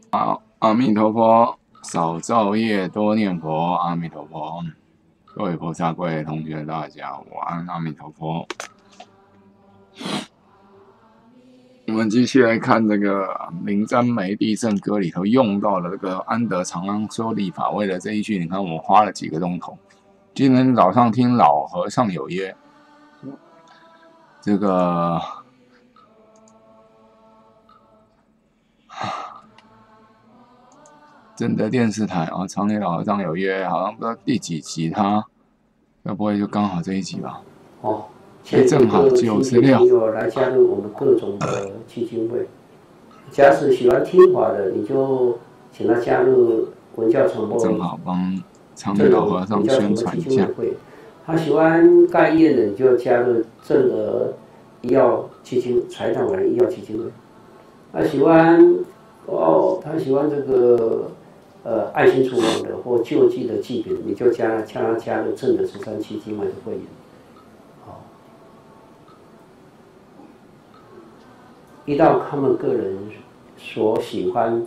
阿弥陀佛，少造业，多念佛。阿弥陀佛，各位菩萨、各位同学，大家午安。阿弥陀佛。我们继续来看这个《灵瞻梅地圣歌》里头用到了这个安得长安说立法。为了这一句，你看我花了几个钟头。今天早上听老和尚有约，这个真德电视台啊，常理老和尚有约，好像不知道第几集他，该不会就刚好这一集吧？ 哦，正好96。有来加入我们各种的基金会。假使喜欢听话的，你就请他加入文教传播。 正好帮常理老和尚宣传一下。 他喜欢盖业的，你就加入正德医药基金财团委医药基金会。他喜欢这个爱心厨房的或救济的祭品，你就加入正德慈善基金会的会员。依照他们个人所喜欢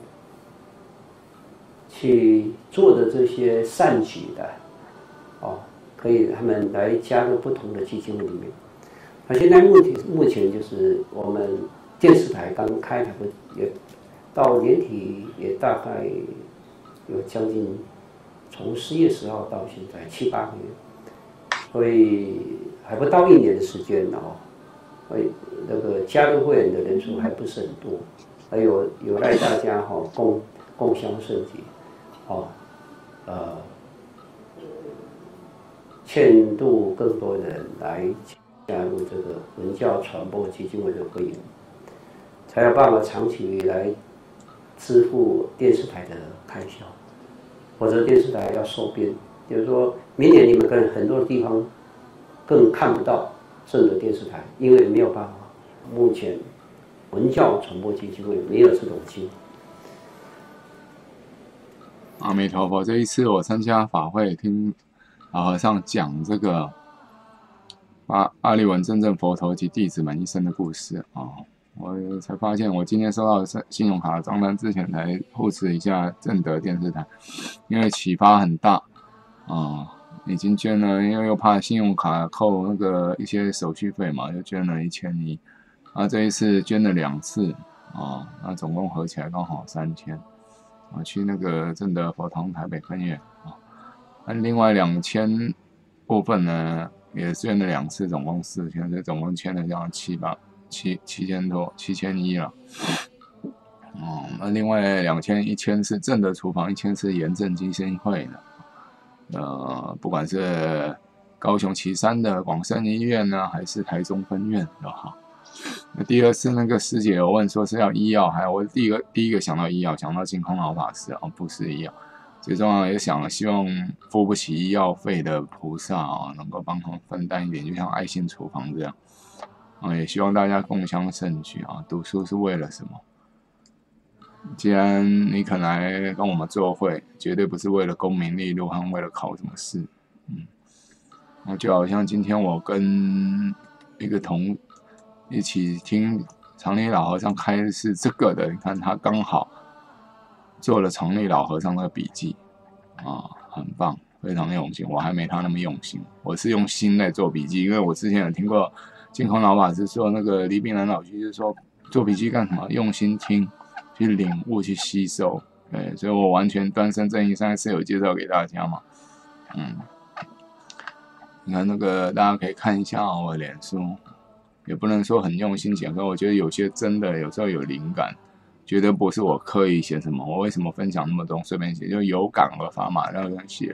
去做的这些善举的，可以他们来加入不同的基金会里面。那现在目前就是我们电视台刚开台，也到年底也大概有将近从4月10号到现在7、8个月，所以还不到1年的时间哦。那个加入会员的人数还不是很多，还有赖大家共襄盛举，劝度更多人来加入这个文教传播基金会的会员，才有办法长期来支付电视台的开销，否则电视台要收编，就是说明年你们跟很多地方更看不到正德电视台，因为没有办法，目前文教传播基金会没有这种金。 阿弥陀佛，这一次我参加法会，听老和尚讲这个阿利文真正佛陀及弟子们一生的故事我才发现，我今天收到信用卡的账单之前才护持一下正德电视台，因为启发很大已经捐了，因为又怕信用卡扣那个一些手续费嘛，就捐了1100。这一次捐了2次那总共合起来刚好3000。去那个正德佛堂台北分院另外2000部分呢也捐了2次，总共4000，所以总共捐了这样7000多，7100了。那另外1000是正德厨房，1000是严正基金会的。不管是高雄旗山的广生医院呢，还是台中分院都好。那第二次那个师姐有问说是要医药，还有我第一个想到医药，想到净空老法师不是医药。最重要也希望付不起医药费的菩萨能够帮他们分担一点，就像爱心厨房这样也希望大家共襄盛举读书是为了什么？既然你肯来跟我们做会，绝对不是为了功名利禄和为了考什么试。就好像今天我跟一个一起听常理老和尚开示这个的，你看他刚好做了常理老和尚的笔记很棒，非常用心。我还没他那么用心，我是用心在做笔记，因为我之前有听过净空老法师说，那个李炳南老居士说做笔记干什么？用心听，去领悟，去吸收。对，所以我完全端身正义，上一次有介绍给大家嘛。你看那个大家可以看一下我的脸书，也不能说很用心写，可我觉得有些真的有时候有灵感，绝对不是我刻意写什么，我为什么分享那么多随便写，就有感而发嘛，让人写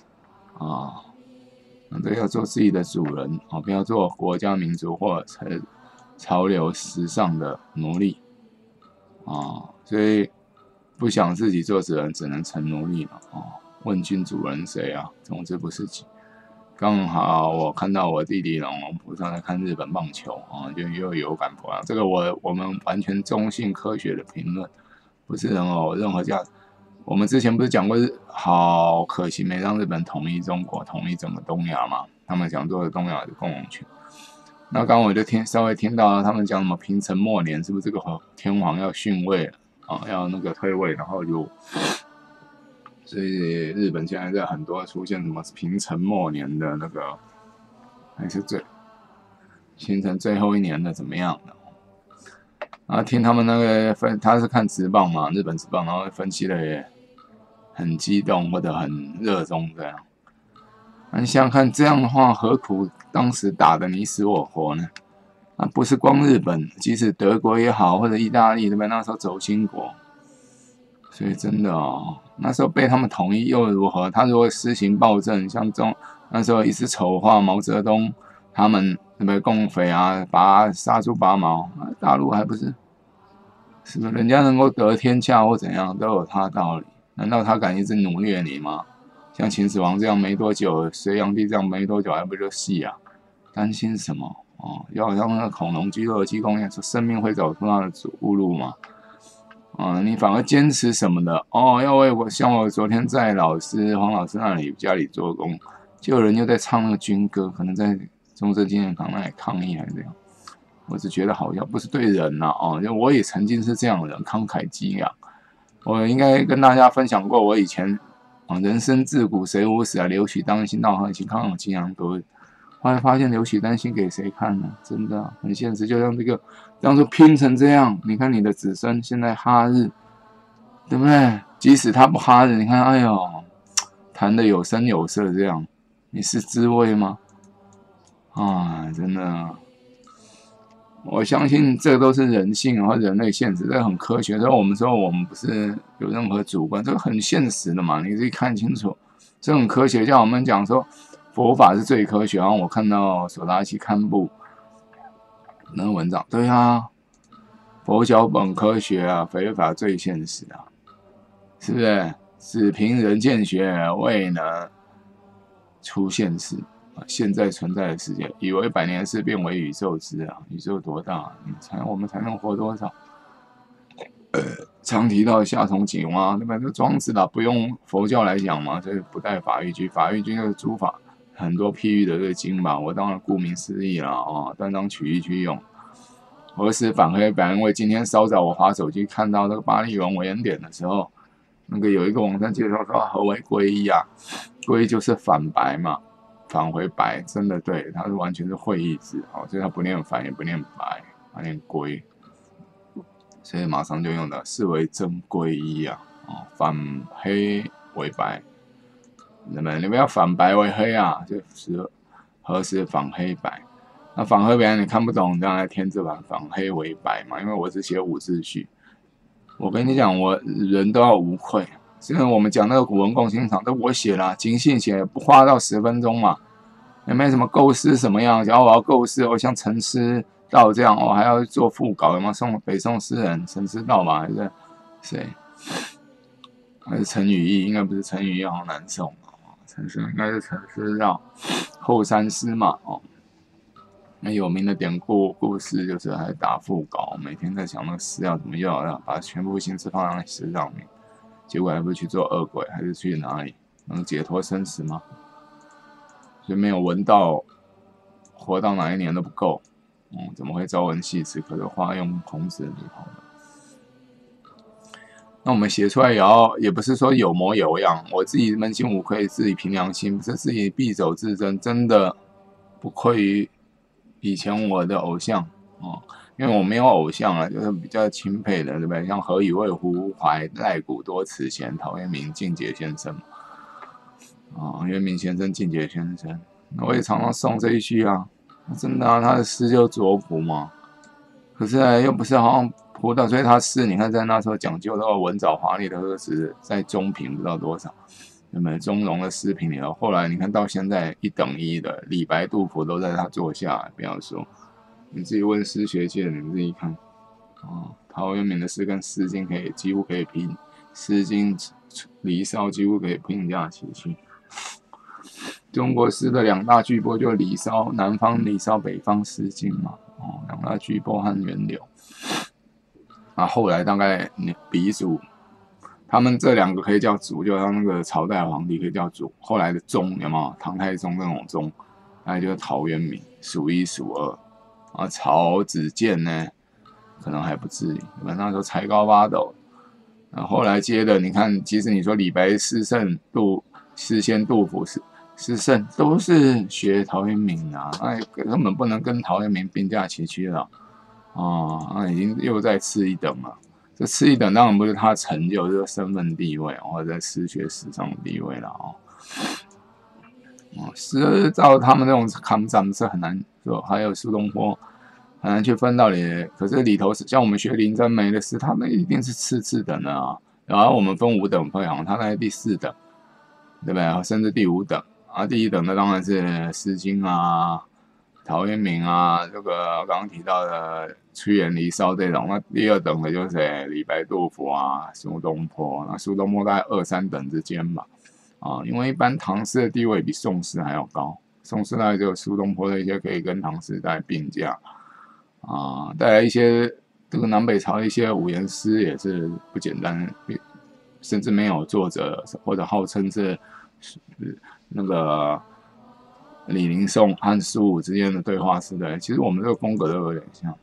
这要做自己的主人不要做国家民族或潮流时尚的奴隶所以不想自己做主人，只能成奴隶嘛问君主人谁总之不是己。刚好我看到我弟弟龙菩萨在看日本棒球就又有感不这个我们完全中性科学的评论，不是任何价值。我们之前不是讲过好可惜没让日本统一中国，统一整个东亚嘛，他们想做的东亚的共荣圈。那刚刚我就稍微听到他们讲什么平成末年是不是这个天皇要逊位了要那个退位，然后所以日本现在在很多出现什么平成末年的那个，还是形成最后一年的怎么样的？然后听他们那个他是看职棒嘛，日本职棒，然后分析的也很激动或者很热衷这样。你想想看，这样的话何苦当时打得你死我活呢？不是光日本，即使德国也好，或者意大利那边那时候轴心国，所以真的那时候被他们统一又如何？他如果施行暴政，像那时候一直丑化毛泽东他们对不对？共匪啊，把他杀猪拔毛，大陆还不是？是不是人家能够得天下或怎样，都有他的道理？难道他敢一直奴虐你吗？像秦始皇这样没多久，隋炀帝这样没多久，还不就戏啊？担心什么？要像那个恐龙肌肉的鸡公一样，说生命会走出它的出路吗？你反而坚持什么的？要为我像我昨天在黄老师那里家里做工，就有人又在唱那个军歌，可能在中正纪念堂那里抗议还是这样。我只觉得好像不是对人就我也曾经是这样的人，慷慨激昂。我应该跟大家分享过，我以前人生自古谁无死啊，留取丹心到何行，慷慨激昂多。后来发现留取丹心给谁看呢？真的很现实，就像这个当初拼成这样，你看你的子孙现在哈日，对不对？即使他不哈日，你看，哎呦，谈的有声有色，这样你是滋味吗？真的，我相信这都是人性和人类现实，这很科学。所以我们说我们不是有任何主观，这个很现实的嘛，你自己看清楚，这很科学。像我们讲说佛法是最科学，然后我看到索达西堪布那个文章，对啊，佛教本科学啊，佛法最现实啊，是不是？只凭人见学，未能出现实。现在存在的世界，以为百年事变为宇宙之啊！宇宙多大，我们才能活多少？常提到夏虫井蛙，对吧？这庄子不用佛教来讲嘛，所以不带法律居，法律居就是诸法很多譬喻的这个经吧，我当然顾名思义了断章取义去用。何时反黑白？因为今天稍早我滑手机看到那个巴利文文言典的时候，那个有一个网站介绍说何为皈依啊？皈依就是反白嘛。返回白，真的对，它是完全是会意字，所以它不念反也不念白，它念归，所以马上就用的视为真皈依啊，反黑为白，那么你们要反白为黑啊，就是何时反黑白？那反黑白你看不懂，这样来填这版反黑为白嘛，因为我只写五字序，我跟你讲，我人都要无愧。现在我们讲那个古文共欣赏，都我写了，即兴写，不花到10分钟嘛，也没什么构思什么样。假如我要构思，像陈思道这样，还要做副稿，有没有北宋诗人陈思道吧？还是谁？还是陈与义？应该不是陈与义，好难诵陈思应该是陈思道，后三诗嘛，那有名的典故事就是还打副稿，每天在想那个诗要怎么用，把全部心思放在诗上面。结果还不去做恶鬼，还是去哪里能解脱生死吗？所以没有闻到，活到哪一年都不够。怎么会朝闻夕死？可是花用孔子里头的。那我们写出来也不是说有模有样，我自己扪心无愧，自己凭良心，是自己敝帚自珍，真的不愧于以前我的偶像因为我没有偶像啊，就是比较钦佩的，对不对？像何以为胡怀赖古多此贤，陶渊明、进阶先生渊明先生、进阶先生，我也常常诵这一句啊，真的他的诗就拙朴嘛，可是又不是好像朴的，所以他诗你看在那时候讲究到文藻华丽的歌词，在中评不知道多少，对不对？中庸的诗评里头，后来你看到现在1等1的李白、杜甫都在他座下，不要说。你自己问诗学界，你自己看陶渊明的诗跟《诗经》几乎可以拼，《诗经》离骚几乎可以并驾齐驱。中国诗的2大巨擘就离骚，南方离骚，北方《诗经》嘛，2大巨擘和源流。后来大概鼻祖，他们这2个可以叫祖，就像那个朝代皇帝可以叫祖。后来的宗有没有？唐太宗那种宗，那就是陶渊明，数1数2。曹子建呢，可能还不至于。那时候才高八斗， 后来接的，你看，其实你说李白、诗圣、诗仙、杜甫、诗圣都是学陶渊明啊，那根本不能跟陶渊明并驾齐驱了那已经又再次一等了。这次一等当然不是他成就，这个身份地位或者在诗学史上的地位了诗照他们这种看咱们是很难说，还有苏东坡很难去分到里。可是里头像我们学林真梅的诗，他那一定是次等的啊。然后我们分5等排行，他在第4等，对不对？甚至第5等第1等的当然是《诗经》啊、陶渊明啊，这个刚刚提到的屈原、离骚这种。那第2等的就是谁？李白、杜甫啊、苏东坡。那苏东坡大概2、3等之间吧。因为一般唐诗的地位比宋诗还要高，宋诗大概只有苏东坡的一些可以跟唐诗在并驾带来一些这个南北朝的一些五言诗也是不简单，甚至没有作者或者号称是那个李陵颂和苏武之间的对话诗的，其实我们这个风格都有点像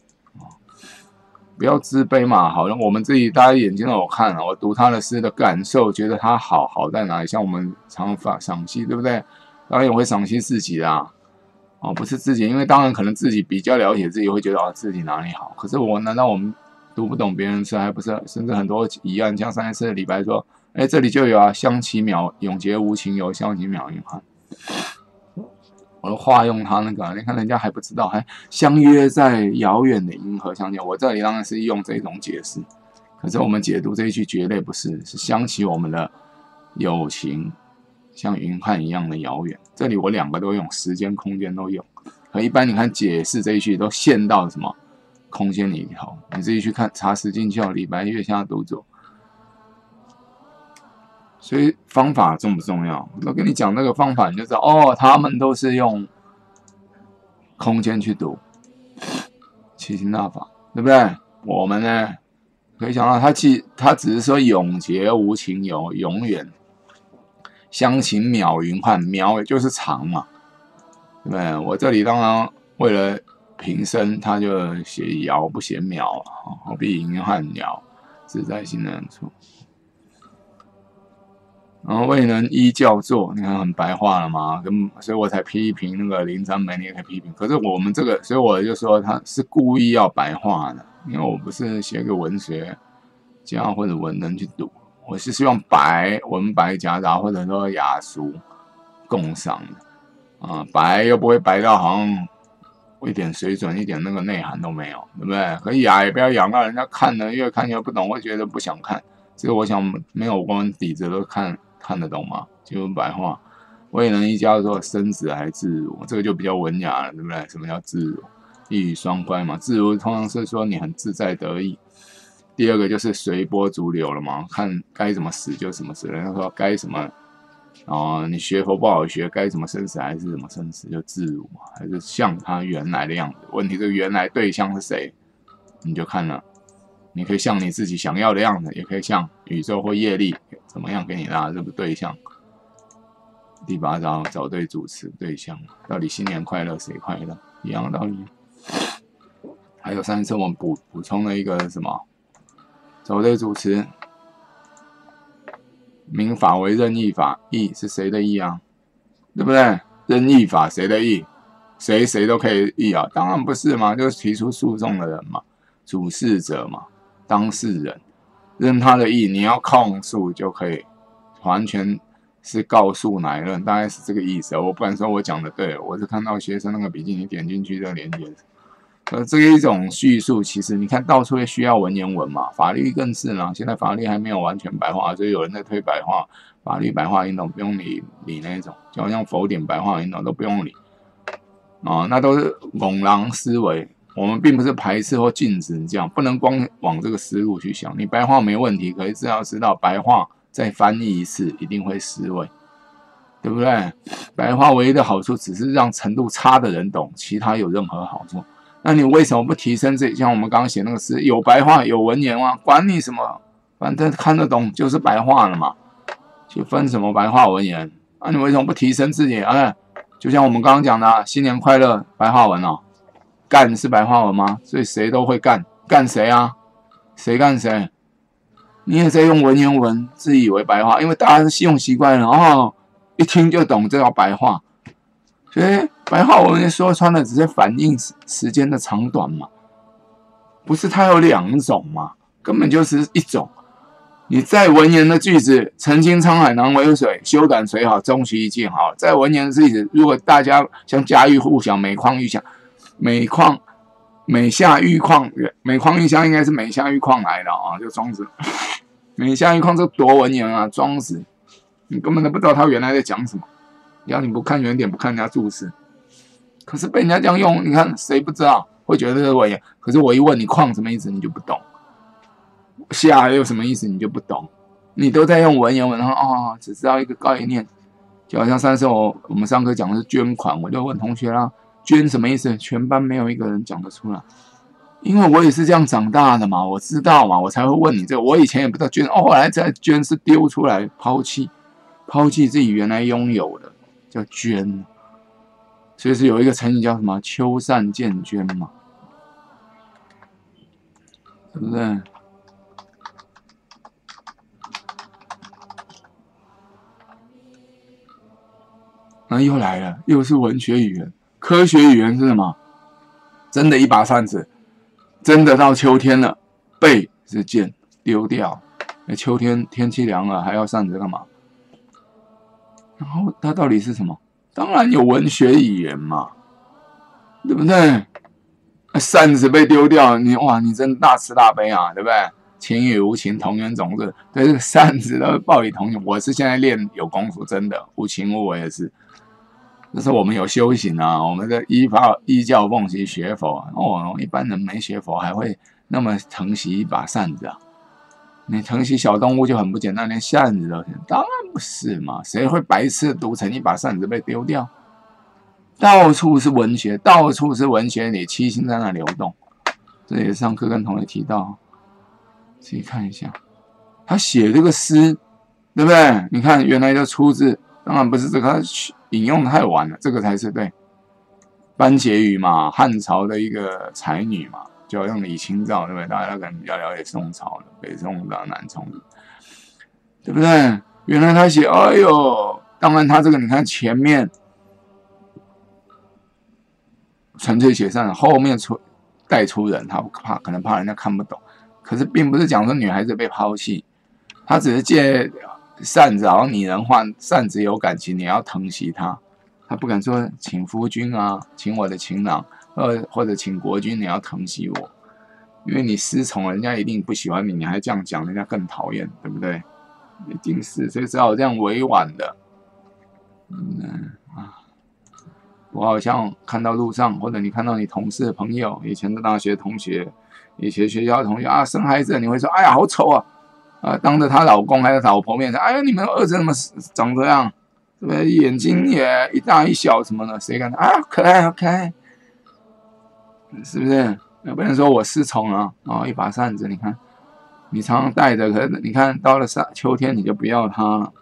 不要自卑嘛，好像我们自己大家眼睛都有看我读他的诗的感受，觉得他好在哪里？像我们常赏析，对不对？当然也会赏析自己啦，不是自己，因为当然可能自己比较了解自己，会觉得自己哪里好。可是难道我们读不懂别人诗，还不是？甚至很多疑案，像上一次李白说，这里就有香其渺，永结无情游，香其渺云汉。我的话用他那个，你看人家还不知道，还相约在遥远的银河相见。我这里当然是用这种解释，可是我们解读这一句绝对不是，是想起我们的友情，像云汉一样的遥远。这里我2个都用，时间、空间都用。可一般你看解释这一句都陷到什么空间里头，你自己去看查实进校，李白月下独坐。所以方法重不重要？我跟你讲那个方法，你就知道他们都是用空间去读七星大法，对不对？我们呢，可以想到他只是说永结无情游，永远香情渺云汉，渺就是长嘛，对不对？我这里当然为了平声，他就写遥不写渺，何必云汉遥，自在心难处。然后未能依教做，你看很白话了嘛，所以我才批评那个林真梅，你也可以批评。可是我们这个，所以我就说他是故意要白话的，因为我不是写给文学家或者文人去读，我是希望文白夹杂或者说雅俗共赏的白又不会白到好像一点水准、一点那个内涵都没有，对不对？可以雅也不要养到人家看了越看越不懂，会觉得不想看。这个我想没有我们底子都看得懂吗？就白话，未能一叫做生子还自如，这个就比较文雅了，对不对？什么叫自如？一语双关嘛，自如通常是说你很自在得意。第二个就是随波逐流了嘛，看该怎么死就怎么死。人家说该什么你学佛不好学，该怎么生死还是怎么生死，就自如嘛，还是像他原来的样子。问题这个原来对象是谁，你就看了。你可以像你自己想要的样子，也可以像宇宙或业力怎么样给你拉这个对象。第8章找对主持对象，到底新年快乐谁快乐？一样的道理。还有上一次我们补充了一个什么？找对主持，民法为任意法，义是谁的义啊？对不对？任意法谁的义？谁都可以义啊？当然不是嘛，就是提出诉讼的人嘛，主事者嘛。当事人任他的意，你要控诉就可以，完全是告诉哪一任，大概是这个意思。我不敢说我讲的对，我是看到学生那个笔记，你点进去这个连接，这一种叙述，其实你看到处也需要文言文嘛，法律更是啦。现在法律还没有完全白话，所以有人在推白话，法律白话运动不用理那种，就好像否定白话运动都不用理那都是懵狼思维。我们并不是排斥或禁止你这样，不能光往这个思路去想。你白话没问题，可是至少知道白话再翻译一次一定会失味，对不对？白话唯一的好处只是让程度差的人懂，其他有任何好处？那你为什么不提升这？像我们刚刚写那个诗，有白话有文言吗？管你什么，反正看得懂就是白话了嘛，就分什么白话文言？那你为什么不提升自己？就像我们刚刚讲的新年快乐白话文干是白话文吗？所以谁都会干谁啊？谁干谁？ 你也在用文言文，自以为白话，因为大家是用习惯了哦，一听就懂，这叫白话。所以白话文说穿了，只是反映时间的长短嘛，不是它有2种嘛，根本就是一种。你在文言的句子，澄清沧海难为水，修短水好，终须一镜好。在文言的句子，如果大家像家喻户晓，每况愈下，每下愈况，每况愈下应该是每下愈况来的啊，就庄子。每下愈况这多文言啊，庄子，你根本都不知道他原来在讲什么。只要你不看原点，不看人家注释，可是被人家这样用，你看谁不知道？会觉得这是文言，可是我一问你况什么意思，你就不懂。下又什么意思你就不懂，你都在用文言文，然后只知道一个概念，就好像上次我们上课讲的是捐款，我就问同学啦，捐什么意思？全班没有一个人讲得出来，因为我也是这样长大的嘛，我知道嘛，我才会问你这个。我以前也不知道捐，后来才捐是丢出来抛弃自己原来拥有的，叫捐。所以是有一个成语叫什么？秋散见捐嘛，对不对？那又来了，又是文学语言。科学语言是什么？真的一把扇子，真的到秋天了，背是剑，丢掉。秋天天气凉了，还要扇子干嘛？然后它到底是什么？当然有文学语言嘛，对不对？扇子被丢掉，你真大慈大悲啊，对不对？情与无情，同源种子。对这个扇子的报以同情。我是现在练有功夫，真的无情无我也是。就是我们有修行啊，我们的依教奉行学佛一般人没学佛还会那么疼惜一把扇子啊？你疼惜小动物就很不简单，连扇子都行，当然不是嘛，谁会白痴读成一把扇子被丢掉？到处是文学，到处是文学里七星在那流动。这也是上课跟同学提到，自己看一下，他写这个诗，对不对？你看原来就出自，当然不是这个。引用太晚了，这个才是对。班婕妤嘛，汉朝的一个才女嘛，就用李清照，对不对？大家可能比较了解宋朝的，北宋的南宋的，对不对？原来他写，哎呦，当然他这个你看前面纯粹写善，后面带出人，他可能怕人家看不懂，可是并不是讲说女孩子被抛弃，他只是借扇子好像拟人化，扇子有感情，你要疼惜他，他不敢说请夫君啊，请我的情郎，或者请国君，你要疼惜我，因为你失宠，人家一定不喜欢你，你还这样讲，人家更讨厌，对不对？一定是，所以只好这样委婉的。我好像看到路上，或者你看到你同事的朋友，以前的大学同学，以前学校的同学啊，生孩子，你会说，哎呀，好丑啊！当着她老公还是老婆面前，哎呀，你们儿子怎么长这样？对不对？眼睛也一大一小什么的，谁敢啊？可爱，好可爱，是不是？有不能说我失宠了一把扇子，你看，你常常带着，可是你看到了秋天你就不要它了，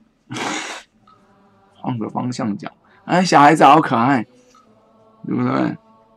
换个方向讲，哎，小孩子好可爱，对不对？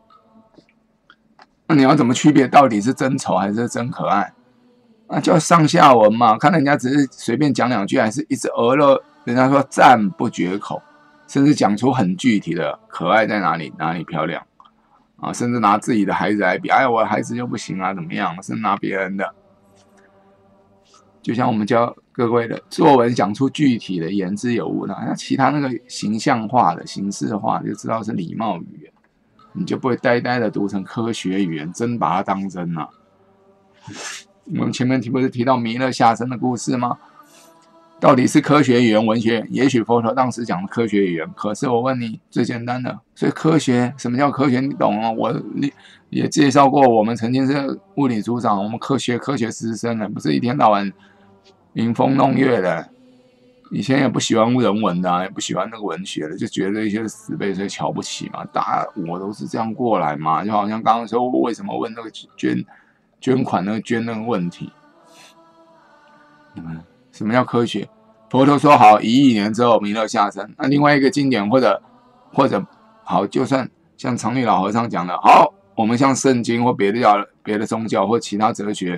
那你要怎么区别到底是真丑还是真可爱？那叫上下文嘛，看人家只是随便讲两句，还是一直俄了，人家说赞不绝口，甚至讲出很具体的可爱在哪里，哪里漂亮啊，甚至拿自己的孩子来比，哎，我的孩子就不行啊，怎么样？甚至拿别人的，就像我们教各位的作文讲出具体的言之有物，那其他那个形象化的、形式化的，就知道是礼貌语言，你就不会呆呆的读成科学语言，真把它当真了。我们前面不是提到弥勒下生的故事吗？到底是科学语言、文学语言？也许佛陀当时讲的科学语言，可是我问你最简单的，所以科学，什么叫科学？你懂吗？我也介绍过，我们曾经是物理组长，我们科学师生的，不是一天到晚迎风弄月的。以前也不喜欢人文的也不喜欢那个文学的，就觉得一些死辈所以瞧不起嘛。我都是这样过来嘛，就好像刚刚说为什么问那个捐款那个捐那个问题，什么叫科学？佛陀说好，1亿年之后弥勒下生。那另外一个经典或者好，就算像常玉老和尚讲的，好，我们像圣经或别的宗教或其他哲学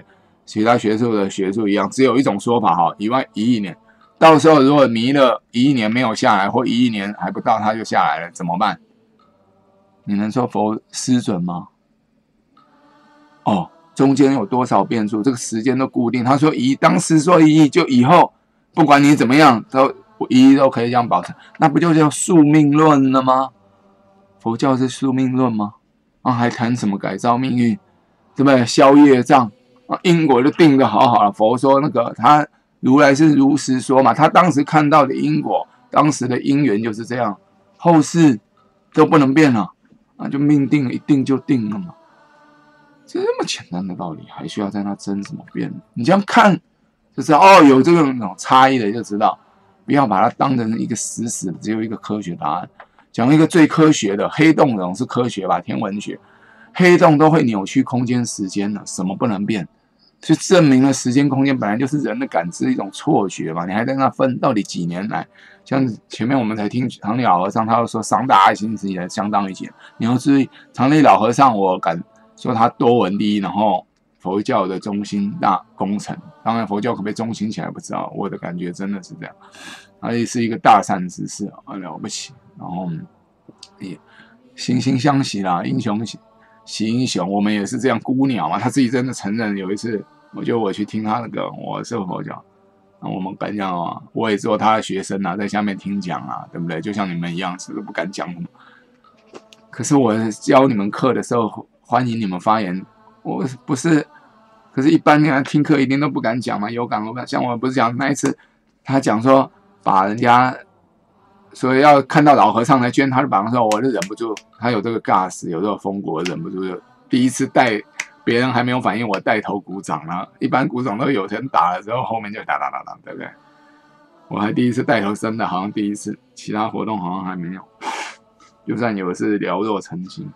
其他学术的学术一样，只有一种说法哈，1亿年。到时候如果弥勒1亿年没有下来，或1亿年还不到他就下来了，怎么办？你能说佛失准吗？哦，中间有多少变数，这个时间都固定。他说当时说1亿，就以后不管你怎么样，都1亿都可以这样保证，那不就叫宿命论了吗？佛教是宿命论吗？啊，还谈什么改造命运，对不对？消业障啊，因果就定得好好了。佛说那个他如来是如实说嘛，他当时看到的因果，当时的因缘就是这样，后世都不能变了啊，就命定了，一定就定了嘛。这么简单的道理，还需要在那争什么辩？你这样看就知道哦，有这种差异的就知道，不要把它当成一个死的，只有一个科学答案。讲一个最科学的，黑洞总是科学吧，天文学，黑洞都会扭曲空间时间了，什么不能变？就证明了时间空间本来就是人的感知一种错觉嘛。你还在那分到底几年来？像前面我们才听常理老和尚，他又说桑达爱心时期相当于几年。你要注意，常理老和尚我敢说他多闻第一，然后佛教的中心大工程。当然佛教可不可以中心起来不知道，我的感觉真的是这样。他也是一个大善之士啊，了不起。然后也惺惺相惜啦，英雄惜英雄，我们也是这样孤鸟嘛。他自己真的承认，有一次我去听他那个我是佛教，我们敢讲啊，我也做他的学生啊，在下面听讲啊，对不对？就像你们一样，是不是不敢讲什么？可是我教你们课的时候，欢迎你们发言，我不是。可是，一般人听课一定都不敢讲嘛，有感而发。像我不是讲那一次，他讲说把人家。所以要看到老和尚来捐他的榜的时候，我就忍不住，他有这个 gas， 有这个风骨，我忍不住就第一次带别人还没有反应，我带头鼓掌了。一般鼓掌都有人打了之后，后面就打，对不对？我还第一次带头真的好像第一次，其他活动好像还没有，就算有是寥若成金。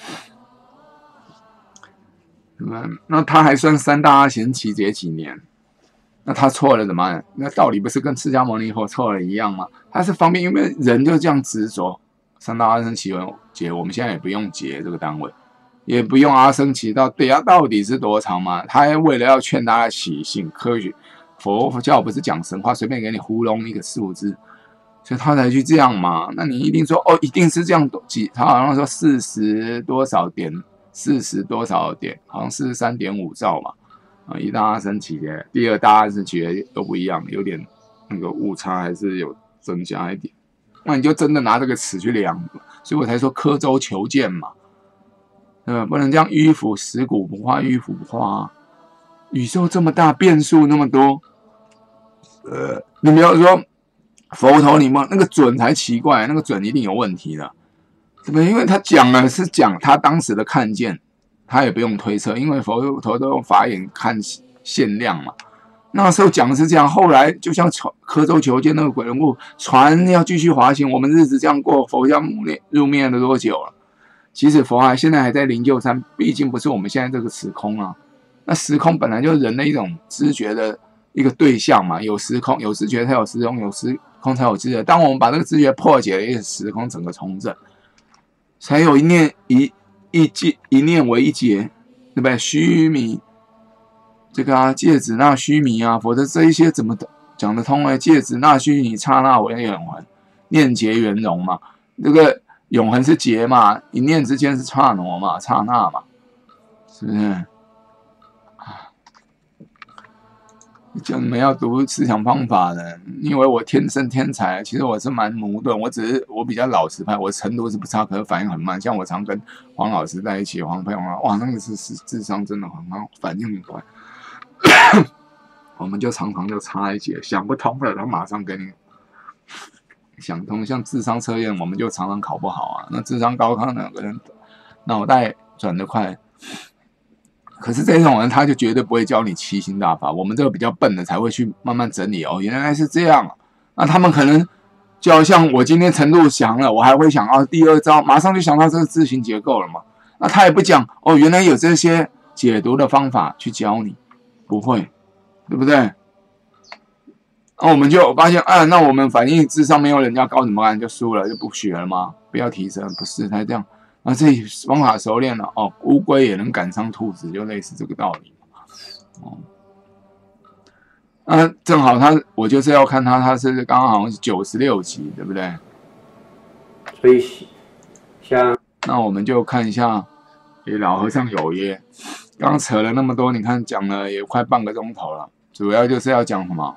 那他还算三大阿贤期劫几年？那他错了怎么办？那道理不是跟释迦牟尼佛错了一样吗？他是方便，因为人就这样执着。三大阿僧祇劫，我们现在也不用劫这个单位，也不用阿僧祇到底是多长嘛？他为了要劝大家起信科学，佛教不是讲神话，随便给你糊弄一个数字，所以他才去这样嘛。那你一定说哦，一定是这样他好像说40多少点，好像43.5兆嘛。一大阿僧祇劫，第二大阿僧祇劫都不一样，有点那个误差还是有增加一点。那你就真的拿这个词去量，所以我才说刻舟求剑嘛，不能这样迂腐蚀骨不化，迂腐不化啊。宇宙这么大，变数那么多，你不要说佛头里面那个准才奇怪，那个准一定有问题的，对不对？因为他讲了是讲他当时的看见。他也不用推测，因为佛陀都用法眼看限量嘛。那时候讲的是这样，后来就像刻舟求剑那个鬼人物，船要继续滑行，我们日子这样过，佛教入灭了多久了？其实佛现在还在灵鹫山，毕竟不是我们现在这个时空啊。那时空本来就是人的一种知觉的一个对象嘛，有时空，有知觉才有时空，有时空才有知觉。当我们把这个知觉破解了，一个时空整个重整，才有一念为一劫，对不对？须弥，这个芥子纳须弥啊，否则这一些怎么讲得通呢？芥子纳须弥，刹那为永恒，念劫圆融嘛。这个永恒是劫嘛，一念之间是刹那嘛，是不是？就你们要读思想方法的，因为我天生天才，其实我是蛮驽钝，我比较老实派，我程度是不差，可是反应很慢。像我常跟黄老师在一起，黄朋友啊，哇，那个是智商真的很好，反应很快。我们就常常就差一截，想不通了，他马上给你想通。像智商测验，我们就常常考不好啊。那智商高康的人脑袋转得快。可是这种人他就绝对不会教你七心大法，我们这个比较笨的才会去慢慢整理哦，原来是这样。那他们可能就好像我今天程度想了，我还会想到第二招，马上就想到这个字形结构了嘛。那他也不讲哦，原来有这些解读的方法去教你，不会，对不对？那我们就发现啊，那我们反应智商没有人家高怎么办？就输了，就不学了吗？不要提升，不是才这样。那这方法熟练了哦，乌龟也能赶上兔子，就类似这个道理哦。 正好我就是要看他是刚刚好像是96集，对不对？ 所以像那我们就看一下，老和尚有约，刚扯了那么多，你看讲了也快半个钟头了，主要就是要讲什么？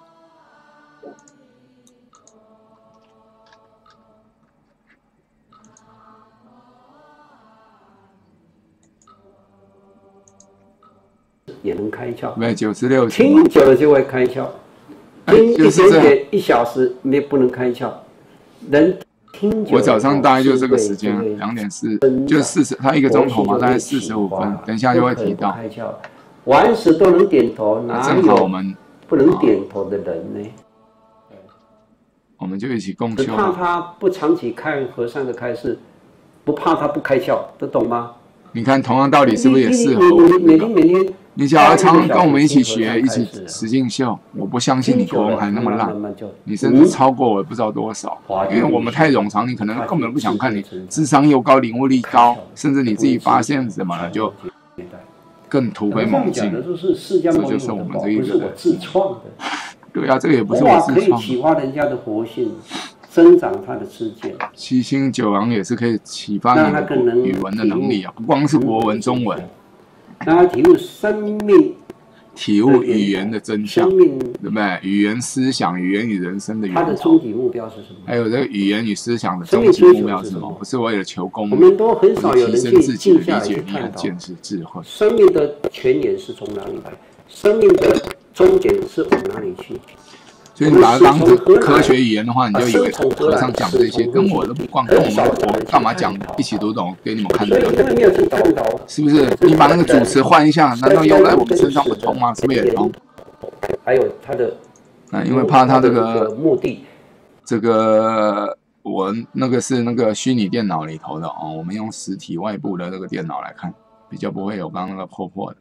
也能开窍， 对，96集听久了就会开窍。听一点点1小时不能开窍，人听久了。 我早上大概就这个时间，2点4，就40，他1个钟头嘛，大概45分，等一下就会提到。 开窍，万事都能点头，哪有不能点头的人呢？ 我们就一起共修。 只怕他不长期看和尚的开示，不怕他不开窍，都懂吗？ 你看，同样道理是不是也适合我？每天。你只要常跟我们一起学，一起实境秀，我不相信你国文还那么烂，你甚至超过我也不知道多少。因为我们太冗长，你可能根本不想看，你智商又高，领悟力高，甚至你自己发现什么了就更突飞猛进。这就是我们这一个自创的。 对啊，这个也不是我自创的。 可以启发人家的活性，增长他的知见。 7星9阳也是可以启发你的语文的能力啊，不光是国文、中文。 让他体悟生命， 体悟语言的真相，对不对？语言思想、语言与人生的源头。 他的终极目标是什么？ 还有这个语言与思想的终极目标是什么？不是为了求功， 我们都很少有人提升自己的理解力和见识、智慧。 生命的泉源是从哪里来？生命的终点是往哪里去？ 所以你把它当成科学语言的话，你就以为和尚讲这些跟我都不关，跟我干嘛讲一起读懂给你们看的？是不是？你把那个主词换一下，难道用在我们身上不通吗？是不是也通？ 还有他的， 因为怕他这个目的， 这个我那个是那个虚拟电脑里头的哦，我们用实体外部的这个电脑来看，比较不会有刚刚那个破的。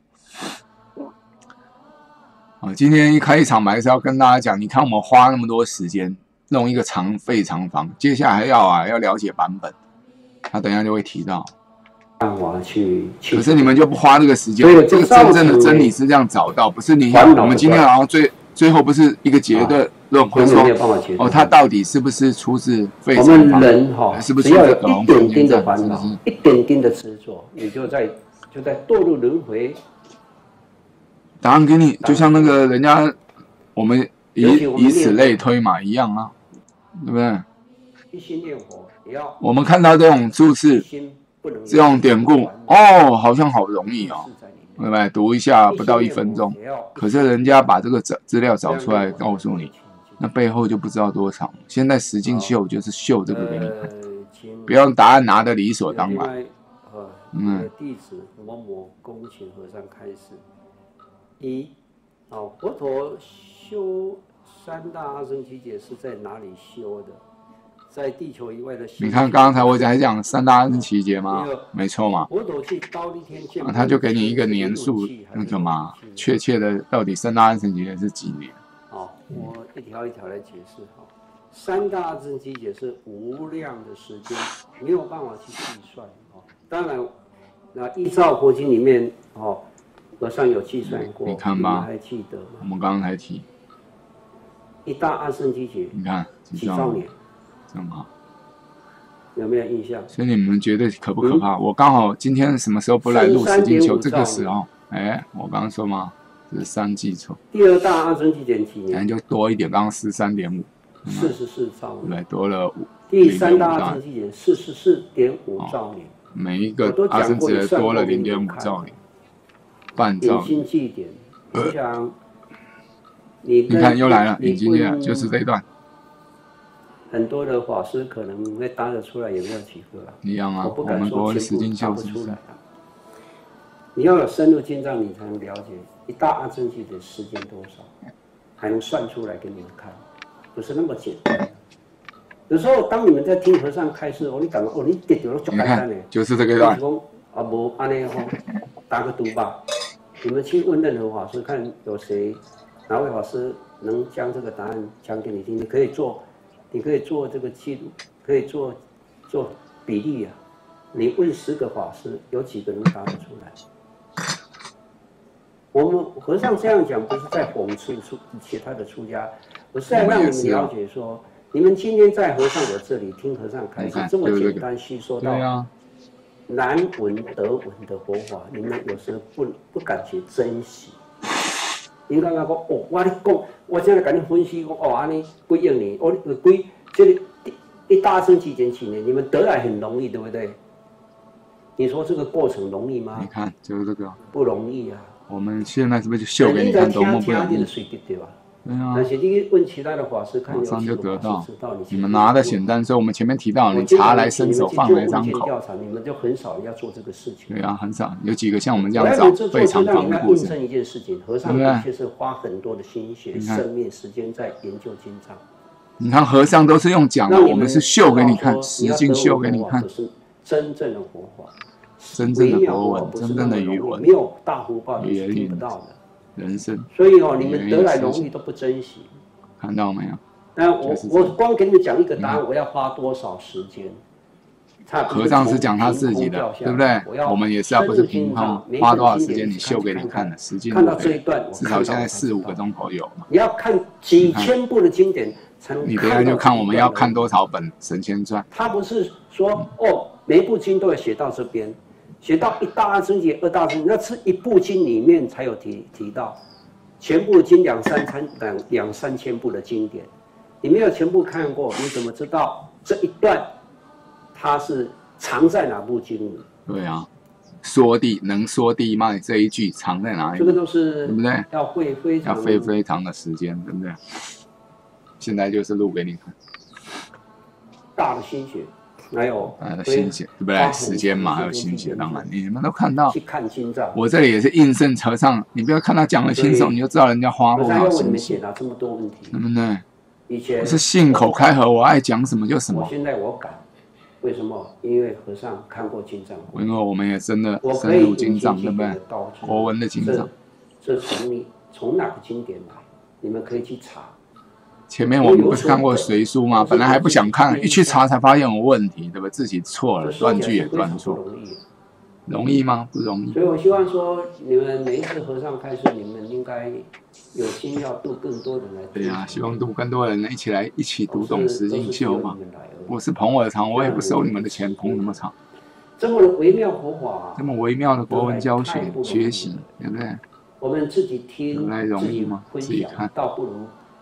今天一开场白是要跟大家讲，你看我们花那么多时间弄一个废厂房，接下来要了解版本，他等一下就会提到。可是你们就不花这个时间，这个真正的真理是这样找到，不是你我们今天好像最后不是一个结论，会说它到底是不是出自废厂房？ 我们人是不是出自葛洪空间站？是不是一点点的执着，你就在堕入轮回。 答案给你，就像那个人家，我们以此类推嘛，一样啊，对不对？ 一心念佛， 我们看到这种注释、这种典故，哦，好像好容易哦，对不对？读一下不到1分钟，可是人家把这个资料找出来告诉你，那背后就不知道多长。现在实境秀就是秀这个给你看，不要答案拿得理所当然。 弟子某某恭请和尚开示。佛陀修3大阿僧祇劫是在哪里修的？在地球以外的。 你看刚才我才讲3大阿僧祇劫吗？没错嘛。 佛陀去忉利天见， 他就给你一个年数，那个嘛，确切的到底3大阿僧祇劫是几年？ 我一条一条来解释3大阿僧祇劫是无量的时间，没有办法去计算当然，那依照佛经里面和尚有计算过， 你看吧， 还记得吗？ 我们刚刚才提 1大阿僧祇劫， 你看几兆年， 正好， 有没有印象？ 所以你们觉得可不可怕？我刚好今天什么时候不来录实境秀？这个时候，我刚刚说吗？是3记错。 第2大阿僧祇劫几年？ 就多一点，刚刚13.5，44 兆年， 对，多了5。 第3大阿僧祇劫44.5兆年， 每一个阿僧祇劫多了0.5兆年。 引经据典，我想你看又来了，引经据典就是这一段。 很多的法师可能会答得出来，有没有几个一样啊，我们国的实境秀是不是？ 你要有深入经藏，你才能了解1大阿僧祇劫时间多少，还能算出来给你们看，不是那么简单。有时候当你们在听和尚开示，你感觉你跌掉了就简单嘞， 就是这个段。 无安尼打个赌吧。你们去问任何法师，看有谁哪位法师能将这个答案讲给你听，你可以做这个记录，可以做比例啊。你问10个法师，有几个能答得出来？ 我们和尚这样讲，不是在讽刺其他的出家，我是在让你们了解说，你们今天在和尚我这里听和尚开示，这么简单细说到难闻得闻的佛法，你们有时不敢去珍惜。你刚刚讲哦，我跟你讲，我现在跟你分析讲哦，安尼几亿年，哦，这个一大生几几年，你们得来很容易，对不对？你说这个过程容易吗？ 你看，就是这个不容易啊。 我们现在是不是就秀给你看多么不容易？ 对吧？ 对啊。 但是你问其他的法师，看马上就得到。 你们拿的简单，所以我们前面提到，你茶来伸手，饭来张口。 你们就很少要做这个事情。 对啊，很少，有几个像我们这样找非常长的故事。 印证一件事情，和尚的确是花很多的心血、生命、时间在研究经藏。 你看和尚都是用讲的，我们是秀给你看，实境秀给你看。 不是真正的佛法， 真正的佛文，真正的语文， 没有大福报你是听不到的。 人生， 所以哦，你们得来容易都不珍惜， 看到没有？ 那我光给你们讲一个答案，我要花多少时间？ 和尚是讲他自己的，对不对？我们也是啊，不是凭空花多少时间你秀给你看的，实际看到这一段， 至少现在4、5个钟头有嘛。 你要看几千部的经典才能。 你等一下就看我们要看多少本《神仙传》。 他不是说哦，每一部经都要写到这边。写到一大阿僧祇、二大僧祇，那是一部经里面才有提到，全部经两三千部的经典，你没有全部看过，你怎么知道这一段它是藏在哪部经里？ 对啊，说地能说地脉这一句藏在哪里？ 这个都是对不对？ 要费非常的时间，对不对？现在就是录给你看， 大的心血。还有心血，对不对？时间嘛，还有心血，当然你们都看到。 去看经藏， 我这里也是印证和尚，你不要看他讲的轻松，你就知道人家花多少心血。 解答这么多问题， 对不对？ 以前我是信口开河，我爱讲什么就什么。 现在我敢，为什么？因为和尚看过经藏， 因为我们也真的深入经藏，对不对？国文的经藏， 这从哪个经典来？你们可以去查。 前面我们不是看过随书吗？本来还不想看，一去查才发现有问题，对吧？自己错了，断句也断错。容易吗？不容易。 所以我希望说，你们每一次和尚开示，你们应该有心要度更多人来。 对呀，希望度更多人一起读懂实境秀嘛。我是捧我的场，我也不收你们的钱，捧什么场？ 这么微妙佛法， 这么微妙的国文教学学习，对不对？ 我们自己听， 来容易吗？自己看， 倒不如。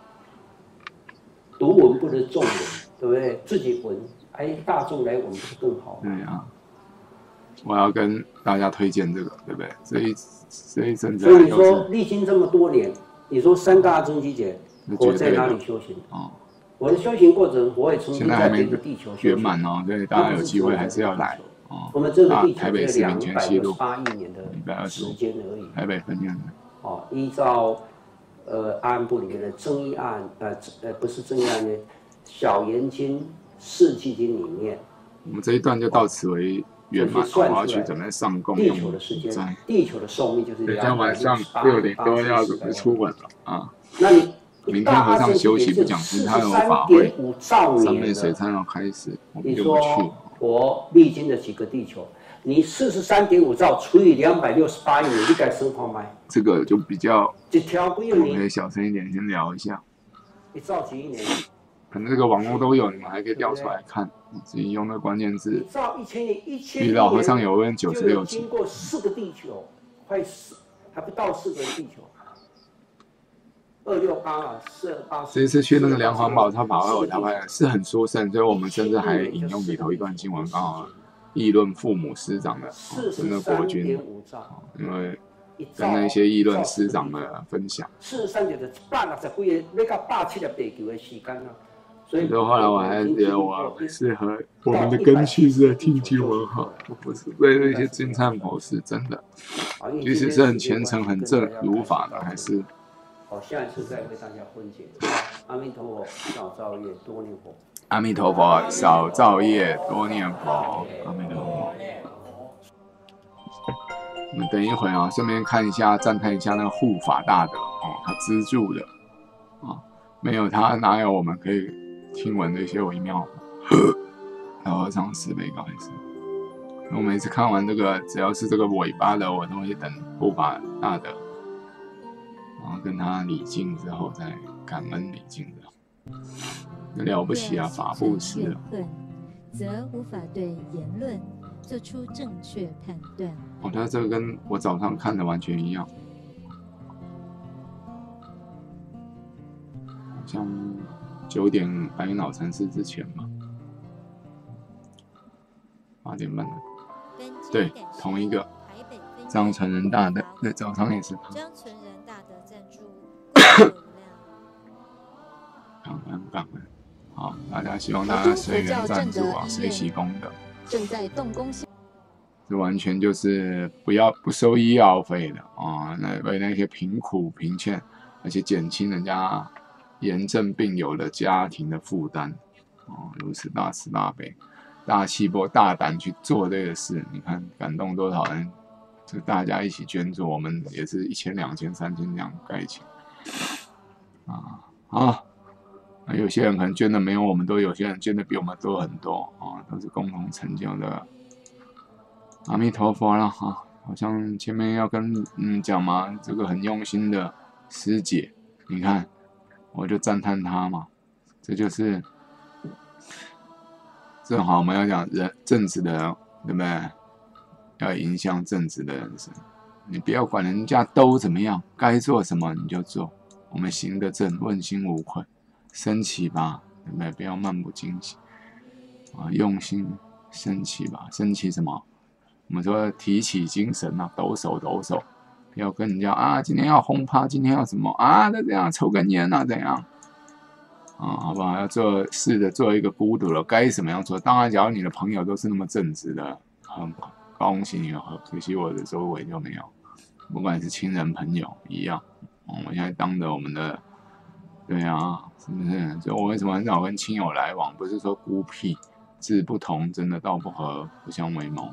读文不如众文，对不对？自己文，大众来文不是更好？ 对啊，我要跟大家推荐这个，对不对？这一阵子， 所以你说历经这么多年，你说3大增基节，我在哪里修行？哦，我的修行过程，我也曾经在别的地球修行圆满哦。对，大家有机会还是要来哦。 我们这个地球台北市民权西路 228亿年的时间而已。 台北分院的。 哦，依照。阿安部里面的增益案，不是增益案，小圆经、世纪经里面， 我们这一段就到此为圆满。我要去准备上供地球的时间，地球的寿命就是等下晚上6点多要准备出门了啊。 那你明天和尚休息不讲经，他有法会，3昧水忏要开始，我们就不去。 我历经了几个地球。你43.5兆除以268亿，你该生化麦？ 这个就比较， 一条不用你可以小声一点，先聊一下。 1兆几亿年？ 可能这个网络都有，你们还可以调出来看。你自己用的关键字。 1兆1000年，1000年。 老和尚有问96集。 经过4个地球，快4，还不到4个地球。268啊，428。 这一次去那个梁皇宝他法会，我他拍是很殊胜，所以我们甚至还引用里头一段经文，刚好。议论父母师长的，真的国君，因为跟那些议论师长的分享。 43就是160几个，要到170地球的时间啊。所以后来我还觉得我适合我们的根器是在听经文哈，不是为那些金灿佛是真的，即使是很虔诚、很正如法的，还是。 好，下一次再为大家分解。阿弥陀佛，少造业，多念佛。 阿弥陀佛，少造业，多念佛。阿弥陀佛。我们等一会啊，顺便看一下，赞叹一下那个护法大德哦，他资助的啊，没有他哪有我们可以听闻的一些微妙。老和尚慈悲高一次。我每次看完这个，只要是这个尾巴的，我都会等护法大德然后跟他礼敬之后再感恩礼敬的，了不起啊！法布施啊， 则无法对言论做出正确判断。 他这个跟我早上看的完全一样，好像9点白脑禅师之前吧，8点半的，对，同一个。张纯仁大的，对，早上也是。 张纯仁大的赞助， 感恩。好，希望大家随缘赞助啊，随喜功德。 正在动工。 这完全就是不收医药费的啊，为那些贫苦贫欠，而且减轻人家炎症病友的家庭的负担啊，如此大慈大悲、大气魄、大胆去做这个事，你看感动多少人。就大家一起捐助，我们也是1000、2000、3000这样盖起啊。有些人可能捐的没有我们多，有些人捐的比我们多很多啊，都是共同成就的。阿弥陀佛了哈，好像前面要跟讲嘛，这个很用心的师姐，你看，我就赞叹她嘛，这就是正好我们要讲正直的人，对不对？要影响正直的人生，你不要管人家都怎么样，该做什么你就做。我们行得正，问心无愧，升起吧，对不对？不要漫不经心啊，用心升起吧。升起什么？我们说提起精神啊，抖擞，不要跟人家啊，今天要轰趴，今天要什么啊？那这样抽根烟啊，怎样啊？好不好？要试着做一个孤独了，该怎么样做？当然，假如你的朋友都是那么正直的，很好。恭喜你哦！可惜我的周围就没有，不管是亲人朋友一样。我现在当着我们的，对啊，是不是？所以我为什么很少跟亲友来往？不是说孤僻，志不同，真的道不合，不相为谋。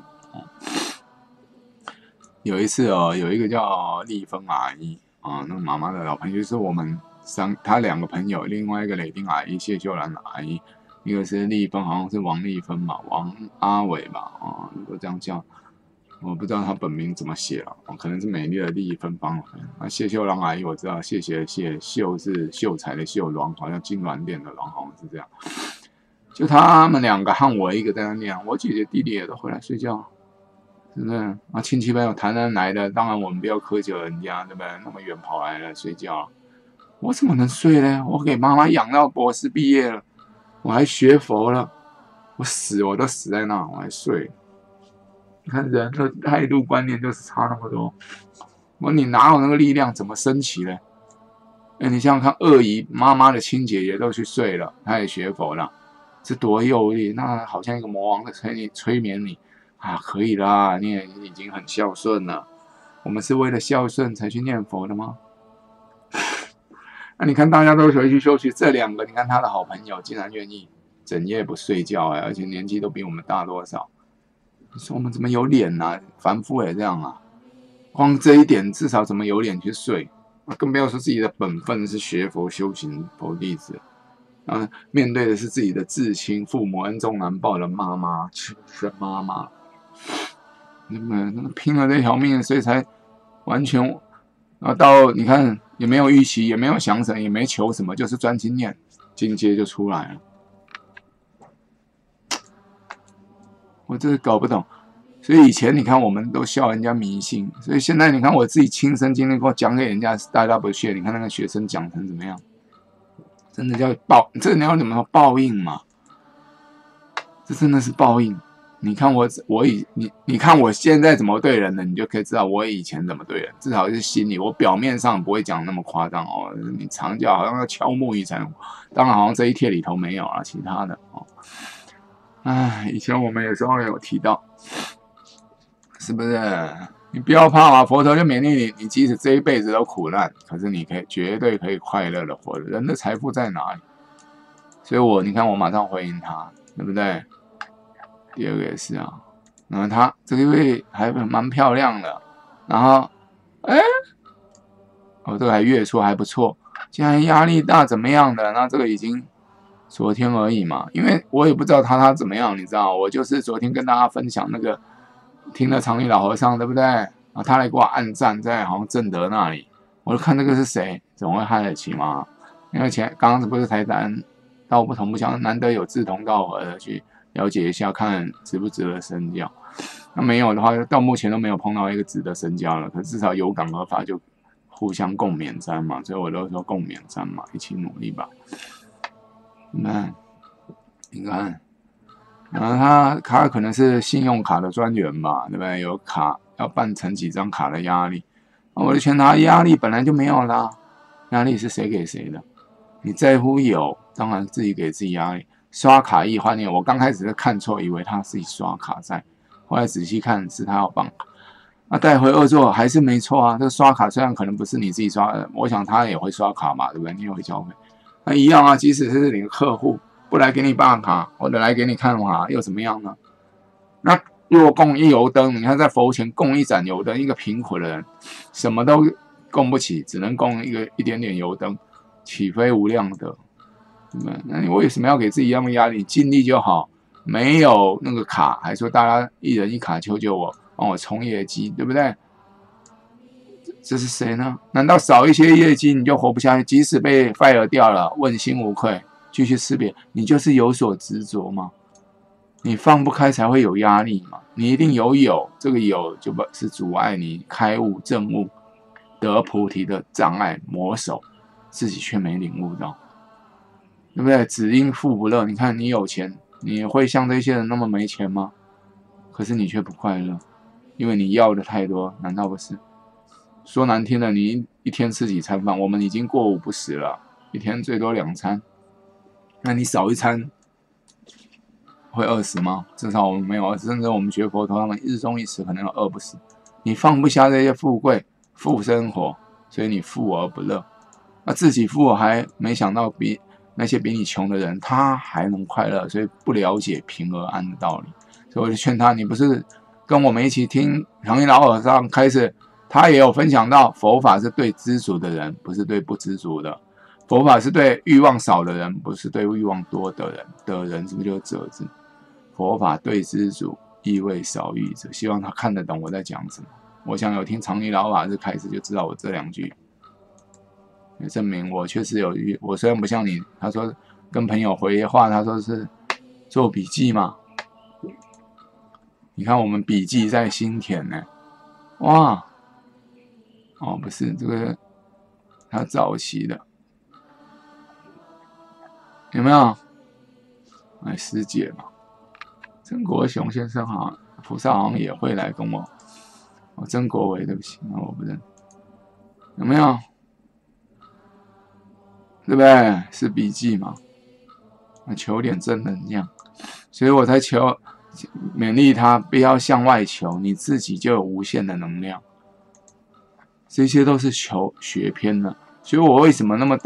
有一次有一个叫丽芬阿姨啊，那个妈妈的老朋友，就是我们她2个朋友，另外一个磊丁阿姨、谢秀兰阿姨。一个是丽芬，好像是王丽芬吧，王阿伟吧，都这样叫，我不知道他本名怎么写了，可能是美丽的丽芬芳。那谢秀兰阿姨我知道，谢秀是秀才的秀，鸾好像金銮殿的鸾，好像是这样。就他们2个和我一个在那念，我姐姐弟弟也都回来睡觉，是不是？亲戚朋友谈谈来的，当然我们不要苛求人家，对不对？那么远跑来了睡觉，我怎么能睡呢？我给妈妈养到博士毕业了。我还学佛了，我都死在那，我还睡。你看人的态度观念就是差那么多。你哪有那个力量，怎么升起呢？你想想看，二姨妈妈的亲姐姐都去睡了，她也学佛了，这多诱力！那好像一个魔王在催眠你啊，可以啦，你也已经很孝顺了。我们是为了孝顺才去念佛的吗？那你看大家都回去休息，这2个你看他的好朋友竟然愿意整夜不睡觉，而且年纪都比我们大多少？你说我们怎么有脸啊？凡夫也这样啊？光这一点至少怎么有脸去睡？更不要说自己的本分是学佛修行佛弟子，面对的是自己的至亲父母恩重难报的妈妈，亲生妈妈，那拼了这条命，所以才完全。到你看也没有预期，也没有想什么，也没求什么，就是专心念，境界就出来了。我这个搞不懂，所以以前你看我们都笑人家迷信，所以现在你看我自己亲身经历过，讲给人家大家不屑。你看那个学生讲成怎么样？真的叫这你要怎么说报应嘛？这真的是报应。你看你看我现在怎么对人的，你就可以知道我以前怎么对人，至少是心里，我表面上不会讲那么夸张哦。你常叫好像要敲木鱼才能，当然好像这一帖里头没有啊，其他的哦。以前我们有时候有提到，是不是？你不要怕啊，佛陀就勉励你，你即使这一辈子都苦难，可是你绝对可以快乐的活着。人的财富在哪里？所以你看我马上回应他，对不对？第2个也是啊，那么她这个位还蛮漂亮的，然后，这个还月初还不错，竟然压力大怎么样的？那这个已经昨天而已嘛，因为我也不知道他怎么样，你知道，我就是昨天跟大家分享那个听了长理老和尚，对不对？他来给我按赞，在好像正德那里， 我就看这个是谁，怎么会害得起吗？因为刚刚不是才谈道不同不相，难得有志同道合的去了解一下，看值不值得深交。那没有的话，到目前都没有碰到一个值得深交了。可至少有感而发，就互相共勉瞻嘛。所以我都说共勉瞻嘛，一起努力吧。你看，他可能是信用卡的专员吧，对不对？有卡要办成几张卡的压力，我就劝他，压力本来就没有啦，压力是谁给谁的？你在乎有，当然自己给自己压力。刷卡易换念，我刚开始是看错，以为他自己刷卡债，后来仔细看是他要办卡。那带回恶作还是没错啊。这个刷卡虽然可能不是你自己刷的，我想他也会刷卡嘛，对不对？你也会交费，那一样啊。即使是你的客户不来给你办卡，或者来给你看卡，又怎么样呢？那若供一油灯，你看在佛前供一盏油灯，一个贫苦的人什么都供不起，只能供一点点油灯，岂非无量德？那你为什么要给自己那么压力？尽力就好，没有那个卡，还说大家一人一卡救救我，帮我冲业绩，对不对？这是谁呢？难道少一些业绩你就活不下去？即使被 fire 掉了，问心无愧，继续识别，你就是有所执着吗？你放不开才会有压力嘛。你一定有，这个有就是阻碍你开悟证悟得菩提的障碍魔手，自己却没领悟到。对不对？只因富不乐。你看你有钱，你会像这些人那么没钱吗？可是你却不快乐，因为你要的太多，难道不是？说难听的，你一天吃几餐饭？我们已经过午不食了，一天最多2餐。那你少一餐会饿死吗？至少我们没有饿死，甚至我们学佛陀他们日中一时可能饿不死。你放不下这些富贵、富生活，所以你富而不乐。那自己富还没想到那些比你穷的人，他还能快乐，所以不了解平而安的道理。所以我就劝他，你不是跟我们一起听常一老和尚开始，他也有分享到，佛法是对知足的人，不是对不知足的；佛法是对欲望少的人，不是对欲望多的人。的人是不是就是者字？佛法对知足，意味少欲者。希望他看得懂我在讲什么。我想有听常一老法师开始就知道我这2句。也证明我确实有遇，我虽然不像你，他说跟朋友回话，他说是做笔记嘛。你看我们笔记在心田呢，哇，哦不是这个，他早期的，有没有？哎，师姐嘛，曾国雄先生好像，菩萨好像也会来跟我，曾国伟对不起，那我不认，有没有？对不对？是笔记嘛？求点正能量，所以我才勉励他不要向外求，你自己就有无限的能量。这些都是学偏了，所以我为什么那么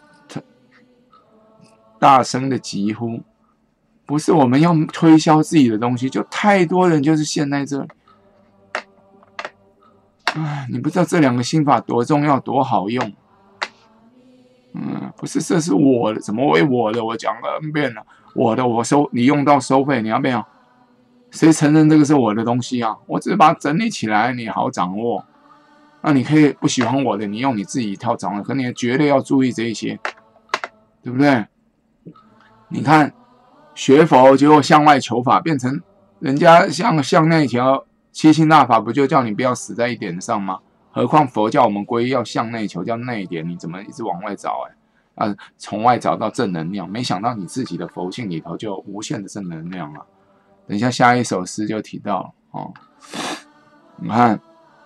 大声的疾呼？不是我们要推销自己的东西，就太多人就是陷在这里。哎，你不知道这2个心法多重要，多好用。不是，这是我的，怎么为我的？我讲了 N 遍了，我的，你用到收费，你要不要？谁承认这个是我的东西啊？我只是把它整理起来，你好掌握。那你可以不喜欢我的，你用你自己一套掌握，可你绝对要注意这一些，对不对？你看学佛结果向外求法，变成人家向内求，七心大法不就叫你不要死在一点上吗？何况佛教我们皈依要向内求，叫内点，你怎么一直往外找？从外找到正能量，没想到你自己的佛性里头就有无限的正能量了。等一下下一首诗就提到了哦。你看，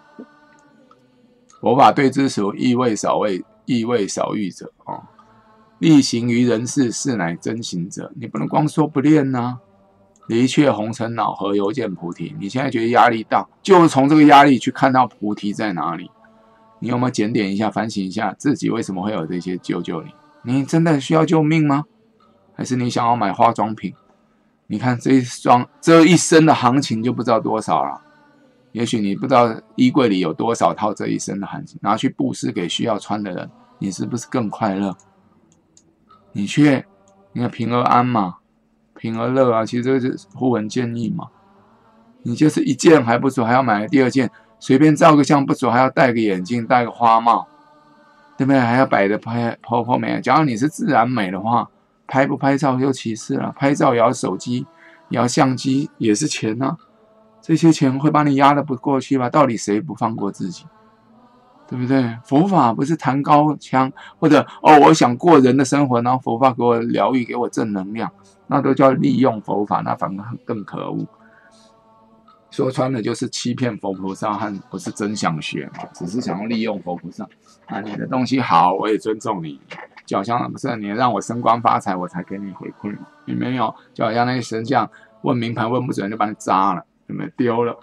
佛法对知足，意味少欲者哦。力行于人世，是乃真行者。你不能光说不练啊。离却红尘恼，何由见菩提？你现在觉得压力大，就是从这个压力去看到菩提在哪里。你有没有检点一下、反省一下自己为什么会有这些救你？你真的需要救命吗？还是你想要买化妆品？你看这一生的行情就不知道多少了。也许你不知道衣柜里有多少套这一生的行情，拿去布施给需要穿的人，你是不是更快乐？你看平而安嘛，平而乐啊，其实这是互文建议嘛。你就是一件还不足，还要买第2件，随便照个相不足，还要戴个眼镜，戴个花帽， 对不对？还要摆的剖美。假如你是自然美的话，拍不拍照就其次了，拍照也要手机，也要相机，也是钱啊。这些钱会把你压得不过去吧？到底谁不放过自己？对不对？佛法不是弹高腔，或者我想过人的生活，然后佛法给我疗愈，给我正能量，那都叫利用佛法，那反而更可恶。说穿了就是欺骗佛菩萨和不是真想学嘛，只是想要利用佛菩萨。你的东西好，我也尊重你，就好像不是你让我升官发财，我才给你回馈嘛。你没有，就好像那些神像问名牌问不准就把你扎了，有没有丢了？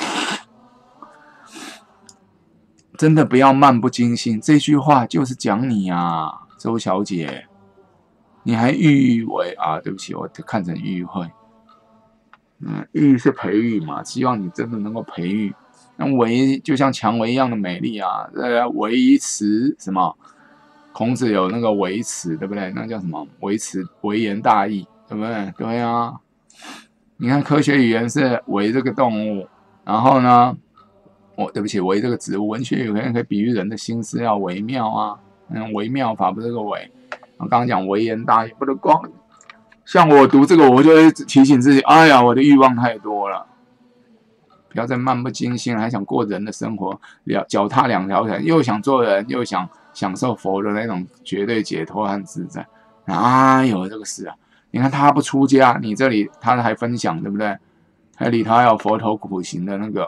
真的不要漫不经心，这句话就是讲你啊，周小姐，你还誉为啊？对不起，我看成誉会。育是培育嘛，希望你真的能够培育。那维就像蔷薇一样的美丽啊，维持什么？孔子有那个维持，对不对？那叫什么？维持微言大义，对不对？对啊。你看科学语言是维这个动物，然后呢，对不起，维这个植物。文学语言可以比喻人的心思要微妙啊，微妙法不是这个微。我刚刚讲微言大义，不能光。像我读这个，我就会提醒自己，哎呀，我的欲望太多了，不要再漫不经心，还想过人的生活，脚踏两条船，又想做人，又想享受佛的那种绝对解脱和自在。哪有这个事啊？你看他不出家，你这里他还分享，对不对？还里头还有佛头苦行的那个，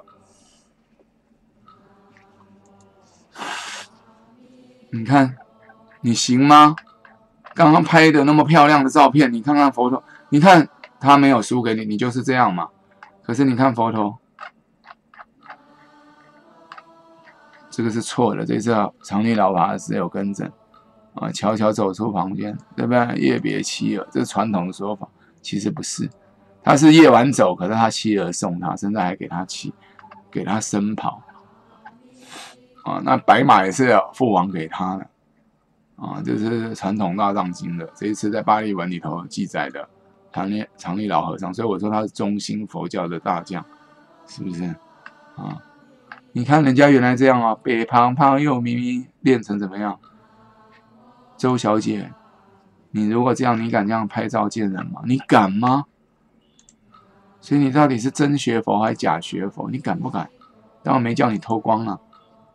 你看你行吗？刚刚拍的那么漂亮的照片，你看看佛头，你看他没有输给你，你就是这样嘛。可是你看佛头，这个是错的。这次常理老法师有更正啊，悄悄走出房间，对不对？夜别妻儿，这是传统的说法，其实不是，他是夜晚走，可是他妻儿送他，甚至还给他僧袍啊。那白马也是父王给他的。这是传统大藏经的，这一次在巴利文里头记载的常理老和尚，所以我说他是中兴佛教的大将，是不是啊？你看人家原来这样啊，北胖胖又咪咪练成怎么样？周小姐，你如果这样，你敢这样拍照见人吗？你敢吗？所以你到底是真学佛还是假学佛？你敢不敢？当然没叫你偷光了。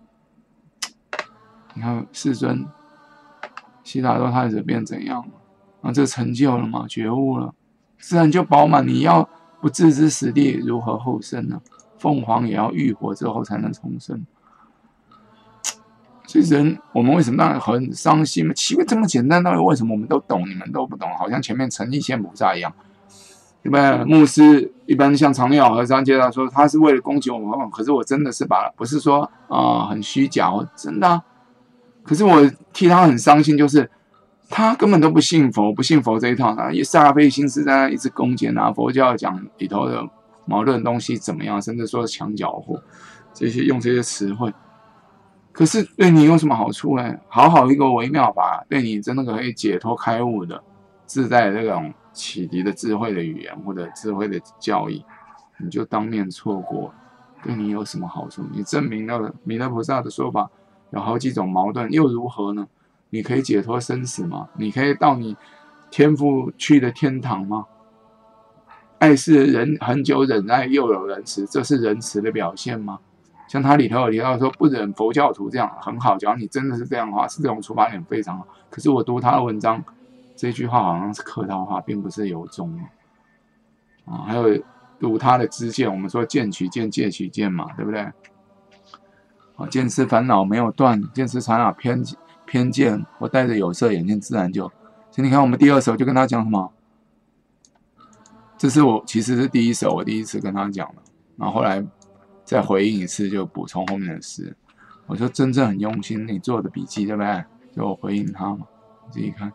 你看世尊。悉达多太子变怎样了？这成就了吗？觉悟了，自然就饱满。你要不置之死地，如何后生呢？凤凰也要浴火之后才能重生。所以人，我们为什么很伤心呢？奇怪，这么简单，到底为什么我们都懂，你们都不懂？好像前面陈立宪菩萨一样，对不对？牧师一般像常老和尚介绍说，他是为了攻击我们，可是我真的是不是说很虚假，真的啊。可是我替他很伤心，就是他根本都不信佛，不信佛这一套，煞费心思在那一直攻坚佛教讲里头的矛盾的东西怎么样，甚至说墙角货，用这些词汇。可是对你有什么好处呢？好好一个微妙法，对你真的可以解脱开悟的、自在的这种启迪的智慧的语言或者智慧的教义，你就当面错过，对你有什么好处？你证明了弥勒菩萨的说法。有好几种矛盾，又如何呢？你可以解脱生死吗？你可以到你天父去的天堂吗？爱是人恒久忍耐，又有仁慈，这是仁慈的表现吗？像他里头有提到说，不忍佛教徒这样很好，假如你真的是这样的话，是这种出发点非常好。可是我读他的文章，这句话好像是客套话，并不是由衷还有读他的知见，我们说见取见，戒取见嘛，对不对？见思烦恼没有断，见思烦恼偏见，我戴着有色眼镜自然就。所以你看，我们第二首就跟他讲什么？这是其实是第一首，我第一次跟他讲的，然后后来再回应一次，就补充后面的诗。我说真正很用心，你做的笔记对不对？就我回应他嘛，你自己看，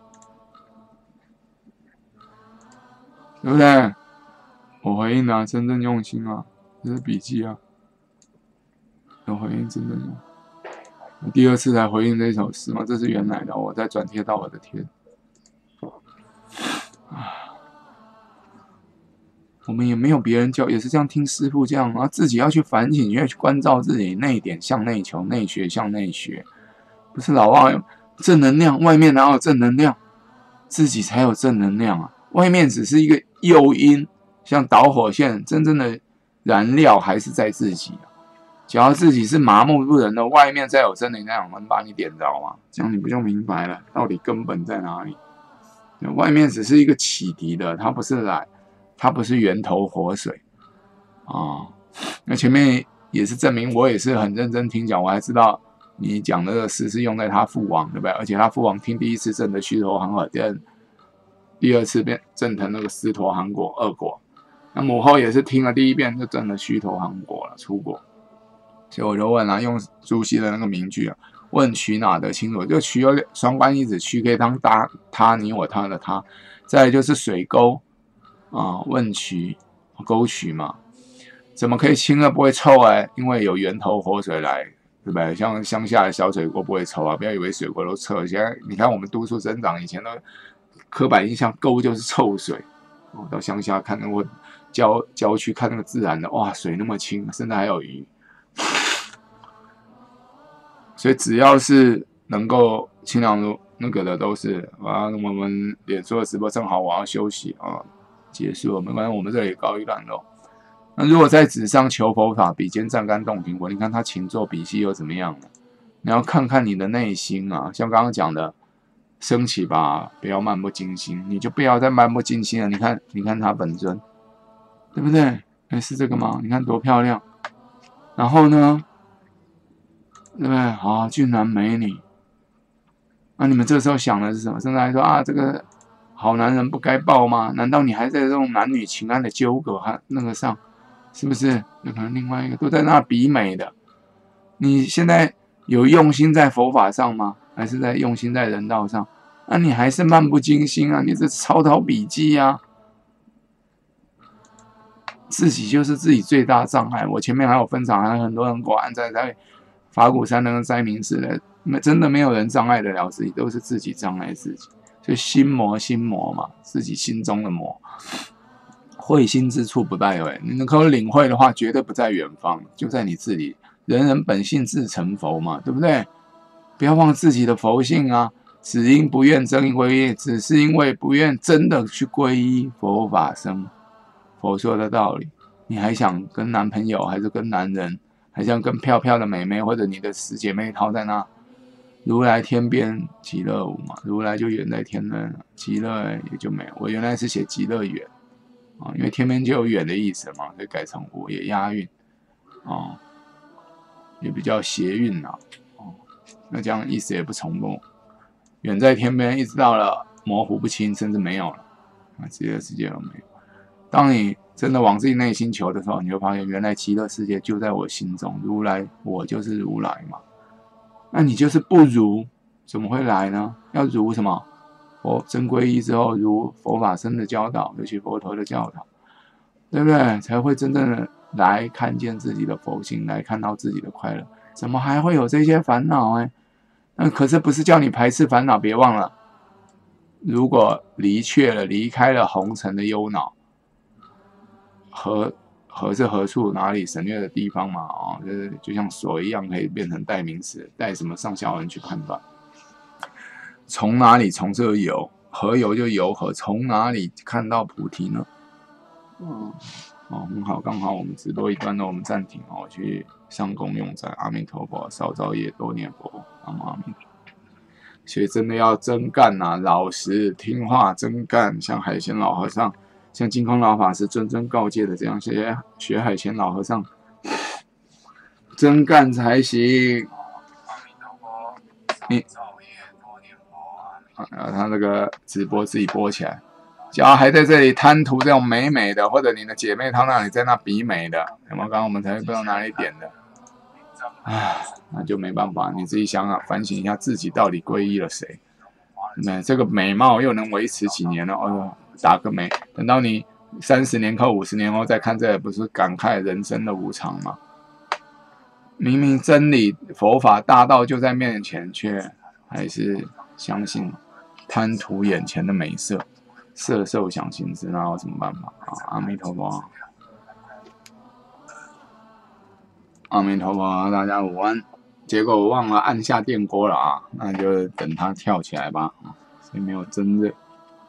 对不对？我回应啊，真正用心啊，这是笔记啊。有回应真正用，第二次才回应这首诗嘛，这是原来的，我再转贴到我的贴。我们也没有别人教，也是这样听师父这样，然后自己要去反省，要去关照自己，内点向内求，内学向内学， 不是老外正能量，外面哪有正能量？自己才有正能量啊！外面只是一个诱因，像导火线，真正的燃料还是在自己啊。只要自己是麻木不仁的，外面再有正能量能把你点着吗？这样你不就明白了，到底根本在哪里？外面只是一个启迪的，它不是源头活水啊。那前面也是证明，我也是很认真听讲，我还知道你讲的这个诗是用在他父王，对不对？而且他父王听第一次证的须陀洹果，第二次变证成那个斯陀含果二果。那母后也是听了第一遍就证了须陀洹果了，出果。所以我就问啊，用朱熹的那个名句啊，问渠哪得清浊？就渠有双关义子，渠可以当他你我他的他，再来就是水沟啊，问渠沟渠嘛，怎么可以清而不会臭哎？因为有源头活水来，对不对？像乡下的小水沟不会臭啊，不要以为水沟都臭。现在你看我们都市生长，以前的刻板印象沟就是臭水，到乡下看那个郊区看那个自然的，哇，水那么清，甚至还有鱼。所以只要是能够清凉那个的，都是啊。我们脸书的直播正好我要休息啊，结束了，没关系，我们这里告一段落。那如果在纸上求佛法，笔尖蘸干动苹果，你看他勤做笔记又怎么样呢？你要看看你的内心啊，像刚刚讲的，升起吧，不要漫不经心，你就不要再漫不经心了。你看他本尊，对不对？哎，是这个吗？你看多漂亮。然后呢？对不对？啊，俊男美女。那你们这时候想的是什么？甚至还说啊，这个好男人不该抱吗？难道你还在这种男女情爱的纠葛还那个上，是不是？有可能另外一个都在那比美的。你现在有用心在佛法上吗？还是在用心在人道上？那你还是漫不经心啊！你这草草笔记啊，自己就是自己最大障碍。我前面还有分享，还有很多人果然在法鼓山那个斋明寺的，真的没有人障碍得了自己，都是自己障碍自己。所以心魔嘛，自己心中的魔，会心之处不在位。你能够领会的话，绝对不在远方，就在你自己。人人本性自成佛嘛，对不对？不要忘自己的佛性啊！只因不愿真皈依，只是因为不愿真的去皈依佛法僧。佛说的道理，你还想跟男朋友，还是跟男人？还像跟漂漂的美眉或者你的死姐妹淘在那，如来天边极乐舞嘛，如来就远在天边，极乐也就没有。我原来是写极乐远啊，因为天边就有远的意思嘛，所以改成舞也押韵啊，也比较谐韵啊，那这样意思也不重复。远在天边，一直到了模糊不清，甚至没有了啊，极乐世界都没有。当你真的往自己内心求的时候，你会发现原来极乐世界就在我心中，如来我就是如来嘛。那你就是不如，怎么会来呢？要如什么？佛真皈依之后，如佛法僧的教导，尤其佛陀的教导，对不对？才会真正的来看见自己的佛性，来看到自己的快乐。怎么还会有这些烦恼呢？那可是不是叫你排斥烦恼？别忘了，如果离开了红尘的忧恼，何是何处？哪里省略的地方嘛？就像水一样，可以变成代名词，带什么上下文去判断。从哪里从这有？何有就有何？从哪里看到菩提呢？很好，刚好我们直播一段，我们暂停我去上供用斋。阿弥陀佛，少造业，多念佛。阿弥陀佛。所以真的要真干啊，老实听话，真干。像海鲜老和尚。像净空老法师谆告诫的这样学海鲜老和尚，真干才行。他那个直播自己播起来，只要还在这里贪图这种美的，或者你的姐妹她那里在那比美的，有没有？刚刚我们才不知道哪里点的，那就没办法，你自己想想，反省一下自己到底皈依了谁。这个美貌又能维持几年了？打个美，等到你30年后、50年后再看，这也不是感慨人生的无常吗？明明真理佛法大道就在面前，却还是相信贪图眼前的美色，色受想行识，那有什么办法？阿弥陀佛，阿弥陀佛，大家午安。 结果我忘了按下电锅了啊，那就等它跳起来吧，所以没有蒸热。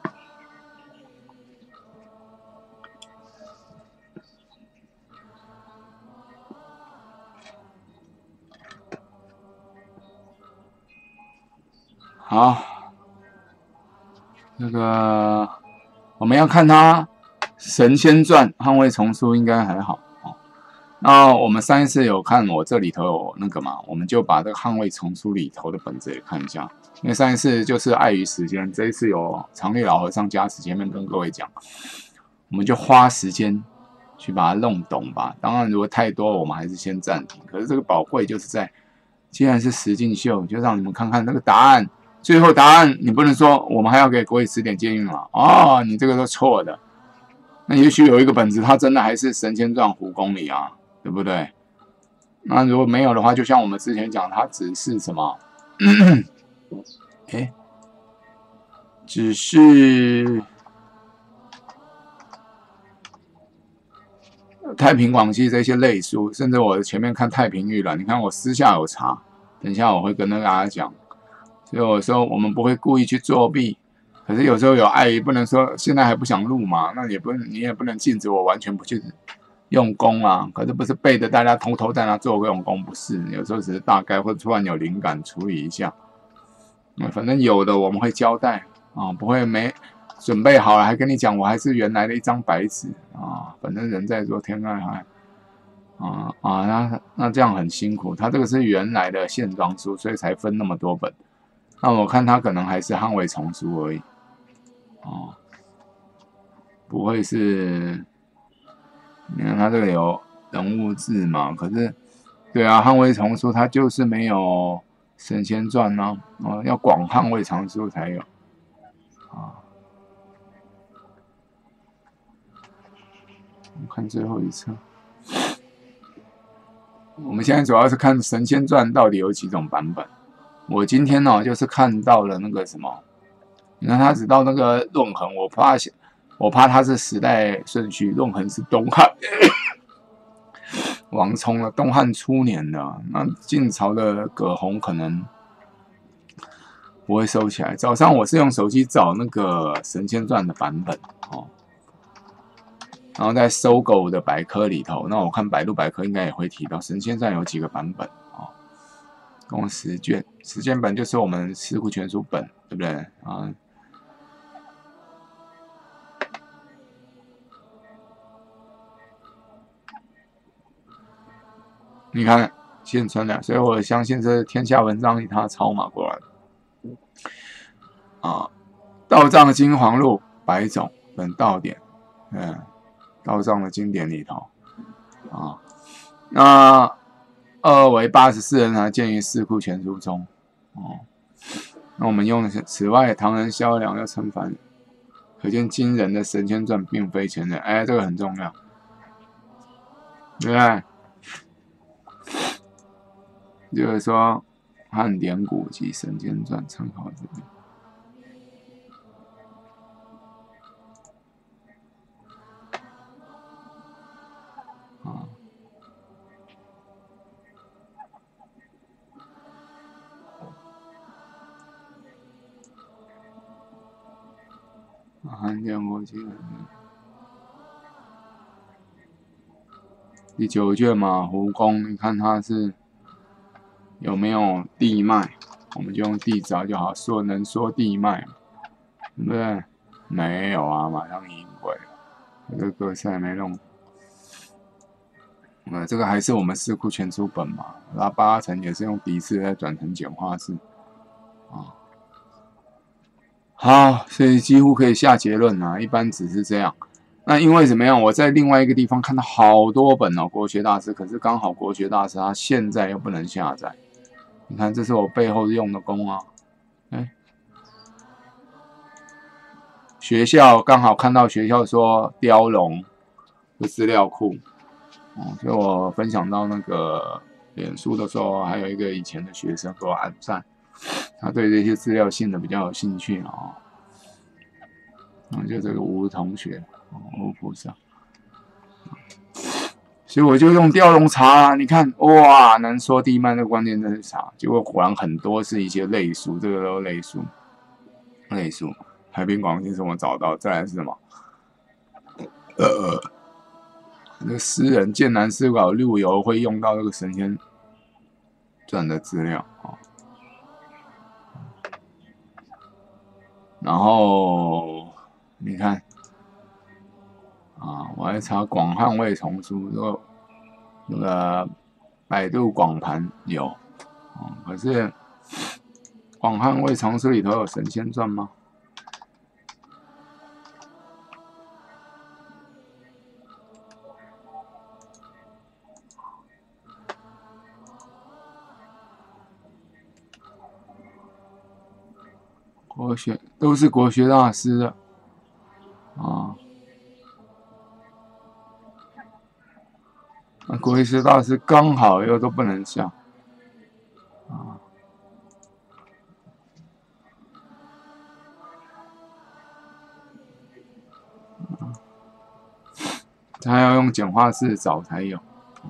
好，那个我们要看它《神仙传》《捍卫丛书》应该还好哦。那我们上一次有看我这里头有那个嘛，我们就把这个《捍卫丛书》里头的本子也看一下。因为上一次就是碍于时间，这一次有常绿老和尚加持，前面跟各位讲，我们就花时间去把它弄懂吧。当然，如果太多，我们还是先暂停。可是这个宝贵就是在，既然是实境秀，就让你们看看那个答案。最后答案你不能说我们还要给各位指点建议嘛？哦，你这个都错的。那也许有一个本子，它真的还是神仙传胡公里啊，对不对？那如果没有的话，就像我们之前讲，它只是什么？哎，只是太平广记这些类书，甚至我前面看太平御览，你看我私下有查，等一下我会跟大家讲。所以有时候我们不会故意去作弊，可是有时候有碍于不能说现在还不想录嘛，那也不你也不能禁止我完全不去用功啊。可是不是背着大家偷偷在那做用功，不是，有时候只是大概或突然有灵感处理一下。反正有的我们会交代啊，不会没准备好了还跟你讲，我还是原来的一张白纸啊。反正人在做天在海那这样很辛苦。他这个是原来的线装书，所以才分那么多本。那我看他可能还是捍卫丛书而已，不会是，你看他这个有人物志嘛？可是，对啊，捍卫丛书它就是没有神仙传呢，要广捍卫丛书才有，我看最后一册，我们现在主要是看神仙传到底有几种版本。我今天就是看到了那个什么，你看他只到那个论衡，我怕他是时代顺序，论衡是东汉王充了，东汉初年的，那晋朝的葛洪可能不会收起来。早上我是用手机找那个神仙传的版本然后在搜狗的百科里头，那我看百度百科应该也会提到神仙传有几个版本共10卷，10卷本就是我们四库全书本，对不对啊？你看现存的，所以我相信这天下文章以他抄嘛过来道藏金黄录百种等道典，道藏的经典里头那2为84人还见于四库全书中那我们用此外，唐人萧梁又称凡，可见今人的神仙传并非前人。这个很重要，对不对？就是说，汉典古及神仙传参考这边。汉典古及第9卷嘛，胡公，你看他是有没有地脉？我们就用地找就好，能说地脉，对不对？没有啊，马上引鬼，这个赛没弄。这个还是我们四库全书本嘛，那8成也是用底字再转成简化字好，所以几乎可以下结论一般只是这样。那因为怎么样？我在另外一个地方看到好多本国学大师，可是刚好国学大师他现在又不能下载。你看，这是我背后用的功学校刚好看到学校说雕龙的资料库所以我分享到那个脸书的时候，还有一个以前的学生给我按赞，他对这些资料性的比较有兴趣就这个吴同学，吴菩萨。 所以我就用吊龙茶啊，你看哇，能说地脉的关键字是啥？结果果然很多是一些类书，这个都类书，类书。太平广记是我找到，再来是什么？那个诗人剑南诗稿陆游会用到这个神仙传的资料啊。然后你看啊，我还查广汉卫丛书，那个百度广盘有，可是广汉卫丛书里头有神仙传吗？国学都是国学大师的啊。那国学大师刚好又都不能下啊。他要用简化式找才有。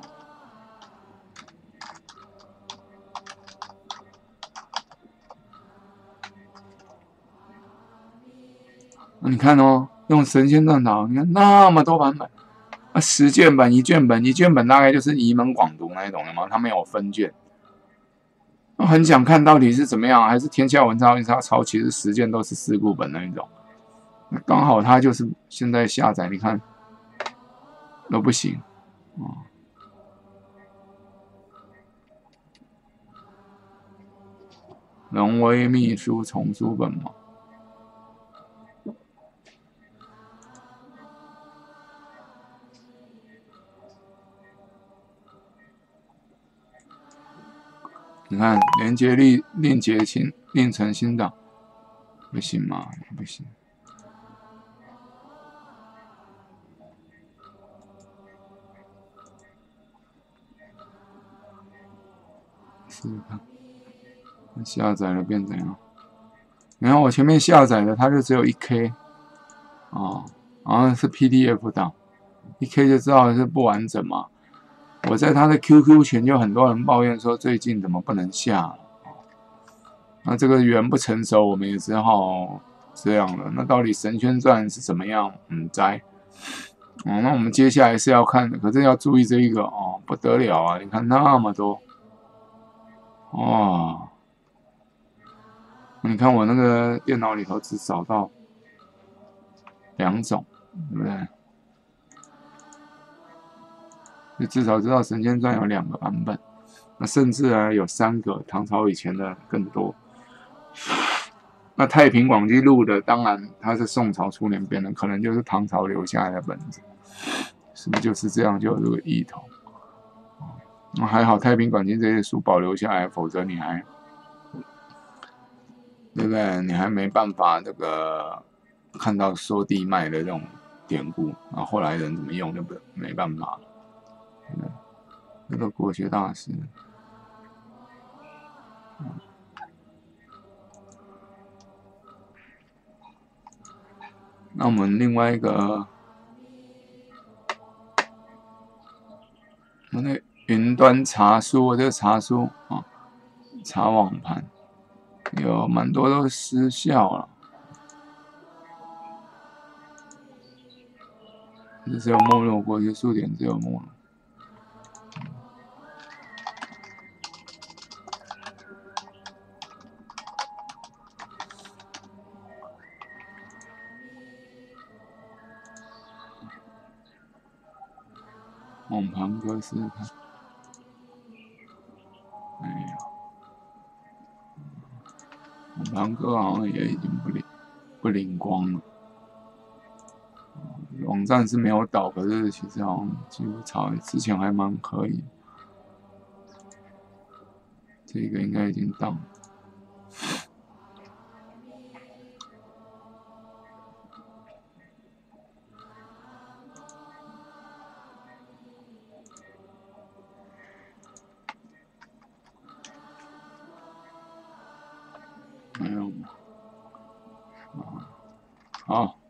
那你看哦，用神仙传导，你看那么多版本，啊，10卷本、1卷本、1卷本大概就是移门广读那一种的嘛，它没有分卷。我很想看到底是怎么样，还是天下文章一抄，其实10卷都是四库本那一种。刚好它就是现在下载，你看都不行啊。龙威秘书丛书本嘛。你看，连接令结清，令成新党，不行吗？不行。试试看，下载了变怎样？然后我前面下载的，它就只有1K 啊，好像是 PDF 档，1K 就知道是不完整嘛。我在他的 QQ 群就很多人抱怨说最近怎么不能下，那这个语言不成熟，我们也只好这样了。那到底神仙传是怎么样？在那我们接下来是要看的，可是要注意这一个哦，不得了啊！你看那么多哦，你看我那个电脑里头只找到2种，对不对？就至少知道神仙传有2个版本，那甚至有3个，唐朝以前的更多。那太平广记录的，当然它是宋朝初年编的，可能就是唐朝留下来的本子，是不是就是这样就有这个意头？那还好太平广记这些书保留下来，否则你还对不对？你还没办法这个看到说地脉的这种典故，然后后来人怎么用就没办法了。这个国学大师，那我们另外一个，我那云端茶书，这个茶书啊，茶网盘有蛮多都失效了，这是有目录，国学数典只有目录。网盘哥试试看，哎呀，网盘哥好像也已经不灵光了。网站是没有导，可是其实好像几乎查之前还蛮可以。这个应该已经到了。没有吗？好。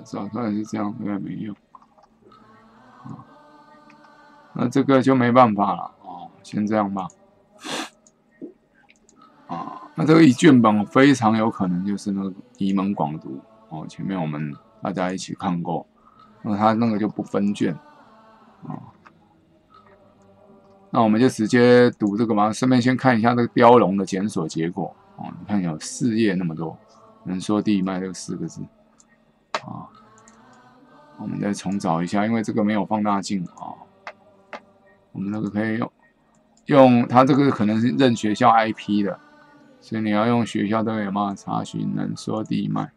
找出来是这样，应该没用。那这个就没办法了哦，先这样吧。那这个一卷本非常有可能就是那个沂门广读哦，前面我们大家一起看过，那它那个就不分卷那我们就直接读这个吧，顺便先看一下这个雕龙的检索结果哦。你看有4页那么多，能说地脉这4个字我们再重找一下，因为这个没有放大镜我们那个可以用它这个可能是认学校 IP 的。所以你要用学校都有办法查询能说地脉。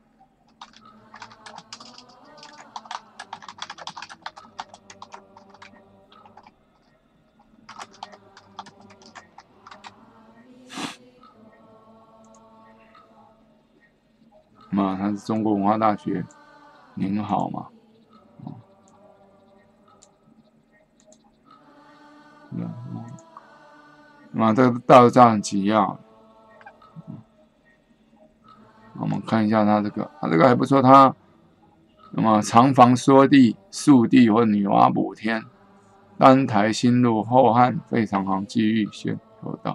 它是中国文化大学，您好嘛？这个道藏纪要。我们看一下它这个还不错，它长房说地、肃地或女娲补天、丹台新路、后汉废长行机遇先有道，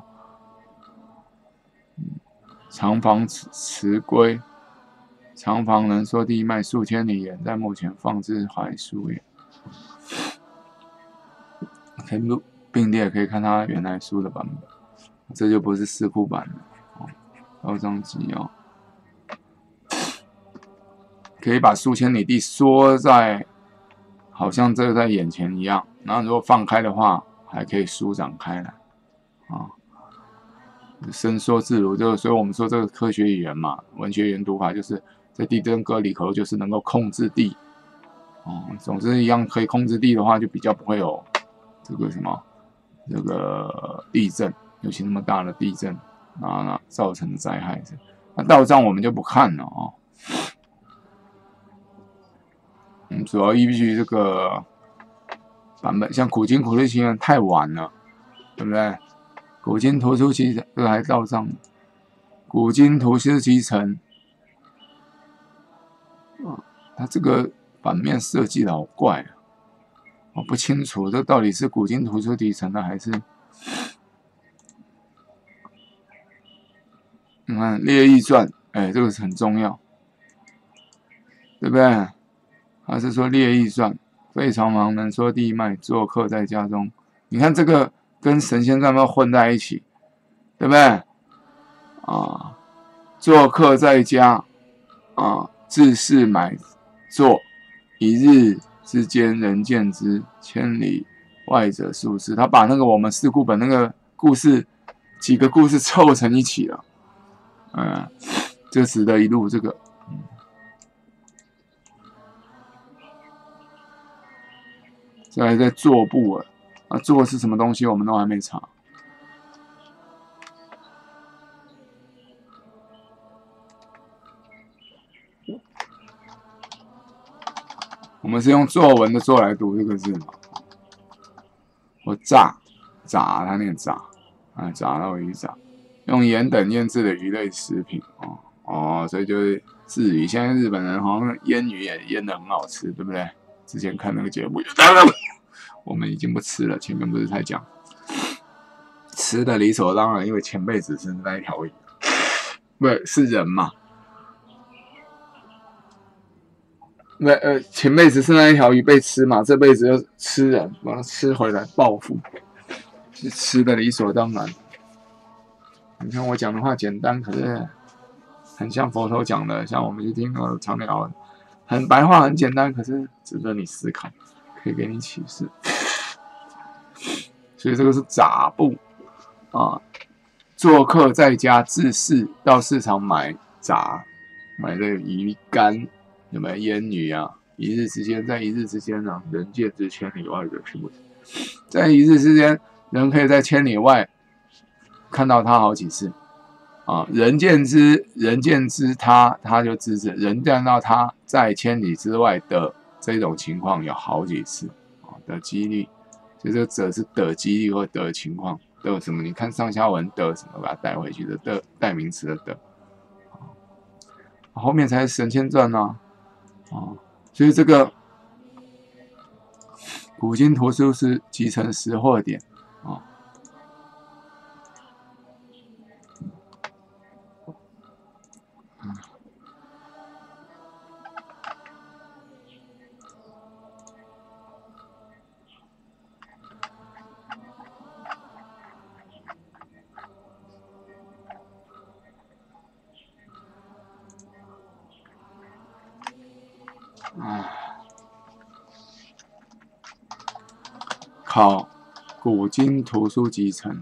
长房辞归，长房能说地脉数千里眼，在目前放置怀书也。并列可以看它原来书的版本，这就不是四库版了道藏纪要。可以把数千里地缩在，好像这个在眼前一样。然后如果放开的话，还可以舒展开来，伸缩自如。所以我们说这个科学语言嘛，文学语言读法就是在地震歌里头就是能够控制地，总之一样可以控制地的话，就比较不会有这个这个地震，尤其那么大的地震造成的灾害。那道藏我们就不看了主要依据这个版本，像古今图书奇缘太晚了，对不对？古今图书奇这个还道藏，古今图书集成，它这个版面设计的好怪我不清楚这到底是古今图书集成的还是？你看《列异传》，这个是很重要，对不对？他是说《列异传》，废长房能说地脉，做客在家中。你看这个跟神仙传要混在一起，对不对？做客在家，自是买坐，一日之间人见之，千里外者数之。他把那个我们四库本那个故事几个故事凑成一起了，就值得一录这个。这还在坐部坐是什么东西我们都还没查。我们是用作文的作来读这个字嘛？我炸，它念炸，炸到鱼炸，用盐等腌制的鱼类食品所以就是至于现在日本人好像腌鱼也腌得很好吃，对不对？之前看那个节目，我们已经不吃了。前面不是才讲吃的理所当然，因为前辈子是那一条鱼，不是人嘛？前辈子是那一条鱼被吃嘛，这辈子就吃人，把它吃回来报复，是吃的理所当然。你看我讲的话简单，可是很像佛陀讲的，像我们去听常聊，很白话，很简单，可是值得你思考，可以给你启示。所以这个是杂布做客在家自市到市场买杂，买这个鱼干。有没有烟雨一日之间，在一日之间人见之千里外者是不是？在一日之间，人可以在千里外看到他好几次人见之他就知之，人见到他在千里之外的这种情况有好几次的几率，所以这个者是的几率或的情况的什么？你看上下文的什么，把它带回去的代名词的后面才是神仙传所以这个古今图书是集成识货点啊。考古今图书集成。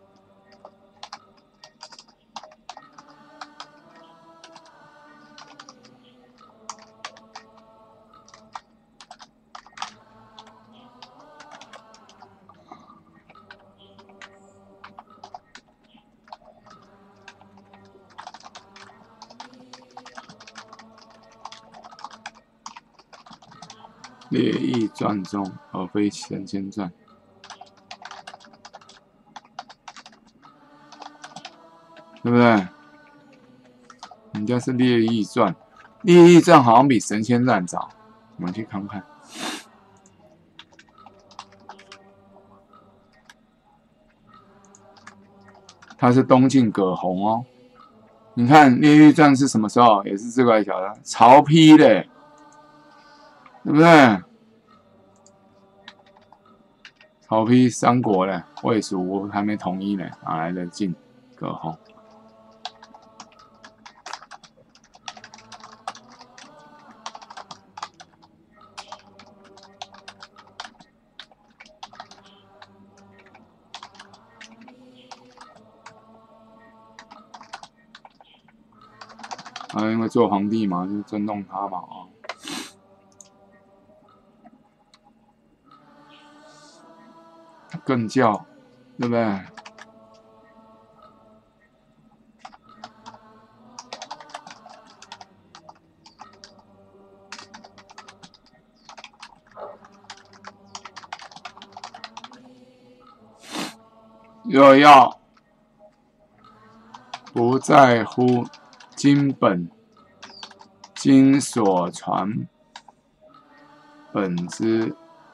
列异传中，而非神仙传。对不对？人家是列异传，列异传好像比神仙传早，我们去看看。他是东晋葛洪哦。你看列异传是什么时候？也是这个小的曹丕的，对不对？曹丕三国嘞，魏蜀吴还没统一呢，哪来的晋葛洪？因为做皇帝嘛，就尊重他嘛啊。更教，对不对？若要不在乎经本经所传本之，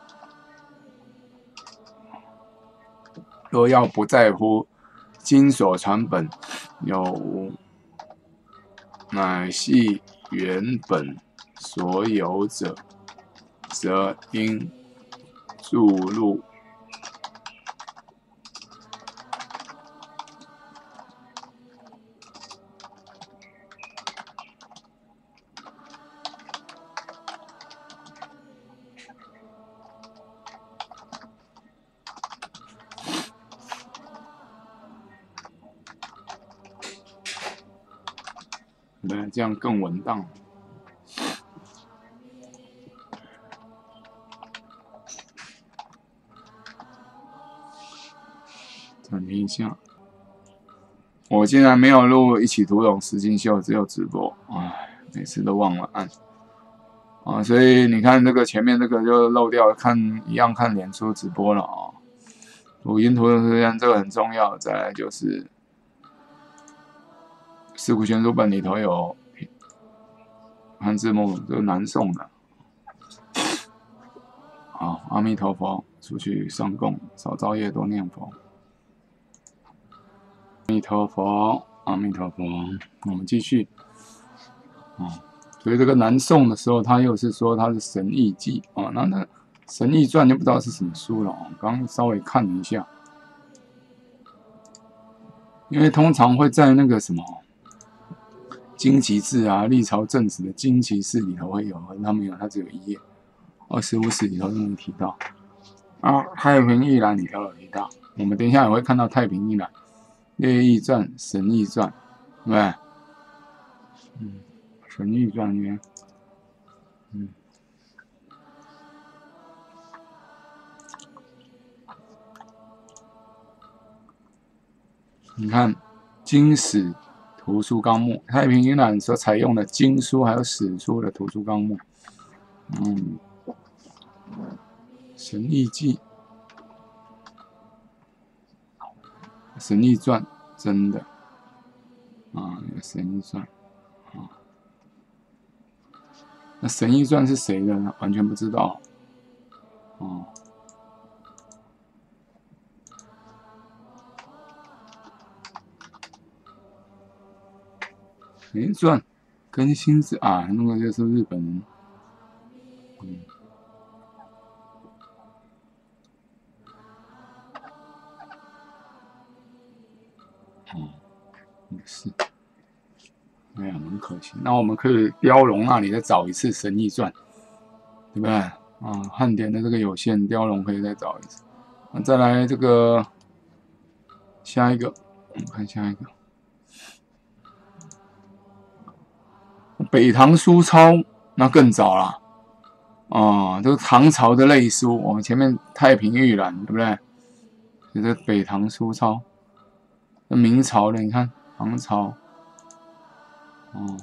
若要不在乎经所传本有无，乃系原本所有者，则应注入。对，这样更稳当。暂停一下，我竟然没有录一起读懂实境秀，只有直播，唉，每次都忘了按。所以你看这个前面这个就漏掉，一样看脸书直播了啊。语音图书间这个很重要，再来就是四库全书本里头有汉字幕，这个南宋的。好，阿弥陀佛，出去上供，少造业，多念佛。阿弥陀佛，阿弥陀佛。我们继续。所以这个南宋的时候，他又是说他是神异记啊，那神异传就不知道是什么书了啊。刚稍微看了一下，因为通常会在那个什么经籍志啊、历朝正史的经籍志里头会有，他没有，他只有一页。25史里头都没提到啊，太平义览里头有提到。我们等一下也会看到太平义览、列异传、神异传，对不对？神异传里面，你看经史图书纲目，太平义览所采用的经书还有史书的图书纲目，神异记、神异传，真的有神异传那《神医传》是谁的呢？完全不知道。哦，《神医传》更新是啊，那个就是日本人。是，哎呀，很可惜。那我们可以雕龙那里再找一次《神医传》，对不对？啊，汉典的这个有限，雕龙可以再找一次。那再来这个下一个，我们看下一个，北唐书钞，那更早了。哦，这个唐朝的类书，我们前面太平御览，对不对？这北唐书钞，那明朝的，你看唐朝，哦，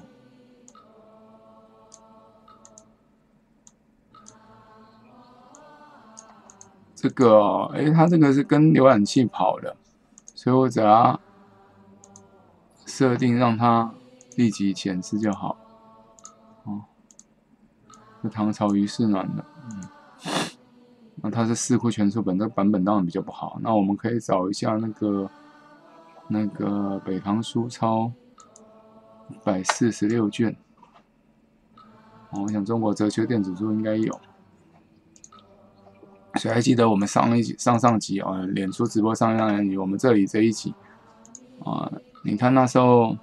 这个，它这个是跟浏览器跑的，所以我只要设定让它立即显示就好。哦，是唐朝虞世南的，那它是四库全书本，这个版本当然比较不好。那我们可以找一下那个北唐书钞146卷。我想中国哲学电子书应该有。所以还记得我们上集脸书直播上一集，我们这里这一集你看那时候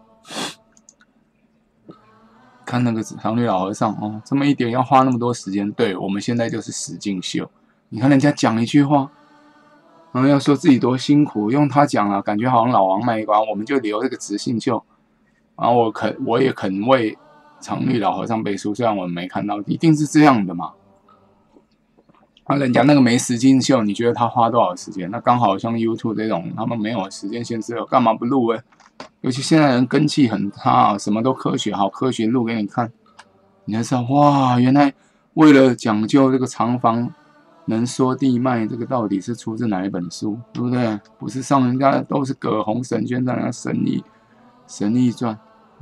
看那个常绿老和尚这么一点要花那么多时间。对，我们现在就是实境秀。你看人家讲一句话，然后要说自己多辛苦，用他讲了，感觉好像老王卖瓜，我们就留这个直性秀。然后我也肯为常绿老和尚背书，虽然我们没看到，一定是这样的嘛。人家那个没实境秀，你觉得他花多少时间？那刚好像 YouTube 这种，他们没有时间限制了，干嘛不录？尤其现在人根气很差，什么都科学，好科学录给你看，你才知道哇，原来为了讲究这个长房能说地脉，这个到底是出自哪一本书，对不对？不是上人家都是葛洪神宣在那神医传，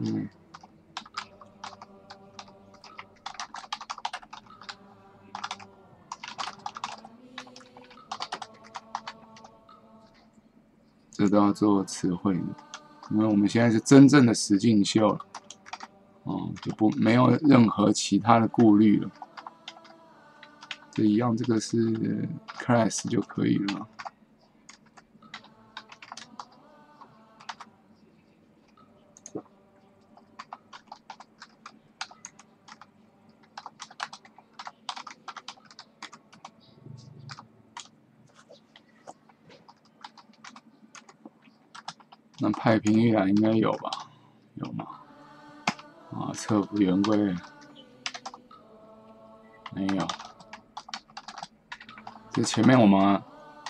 这都要做词汇的，因为我们现在是真正的实境秀了，就没有任何其他的顾虑了。这一样，这个是 class 就可以了。那太平御览应该有吧？有吗？测幅圆规没有。这前面我们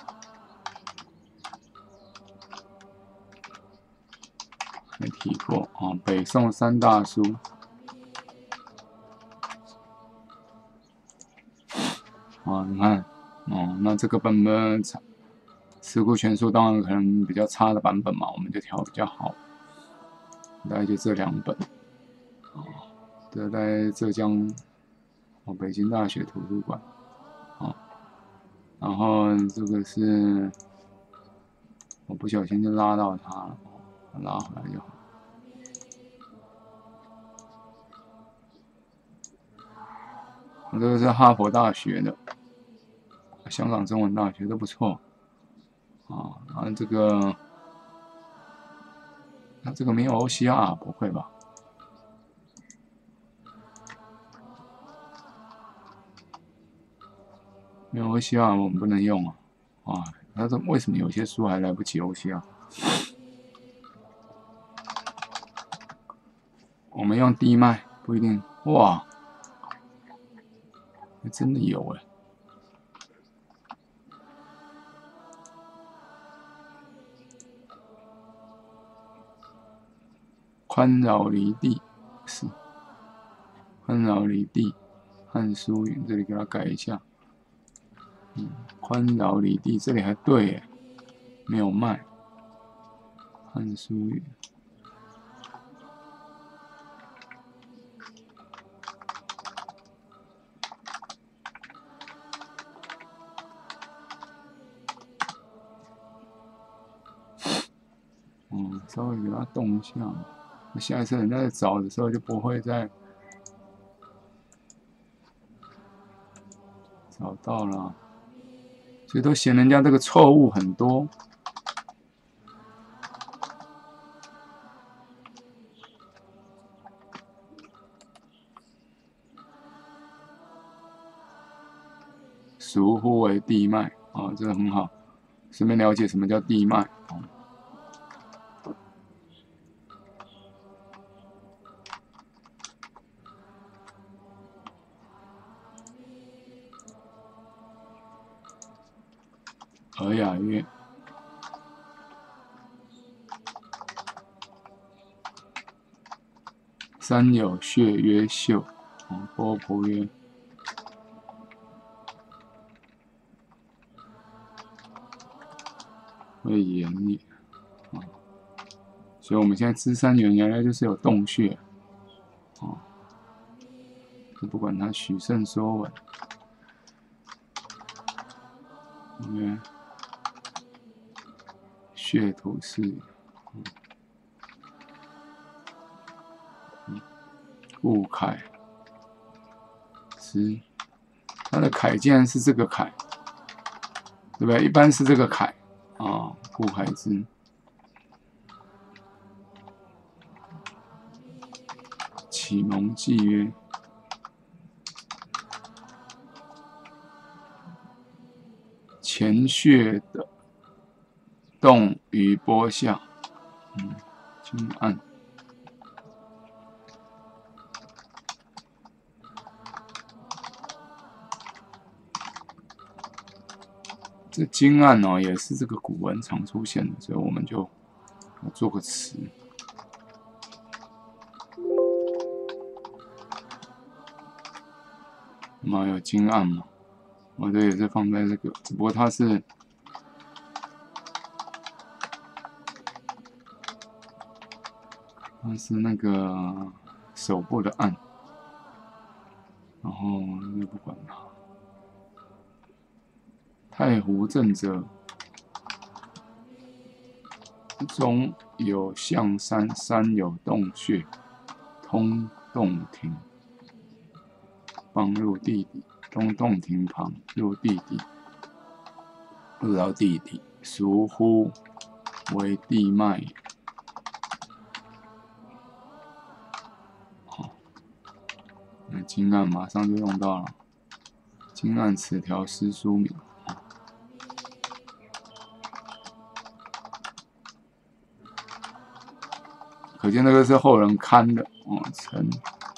没提过北宋三大书。你看那这个本本四库全书当然可能比较差的版本嘛，我们就挑比较好。大概就这2本。这在浙江北京大学图书馆。然后这个是我不小心就拉到它了，拉回来就好。这个是哈佛大学的，香港中文大学都不错。这个它这个没有 OCR， 不会吧？没有 OCR 我们不能用它这为什么有些书还来不及 OCR？ 我们用地脉不一定。哇，真的有宽饶离地是宽饶离地，汉书云这里给它改一下。宽饶离地这里还对没有卖。汉书云。 稍微给它动一下，那下一次人家在找的时候就不会再找到了，所以都嫌人家这个错误很多。俗呼为地脉啊，这个很好，顺便了解什么叫地脉。尔雅曰：三有穴曰秀，波婆曰：为言也。所以我们现在知三元原来就是有洞穴，就不管它许慎说文，血土是物凯之，它的凯竟然是这个凯，对不对？一般是这个凯啊，物凯之。启蒙记曰：前穴的洞于波下，经案。这经案也是这个古文常出现的，所以我们就做个词。有经案嘛？这也是放在这个，只不过它是那个手部的案，然后就不管它。太湖正者，中有象山，山有洞穴，通洞庭，傍入地底，通洞庭旁入地底，入到地底，俗呼为地脉。那经案马上就用到了，经案此条诗书名。可见那个是后人刊的陈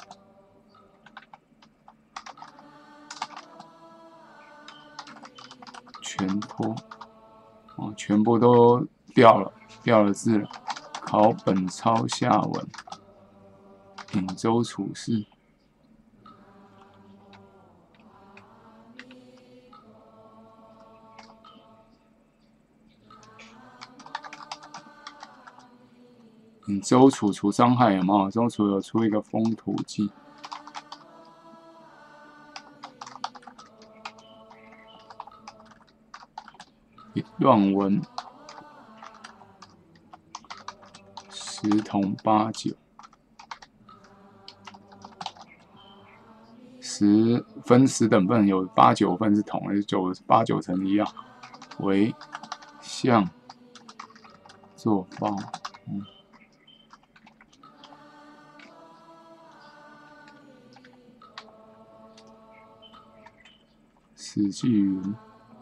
全托全部都掉了字了。考本抄下文，颍州处事。周楚除伤害有没有？周楚有出一个风土记，一乱文10铜8九，10分10等份，有8、9份是铜，是8、9成一样，为象作包。史记云：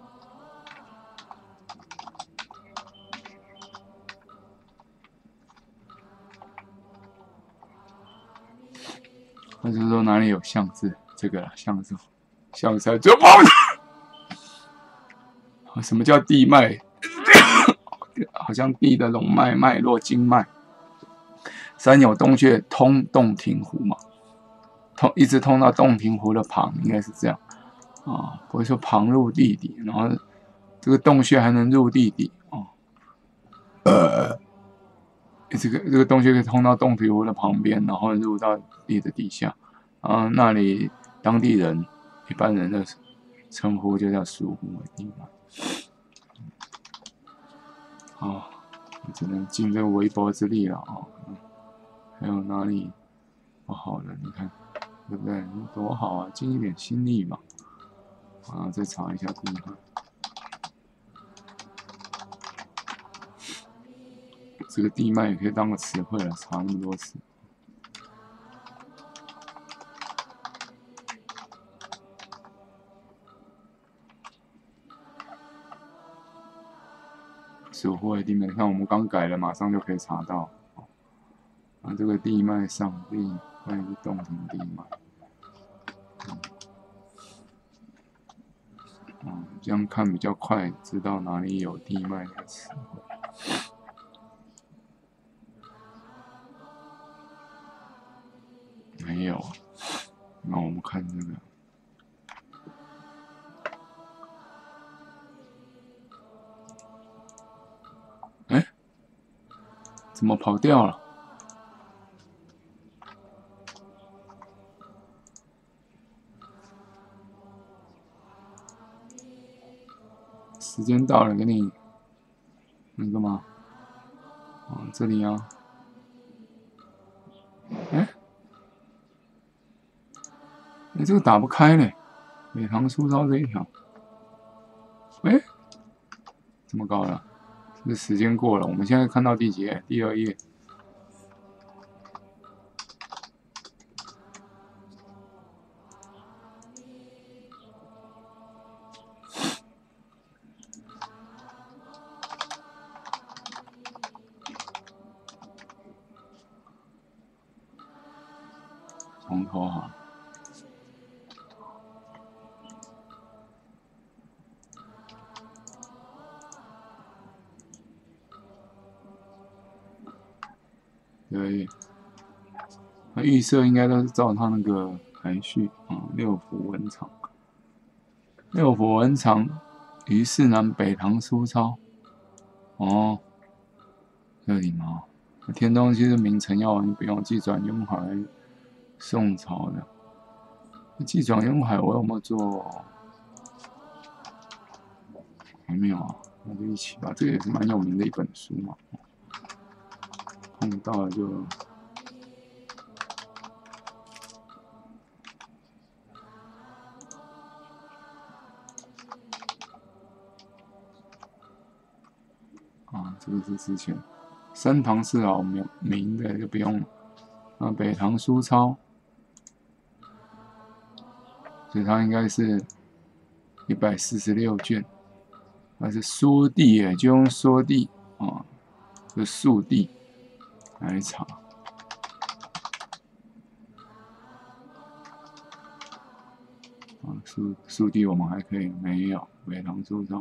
或者说哪里有象字？这个象字，象才最棒的。什么叫地脉？好像地的龙脉、脉络、经脉。山有洞穴，通洞庭湖嘛，一直通到洞庭湖的旁，应该是这样。不会说旁入地底，然后这个洞穴还能入地底这个洞穴可以通到洞庭湖的旁边，然后入到地的底下，那里当地人一般人的称呼就叫俗呼为地脉。 只能尽这个微薄之力了啊。还有哪里不好的？你看，对不对？多好啊，尽一点心力嘛。啊，再查一下地脉。这个地脉也可以当个词汇了，查那么多次。属火的地脉，看我们刚改了，马上就可以查到。啊，这个地脉上地脉是动成地脉。这样看比较快，知道哪里有地脉的词汇。没有，那我们看这个。哎，怎么跑掉了？时间到了，给你那个吗？哦，这里啊。哎，你这个打不开嘞，北唐书抄这一条。哎，怎么搞的？这时间过了，我们现在看到第几页？第2页。从头好了。对，那预设应该都是照他那个排序啊，六府文长，六府文长，于是南北唐书抄。哦，这里嘛，天东其实名臣要你不用纪转雍海，宋朝的。纪转雍海我有没有做？还没有啊，那就一起吧。这个也是蛮有名的一本书嘛。碰到了就啊，这个是之前升堂是老名的就不用了。那北唐书抄，所以它应该是146卷，那是缩地耶，就用缩地啊，就速地来查。啊，速地我们还可以没有北唐书抄。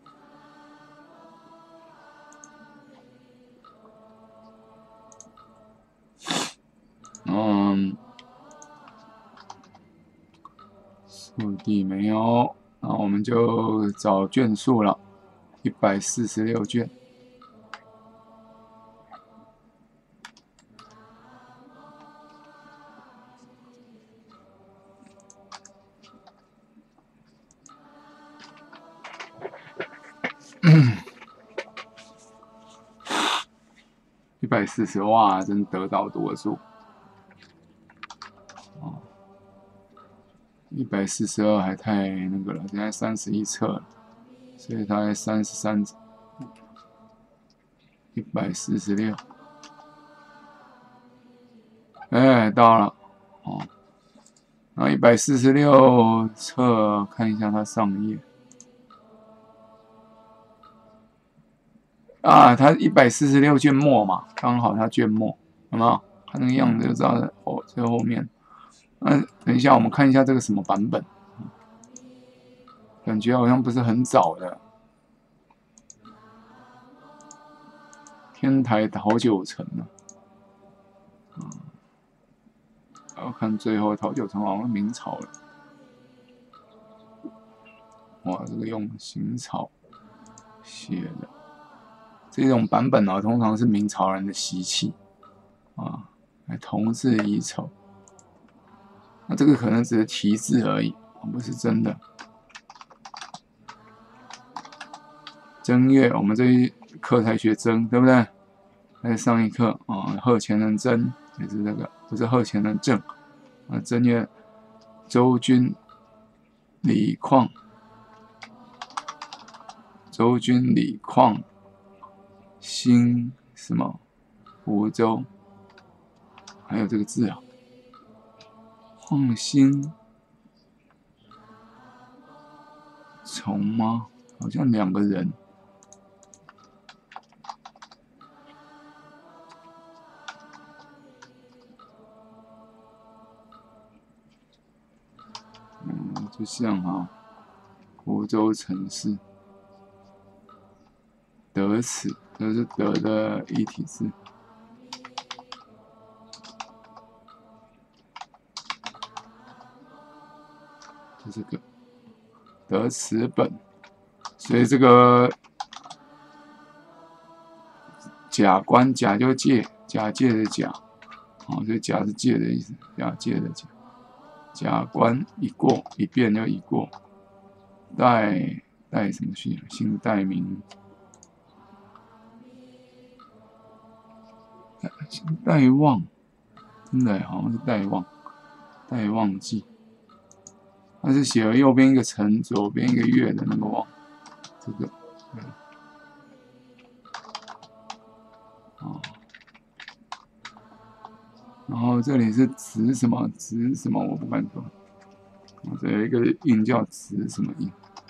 速地没有，那我们就找卷数了，146卷。140，哇，真得到多数。142还太那个了，现在31册了，所以大概33。146，哎，到了，哦，然后146册，看一下它上页。啊，它146卷末嘛，刚好它卷末，有没有？看那个样子就知道了。哦，最后面。那等一下，我们看一下这个什么版本，感觉好像不是很早的。天台陶九成呢？我看最后陶九成好像明朝了。哇，这个用行草写的。这种版本啊，通常是明朝人的习气啊，来同治乙丑。那这个可能只是题字而已，不是真的。正月，我们这一课才学正，对不对？ 在上一课贺钱人真也是这个，不是贺钱人正正月周君李旷，周君李旷兴什么福州，还有这个字啊，旷兴虫吗？好像2个人。就像福州城市，得此，这是得的一体字。就这个得此本，所以这个假官，假就借，假借的假，所以假是借的意思，假借的假。假官一过，一变就一过。代什么姓？姓代名。代忘，真的好像是代忘，代忘记。它是写了右边一个辰，左边一个月的那个忘，这个，然后这里是子什么子什么，我不敢说。这有一个印叫子什么印。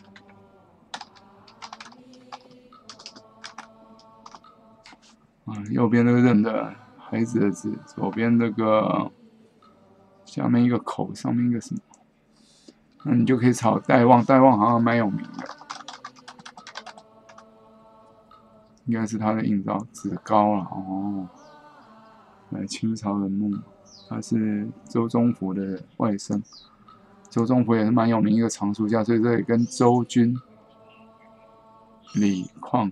右边那个认的孩子的字，左边那个下面一个口，上面一个什么？那你就可以炒代忘，代忘好像蛮有名的，应该是他的印照，子高了清朝人物，他是周宗福的外甥，周宗福也是蛮有名一个藏书家，所以这里跟周君李旷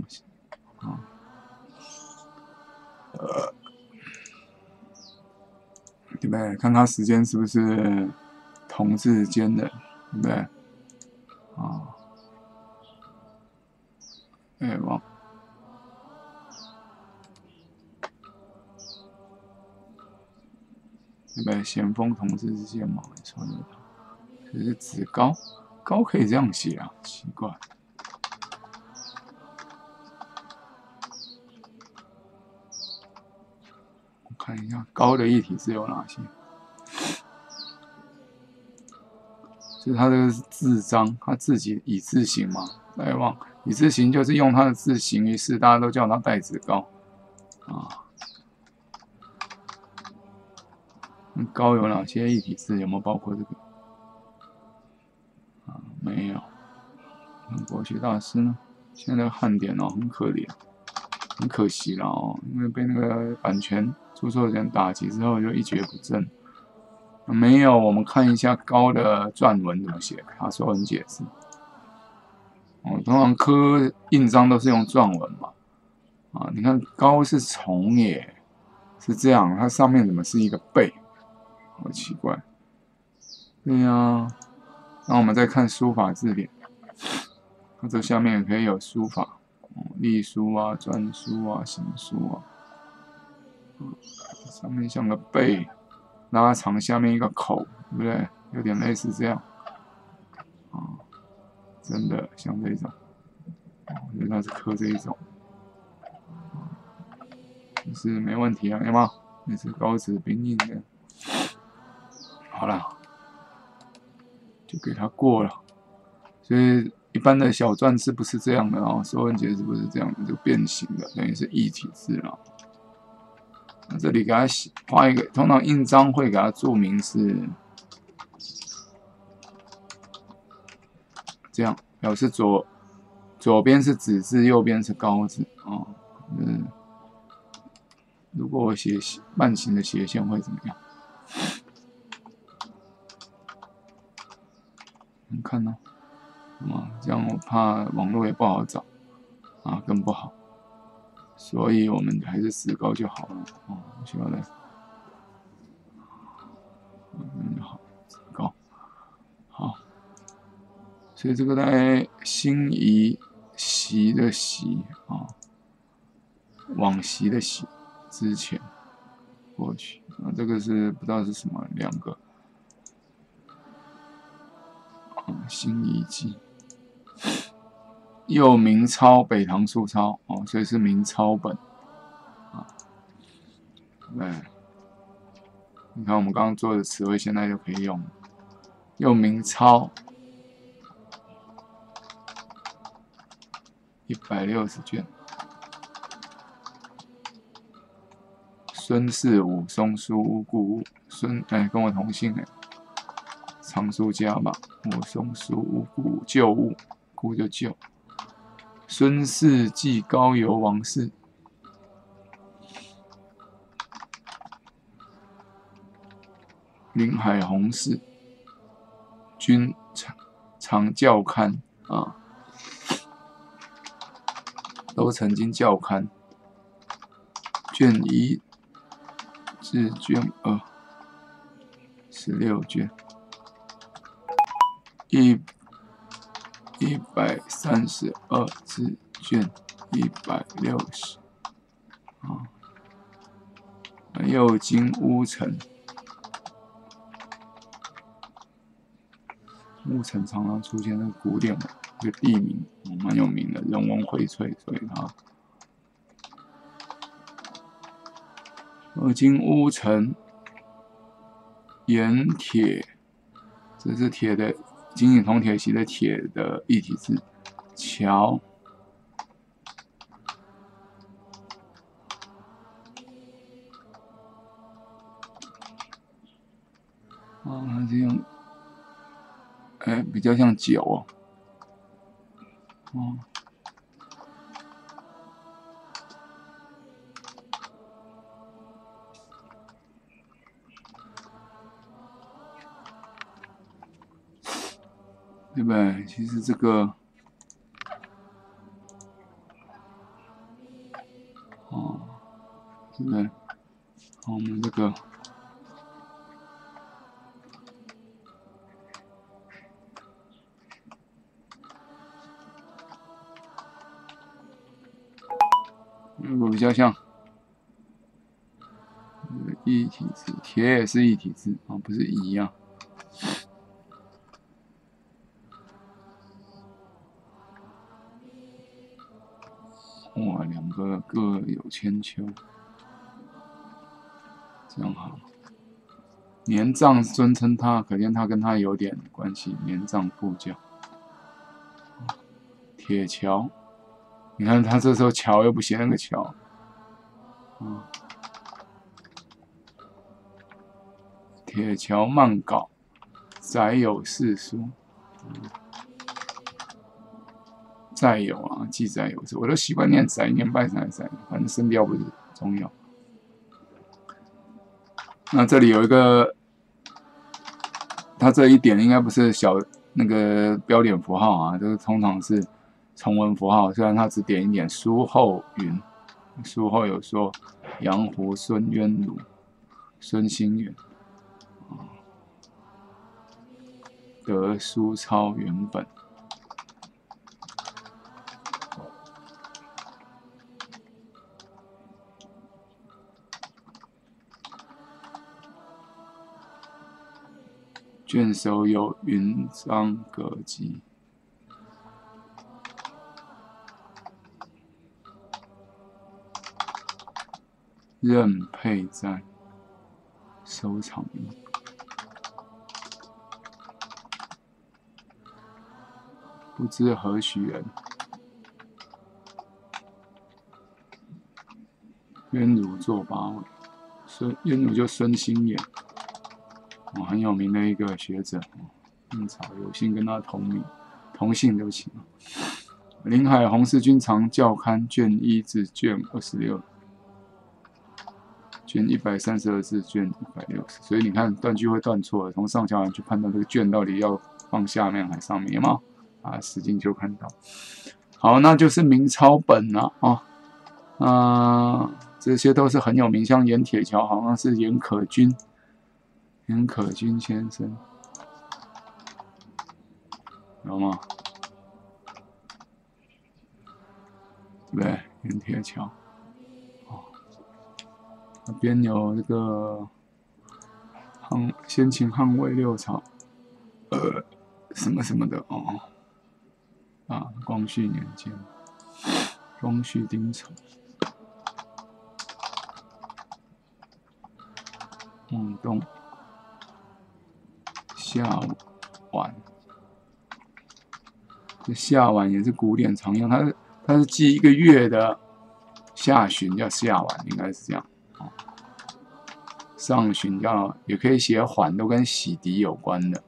对不对？看他时间是不是同治间的，对不对？忘。对不对？咸丰同治之间嘛，没错的。这是子高，高可以这样写啊，奇怪。我看一下高的异体字有哪些。所以他这个是字章，他自己以字形嘛，来往以字形就是用他的字形于世，大家都叫他代子高高有哪些异体字？有没有包括这个？没有。国学大师呢？现在汉典很可怜，很可惜了因为被那个版权著作权打击之后就一蹶不振。没有，我们看一下高的篆文怎么写，他说很解释。通常刻印章都是用篆文嘛。你看高是虫耶，是这样，它上面怎么是一个贝？好奇怪。对呀，那我们再看书法字典，它这下面也可以有书法，隶书篆书行书上面像个贝。拉长下面一个口，对不对？有点类似这样，真的像这种，我觉得它是刻这一种，就是没问题有没有？也是高子兵印的，好了，就给它过了。所以一般的小篆字不是这样的收文解字不是这样的，就变形的，等于是异体字了。那这里给它画一个，通常印章会给它注明是这样，表示左边是子字，右边是高字如果我写慢行的斜线会怎么样？你看呢？这样我怕网络也不好找更不好。所以我们还是死高就好了晓得，好，死高，好，所以这个在心仪习的习往昔的习， 之前过去这个是不知道是什么两个新遗迹，又名抄北唐书抄所以是明抄本对，你看我们刚刚做的词汇，现在就可以用，又名抄160卷。孙氏武松书屋故物，跟我同姓藏书家吧。武松书屋故物，旧物，故就旧。孙氏祭高邮王氏，临海洪氏，均常校刊都曾经校刊。卷1至卷2 16卷132至卷160又经乌城，乌城常常出现那个古典一个地名蛮有名的，人文荟萃，所以它经乌城盐铁，这是铁的金银铜铁锡的铁的异体字，桥它这样比较像酒对不对？其实这个对不对？我们这个比较像异体字，铁也是异体字不是一样。哇，两个各有千秋，这样好。年丈尊称他，可见他跟他有点关系。年丈部教，铁桥，你看他这时候桥又不写那个桥，铁桥漫稿，载有四书，载有记载有，我都习惯念载，念拜载，反正声调不是重要。那这里有一个，它这一点应该不是小那个标点符号这个通常是重文符号，虽然它只点一点。书后云，书后有说杨湖孙渊儒、孙兴远得书抄原本。卷首有云章阁记，任佩在收藏名，不知何许人。渊儒作八尾，渊儒就孙兴衍。很有名的一个学者，明朝有幸跟他同姓，对不起。临海洪氏均常校刊卷1至卷26，卷132至卷160，所以你看断句会断错，从上下文去判断这个卷到底要放下面还是上面，有没有？使劲就看到。好，那就是明抄本了这些都是很有名，像盐铁桥好像是严可均先生，有吗？对不对？盐铁桥， 那边有这个先秦汉魏六朝，什么什么的哦，啊，光绪年间，光绪丁丑，梦洞，夏晚，这夏晚也是古典常用，它是记一个月的下旬叫夏晚，应该是这样。上旬也可以写缓，都跟洗涤有关的。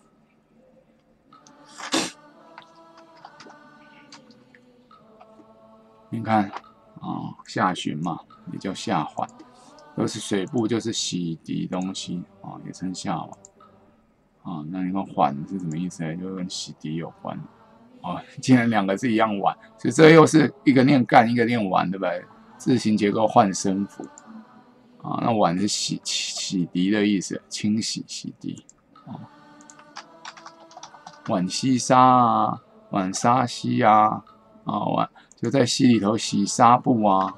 你看啊，下旬嘛，也叫下缓，都是水部，就是洗涤东西啊，也称下缓啊。那你看缓是什么意思呢？就跟洗涤有关哦。既然两个字一样晚，所以这又是一个念干，一个念晚，对不对？字形结构换声符。啊，那碗是洗涤的意思，清洗、洗涤。啊，碗溪沙啊，碗沙溪啊，碗就在溪里头洗纱布啊，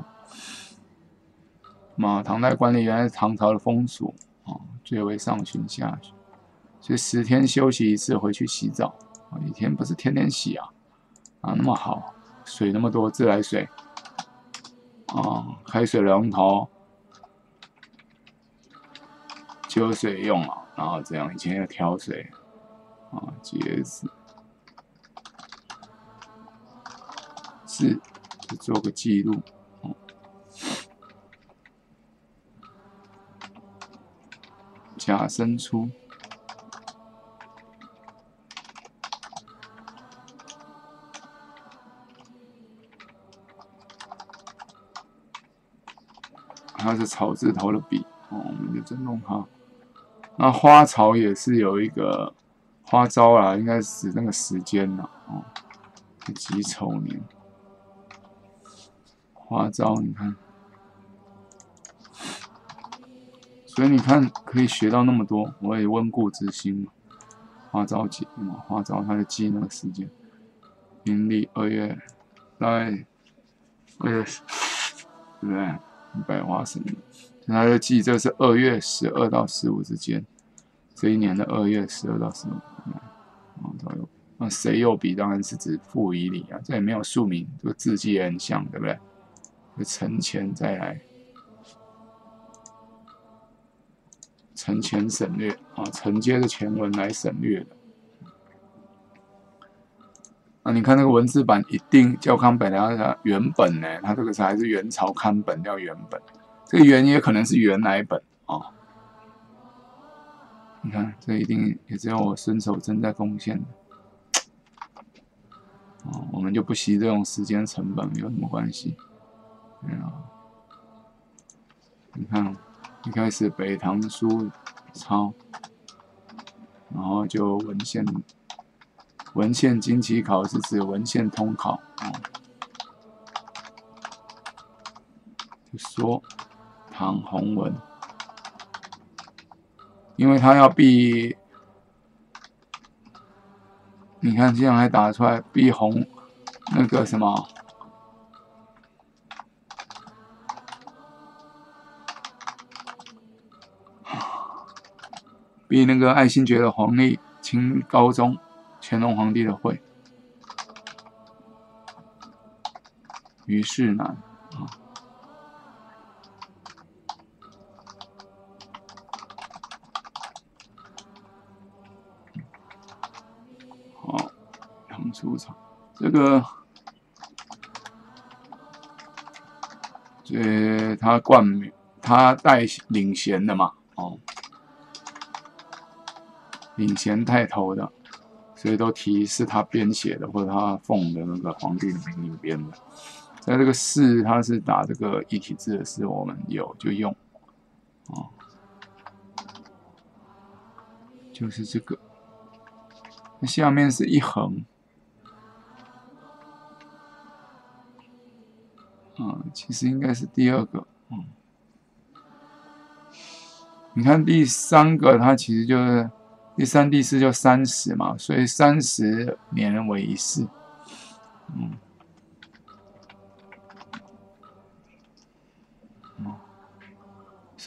唐代官吏原来是唐朝的风俗啊，最为上旬下旬，所以10天休息一次回去洗澡啊，一天不是天天洗啊，那么好，水那么多，自来水啊，开水龙头。酒水用啊，然后这样以前要挑水啊，节制字就做个记录。甲申初，它是草字头的笔哦，我们就尊重它。那花草也是有一个花朝啦，应该是那个时间啦，哦，己丑年，花朝，你看，所以你看可以学到那么多，我也温故知新嘛。花朝节嘛，花朝它就记那个时间，阴历2月，大概2月，对不对？百花生米，他就记这是2月12到15之间，这一年的2月12到15。那谁右笔当然是指傅以礼啊，这也没有庶民，这个字迹也很像，对不对？就承前再来，承前省略啊，承接着前文来省略的。那你看那个文字版一定校勘本它原本呢，它这个还是元朝刊本叫原本，这个原也可能是原来本啊。你看这一定也只有我孙守贞在贡献的。我们就不惜这种时间成本，有什么关系？对啊，你看一开始北唐书抄，然后就文献经期考是指文献通考就说唐洪文，因为他要避。你看，这样还打出来避洪那个什么，避那个爱新觉的皇帝清高宗乾隆皇帝的讳，于是南出场，这个，他冠名，他带领衔的嘛，领衔带头的，所以都提是他编写的，或者他奉的那个皇帝的命令编的。在这个士，他是打这个一体字的士，我们有就用，就是这个，那下面是一横。其实应该是第2个，你看第3个，它其实就是第3、第4就30嘛，所以30年为一世，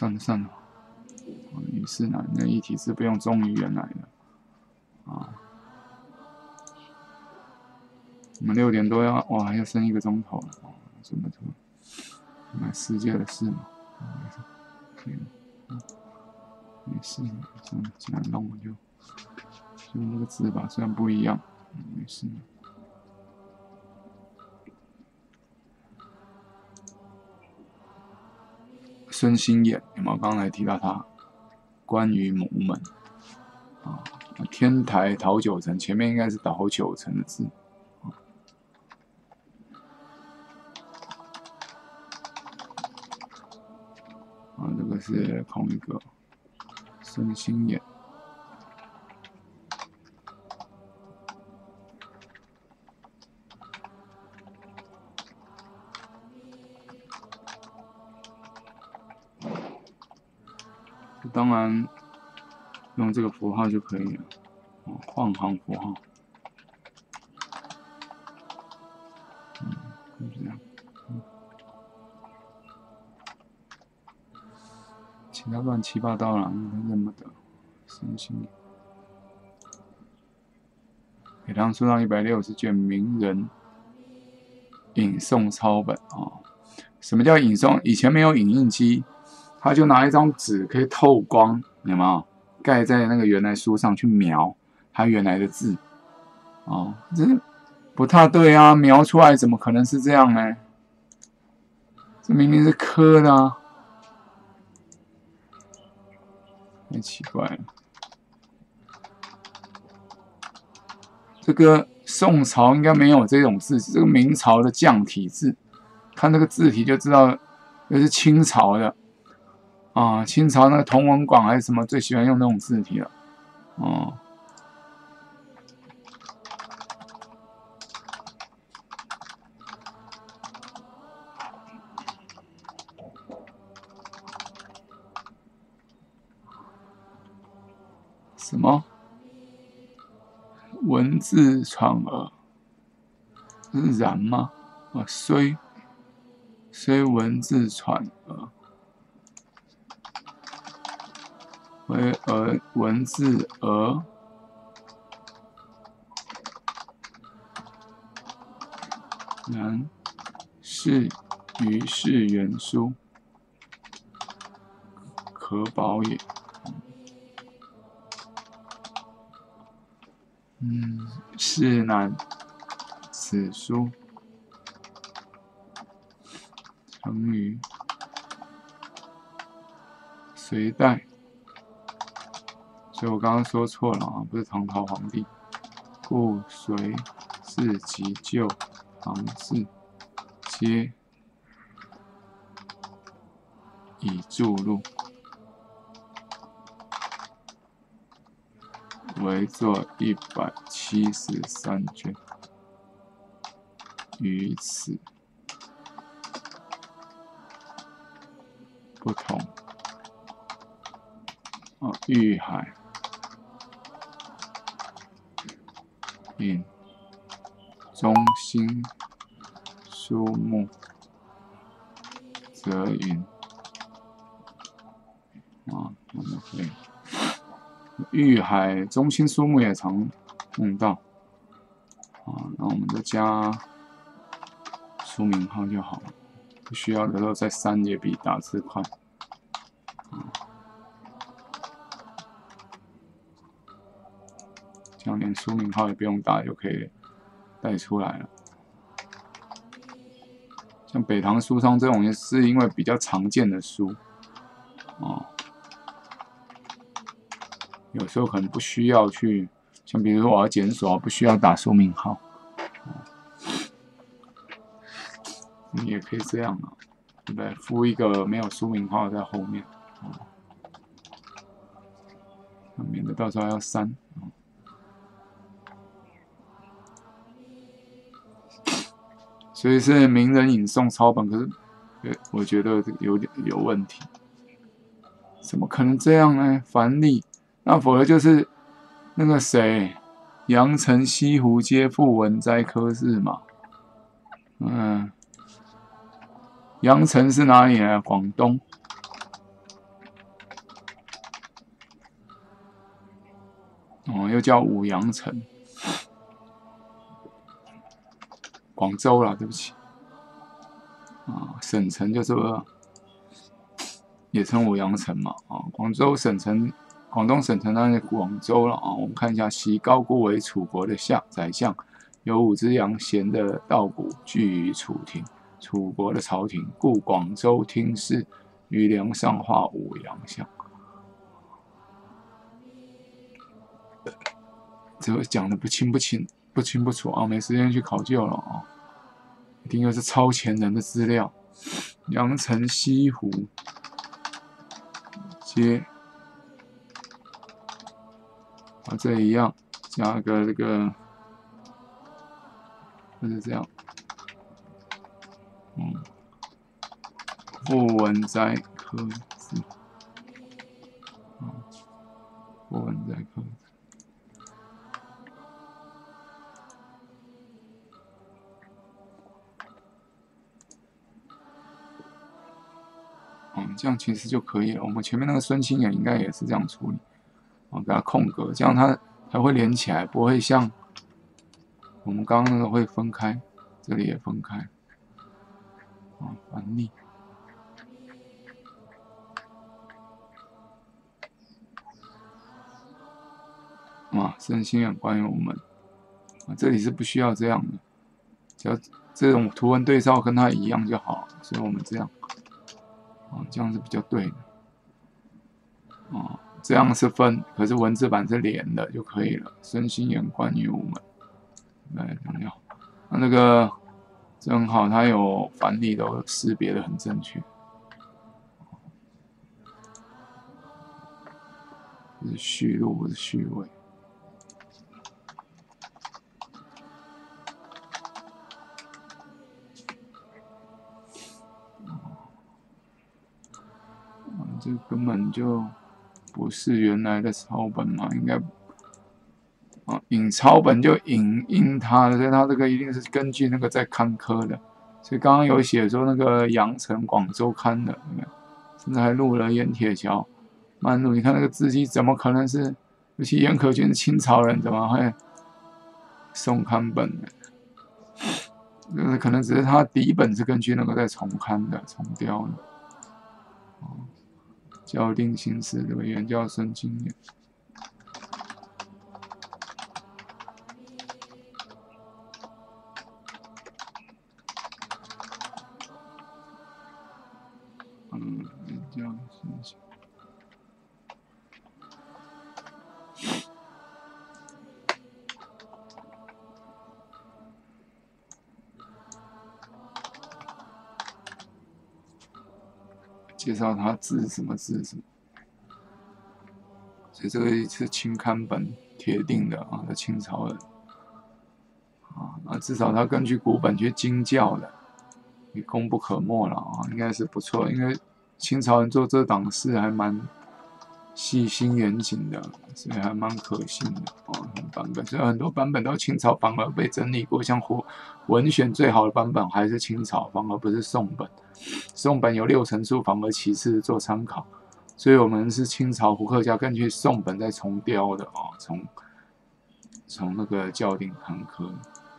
算了，于是呢，那一体字不用忠于原来的啊。我们6点多要哇，还要剩1个钟头了，这么多，买世界的事嘛，没事，这样弄就那个字吧，虽然不一样，没事。孙心眼有没有？刚才提到他关于母门啊，天台陶九成前面应该是陶九成的字啊，这个是同一个孙心眼。当然，用这个符号就可以了。换行符号，就这样。其他乱七八糟了，认不得。神心。北唐书上160卷名人引宋抄本啊。什么叫引宋？以前没有影印机。他就拿一张纸可以透光，有没有？盖在那个原来书上去描它原来的字，这不太对啊！描出来怎么可能是这样呢？这明明是刻的啊，太奇怪了。这个宋朝应该没有这种字，这个明朝的匠体字，看这个字体就知道这是清朝的。清朝那个同文馆还是什么最喜欢用那种字体了，什么文字传耳，是然吗？虽文字传耳。为文字而然是于是原书，可保也。是乃此书成于隋代。所以我刚刚说错了啊，不是唐朝皇帝，故隋字及旧唐字皆已著录，为作173卷，于此不同。玉海引中心书目则云我们可以玉海中心书目也常用到那我们就加书名号就好了，不需要的时候再删也比打字快。这样连书名号也不用打就可以带出来了。像北唐书商这种也是因为比较常见的书，有时候可能不需要去，像比如说我要检索，不需要打书名号，你也可以这样对不对？附一个没有书名号在后面，免得到时候要删。所以是名人引宋抄本，可是我觉得有点有问题，怎么可能这样呢？樊历，那否则就是那个谁，阳城西湖街赋文摘科士嘛。阳城是哪里呢？广东。 又叫五羊城，广州啦，对不起。省城就是也称五羊城嘛。广州省城。广东省城那是广州了我们看一下，袭高姑为楚国的宰相，有5只羊衔的稻谷居于楚庭，楚国的朝廷，故广州厅试于梁上画五羊像。这个讲的不清不楚没时间去考究了一定又是超前人的资料。阳城西湖街。这一样，加个这个，就是这样，傅文斋刻字，傅文斋刻字，这样其实就可以了。我们前面那个孙清远应该也是这样处理。给它空格，这样它才会连起来，不会像我们刚刚那个会分开，这里也分开。反例。身心很关于我们。这里是不需要这样的，只要这种图文对照跟它一样就好了，所以我们这样，这样是比较对的。这样是分，可是文字版是连的就可以了。身心言关于我们，来重要。那个正好它有繁体都识别的很正确。这是序录，不是序位。这根本就不是原来的抄本嘛，应该引抄本就引印它的，所以它这个一定是根据那个在刊刻的。所以刚刚有写说那个羊城广州刊的，甚至还录了盐铁桥漫录。你看那个字迹怎么可能是？尤其严可君是清朝人，怎么会送刊本呢？可能只是他底本是根据那个在重刊的、重雕的。校订新事这个原教孙经验。原教孙经。介绍他字什么字什么，所以这个是清刊本铁定的是清朝人至少他根据古本去精校的，也功不可没了应该是不错。因为清朝人做这档事还蛮细心严谨的，所以还蛮可信的版本。所以很多版本到清朝反而被整理过，像文选最好的版本还是清朝，反而不是宋本。宋本有6成数，反而其次做参考。所以我们是清朝胡克家根据宋本再重雕的从那个校订刊刻。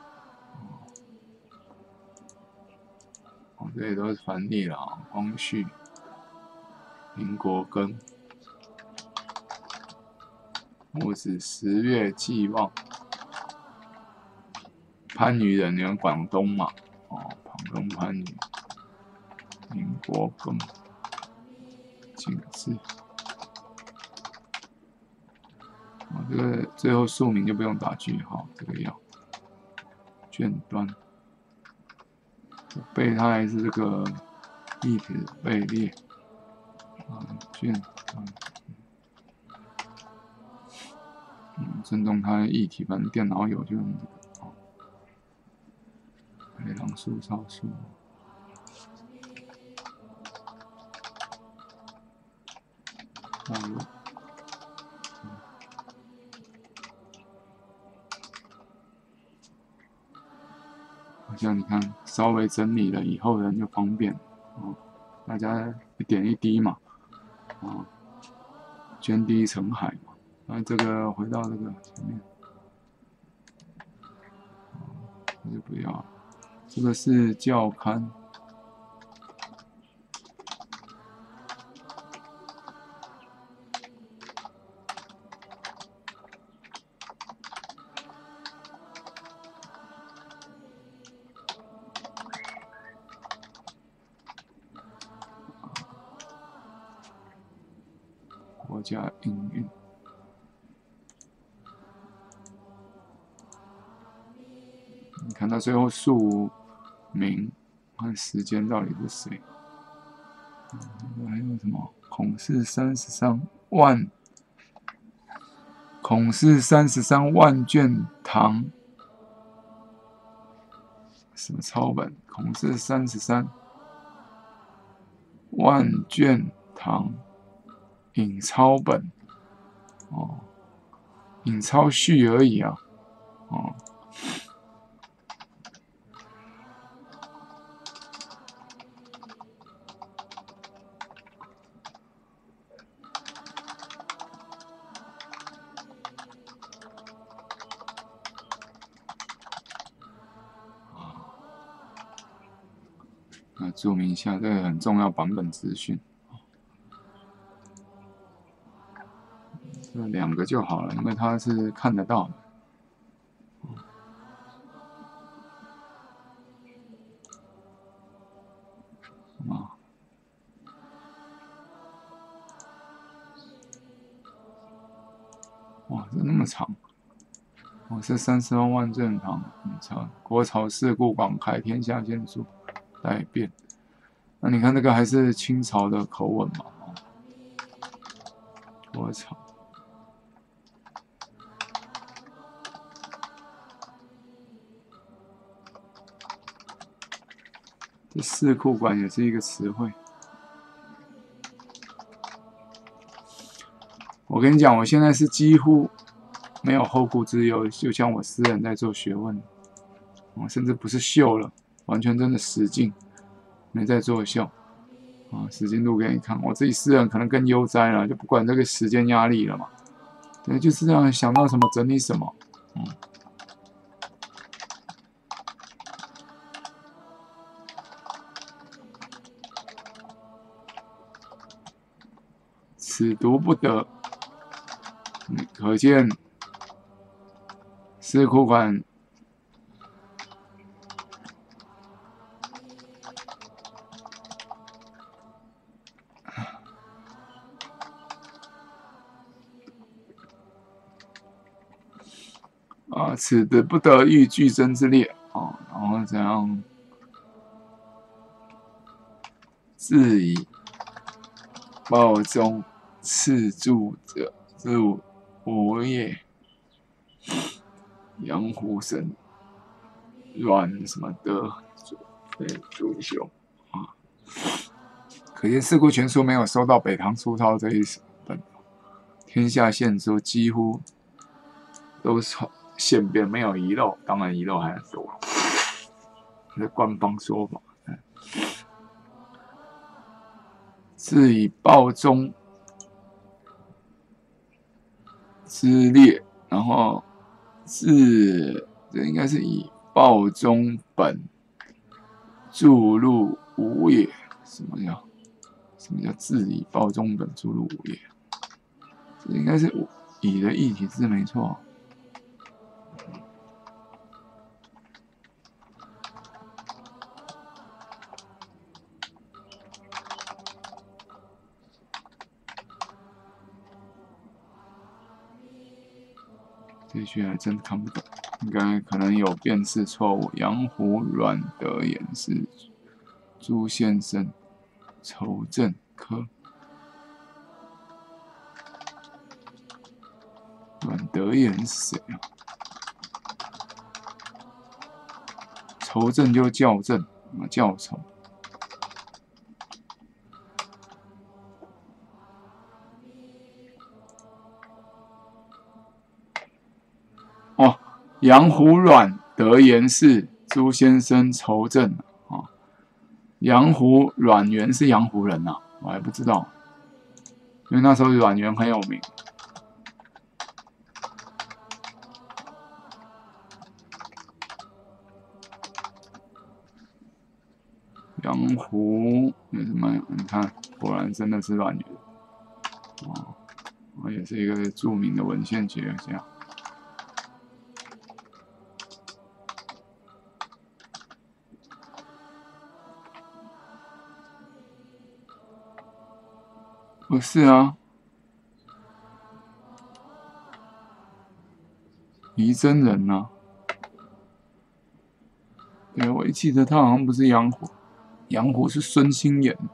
这些都是繁体了光绪、民国庚、戊子10月祭望。番禺人，你们广东嘛？广东番禺。民国庚。景字。这个最后署名就不用打句号，这个要。卷端。备它还是这个一体备列卷端。尊重它的议题，反正电脑有就用这个海棠树草树。好像你看稍微整理了以后人就方便大家一点一滴嘛捐滴成海嘛这个回到这个前面，这就不要了。这个是教刊。国家营运，你看到最后署名和时间到底是谁？还有什么？孔氏33万，孔氏33万卷堂，什么抄本？孔氏33万卷堂。引抄本，哦，引抄序而已啊，哦，那注明一下，这个很重要版本资讯。这2个就好了，因为它是看得到的。啊，哇，这那么长！我是32万正堂，国朝事故广开，天下献书待变。那你看这个还是清朝的口吻嘛？国朝。这四库馆也是一个词汇。我跟你讲，我现在是几乎没有后顾之忧，就像我私人在做学问，我甚至不是秀了，完全真的实境，没在作秀啊，实境录给你看。我自己私人可能更悠哉了，就不管这个时间压力了嘛。对，就是这样，想到什么整理什么，此读不得，可见四库馆此读不得欲俱增之列啊，然后怎样自以报中次著者入无也，阳虎神阮什么的对主修啊，可见《四库全书》没有收到北唐书抄这一本，天下献书几乎都现编，没有遗漏，当然遗漏还很多，这是官方说法。自以报中之列，然后这应该是以报中本注入无也。什么叫自以报中本注入无也？这应该是以的异体字没错。这句还真看不懂，应该可能有辨识错误。阳虎阮德言是朱先生筹政科。阮德言是谁啊？筹政就校正，校筹。阳虎阮德言是朱先生筹政啊，阳虎阮元是阳湖人呐，我还不知道，因为那时候阮元很有名。 羊湖也是蛮，你看，果然真的是乱源。哦，我也是一个著名的文献学家。不是啊，仪真人啊。对，我记得他好像不是杨虎，杨虎是孙兴演。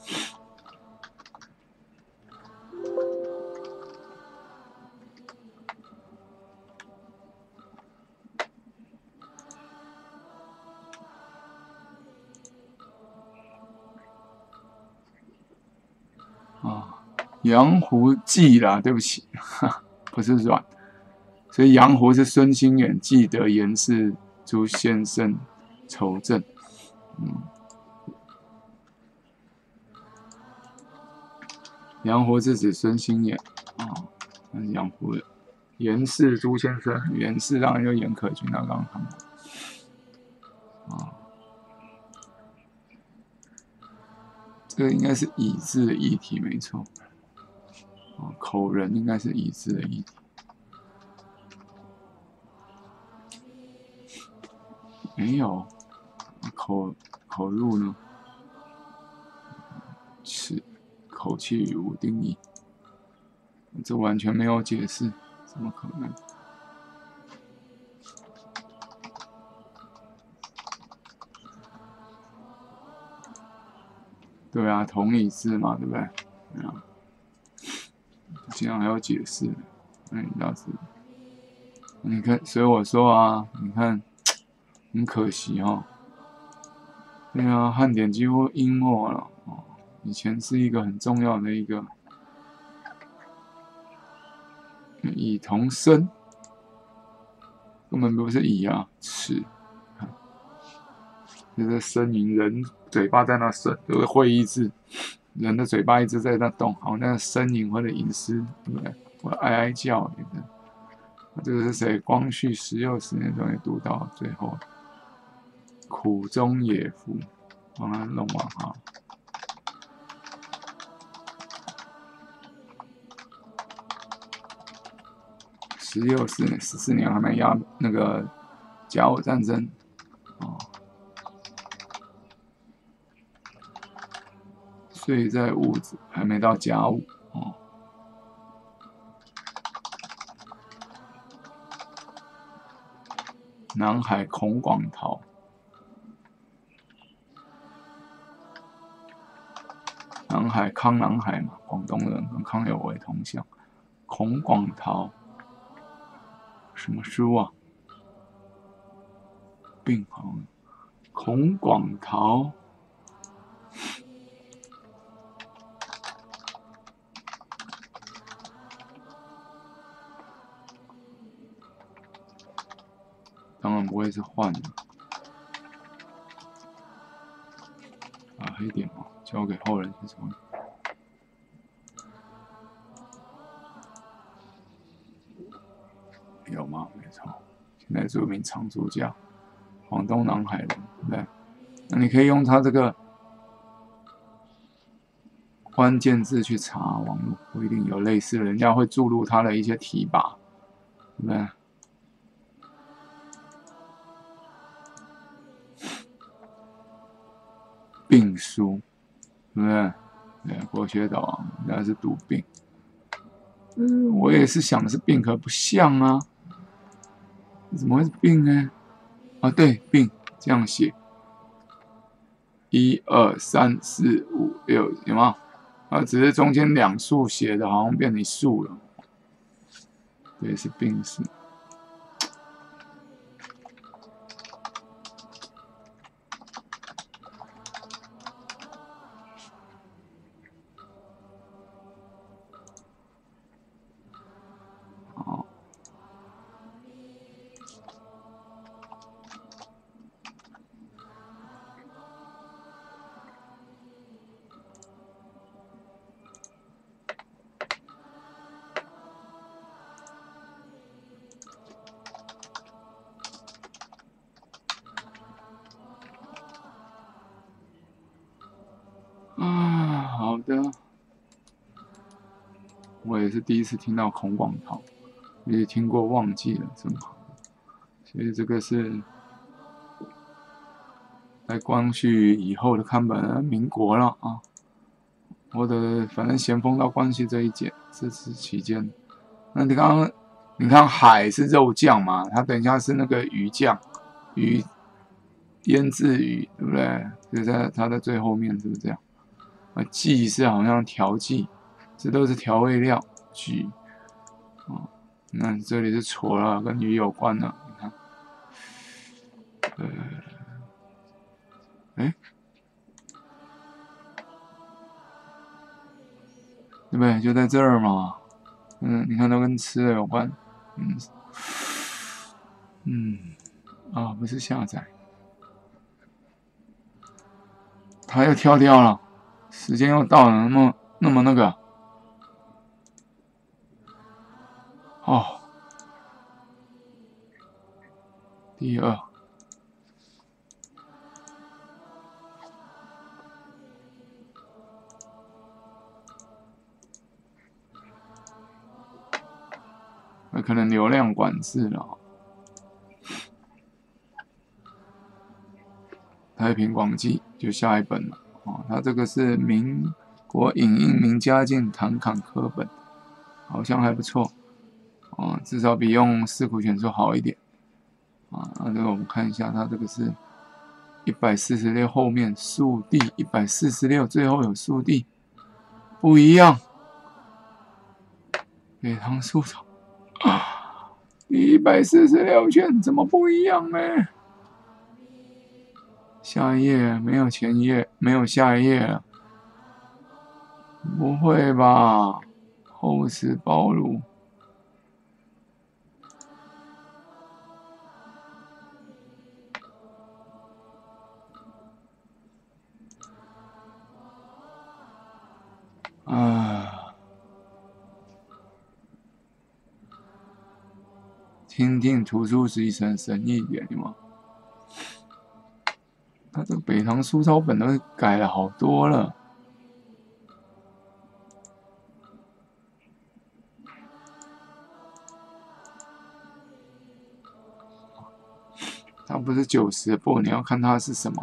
啊，杨湖记啦，对不起，不是阮，所以杨湖是孙兴远记得严氏朱先生筹政。杨湖是指孙兴远啊，那是杨湖的。严氏朱先生，严氏当然就严可均，他刚刚看过啊。这个应该是乙字的议题，没错。口人应该是乙字的议题。没有，口入呢？是口气语无定义，这完全没有解释，怎么可能？对啊，同义字嘛，对不对？对啊，竟然还有解释，那你倒是，你看，所以我说啊，你看，很可惜哦。对啊，汉典几乎淹没了哦。以前是一个很重要的一个以同声，根本不是以啊，齿。就是呻吟，人嘴巴在那呻，就是会意字，人的嘴巴一直在那动，好像呻吟或者吟诗，对不对？或者哀哀叫，对不对？这个是谁？光绪16、10年终于读到最后，苦中也福，帮他弄完哈。16、10年14年还没压那个甲午战争，哦。岁在戊子，还没到甲午哦。南海孔广陶，南海康南海嘛，广东人跟康有为同乡。孔广陶，什么书啊？病好，孔广陶。当然不会是换的，把黑点嘛交给后人去处理。有吗？没错，现在著名藏书家，广东南海人，对不对？那你可以用他这个关键字去查网络，不一定有类似的，人家会注入他的一些题跋，对不对？病书，对不对？对，国学导王应该是读病。我也是想的是病，可不像啊，怎么会是病呢？啊，对，病这样写，1、2、3、4、5、6，有吗？啊，只是中间两竖写的好像变成一竖了，对，是病史。好。 的，我也是第一次听到孔广陶，也听过忘记了，真好。所以这个是在光绪以后的看本，民国了啊。或者反正咸丰到光绪这期间，那你刚刚你看海是肉酱嘛，它等一下是那个鱼酱，鱼腌制鱼，对不对？就在它的最后面，是不是这样？剂是好像调剂，这都是调味料剂。那这里是错了，跟鱼有关了，你看，对不对？就在这儿嘛。你看都跟吃的有关。不是下载，它又跳掉了，时间又到了，那么那个，第二。可能流量管制了。太平广记就下一本了它这个是民国影印名家进唐坎科本，好像还不错至少比用四库全书好一点那这个我们看一下，它这个是146后面速递146，最后有速递，不一样。北唐书草146卷怎么不一样呢？下一页没有前一页，没有下一页了。不会吧？厚实包乳。听听图书实习生神一点吗？他这个北唐书抄本都改了好多了。它不是90部，你要看它是什么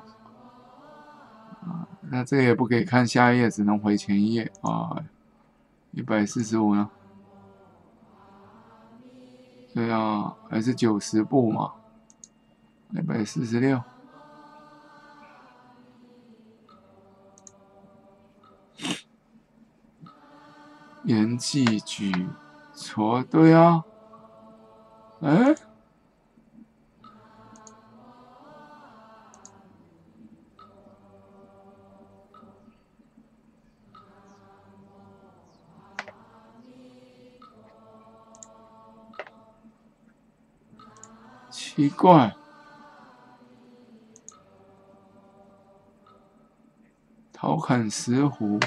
那这个也不可以看下一页，只能回前一页145呢？对啊，还是90部嘛，146。言记举错，对啊，奇怪，陶侃石斛。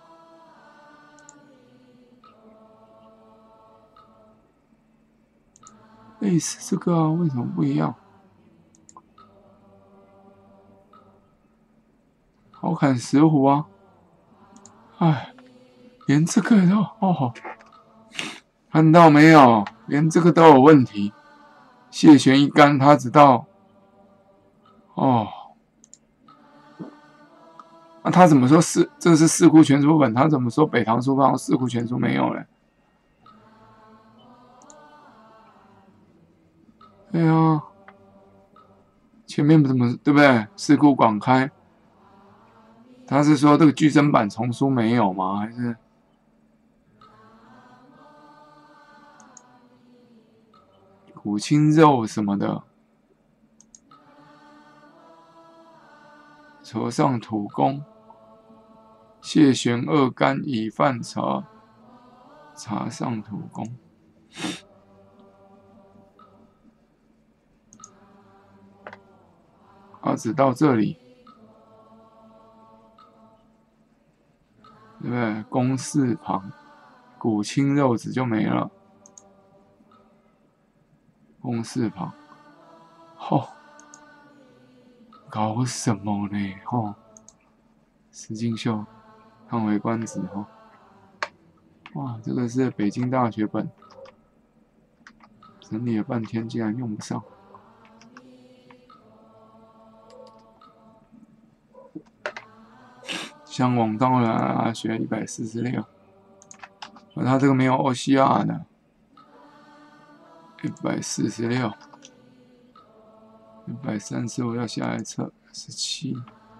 类似这个啊，为什么不一样？陶侃石斛啊，连这个都看到没有？连这个都有问题。谢玄一干他知道那他怎么说这是四库全书本？他怎么说北唐书坊四库全书没有嘞？对啊，前面怎么对不对？四库广开，他是说这个巨珍版丛书没有吗？还是骨青肉什么的？车上土工，谢玄二干以饭茶，茶上土工。只到这里，对不对？公事旁，骨青肉子就没了。公事旁，搞什么呢？石敬秀， 看回官职哈。哇，这个是北京大学本，整理了半天竟然用不上。向往到了学146，它这个没有 OCR 的，146。135要下来测17，146，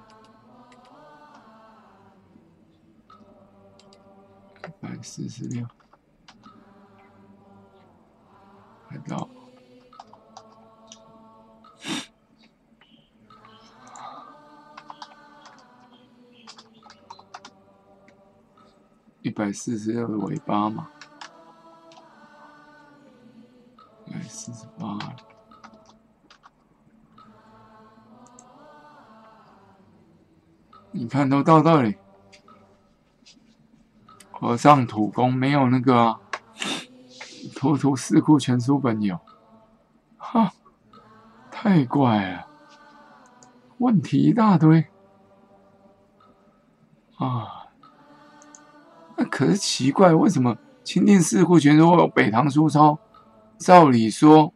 快到146的尾巴嘛，148了。你看都到这里，和尚土工没有那个啊，图四库全书本有，哈，太怪了，问题一大堆啊。那可是奇怪，为什么钦定四库全书有北唐书抄？照理说，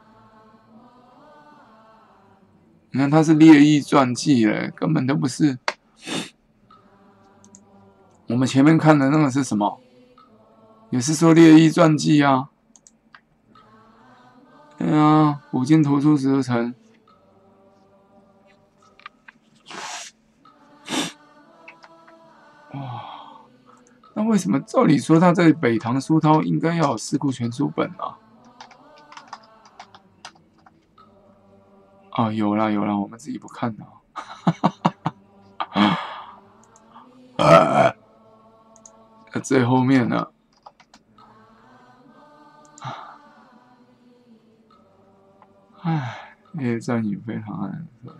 你看它是列异传记嘞，根本都不是。我们前面看的那个是什么？也是说列异传记啊。对啊，古今图书石城。哇，那为什么照理说他在北唐书抄应该要有四库全书本啊？啊，有啦，我们自己不看的。最后面呢？唉，列传也非常难受。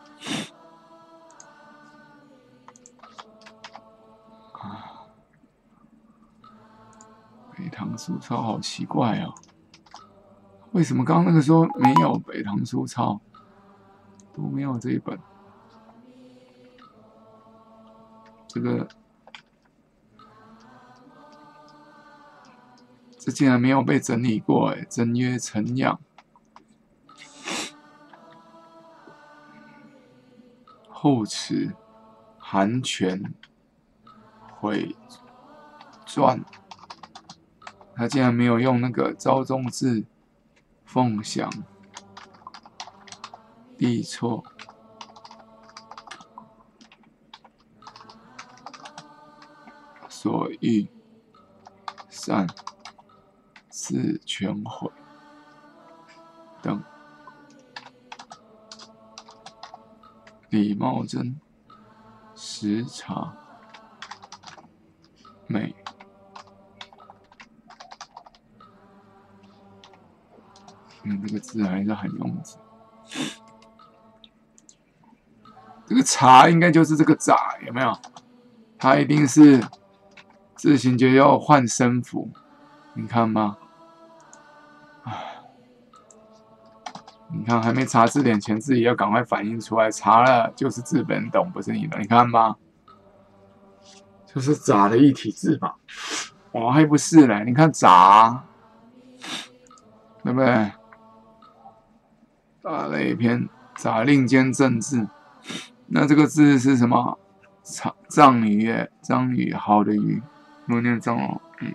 北唐书抄好奇怪哦，为什么刚刚那个时候没有北唐书抄，都没有这一本？这竟然没有被整理过哎！真曰陈养，后池韩全毁传，他竟然没有用那个昭宗志凤翔地错。所欲善自全毁等。李茂贞时查美，这个字还是很用字。这个茶应该就是这个杂，有没有？它一定是自行觉要换身符，你看吗？你看还没查字典前，自己要赶快反应出来，查了就是字本懂，不是你的，你看吗？就是杂的一体字嘛。哦，还不是嘞，你看杂，对不对？杂了一篇杂令兼正字，那这个字是什么？藏语耶，张语好的语，我念藏语。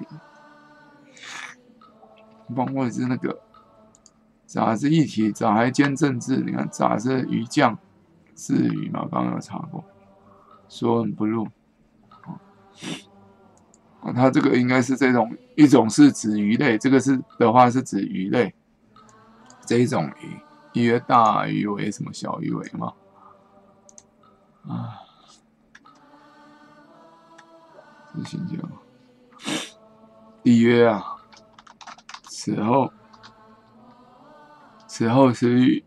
包括是那个杂是一体，杂还兼正字。你看杂是鱼酱字语嘛，刚刚有查过，说很不入。它这个应该是这种，一种是指鱼类，这个是的话是指鱼类，这一种鱼，约大鱼尾什么小鱼尾嘛，啊，这行叫帝曰啊，此后是与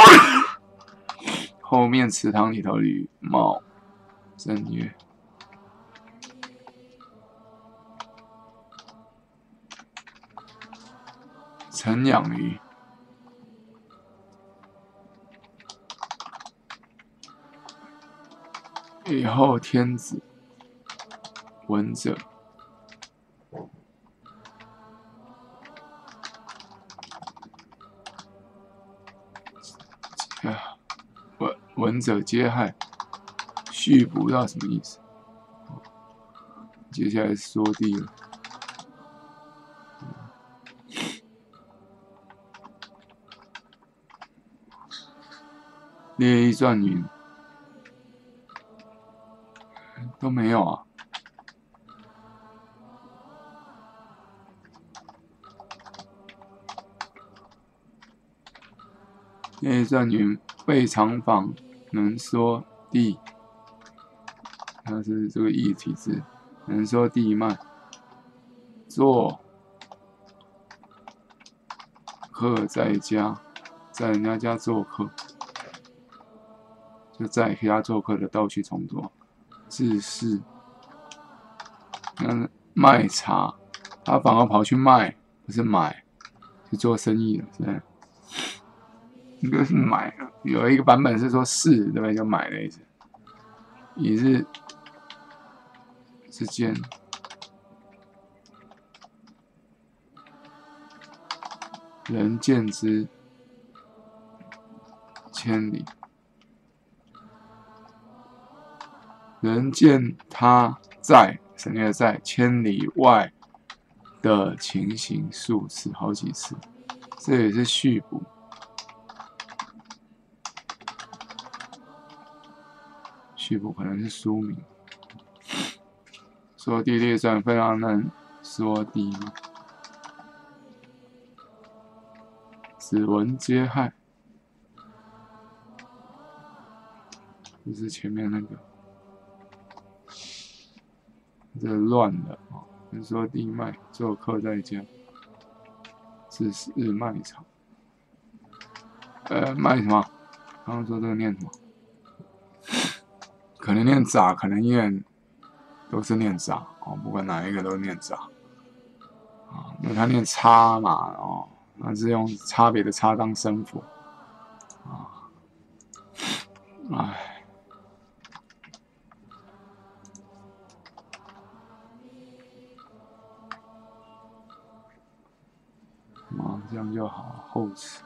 后面祠堂里头吕茂正曰。陈养鱼，以后天子闻者，闻者皆害。续不知道什么意思。接下来是说地了。列义传云都没有啊。列义传云背长坊能说地，它是这个义体字，能说地脉，做客在家，在人家家做客。就在给他做客的盗取重做，自是卖茶，他反而跑去卖，不是买，去做生意了，是吧？应该是买了，有一个版本是说是，对不对？就买的意思。一日之间，人见之千里。人见他在省略在千里外的情形数次，好几次，这也是续补。续补可能是书名。说地列传非常能说地吗？子闻皆害，就是前面那个。这乱的啊！能说地脉，做客在家，自是卖场。卖什么？刚刚说这个念什么？可能念杂，可能念都是念杂哦，不管哪一个都念杂啊，因为他念差嘛哦，那是用差别的差当声符啊，哎。这样就好，后词。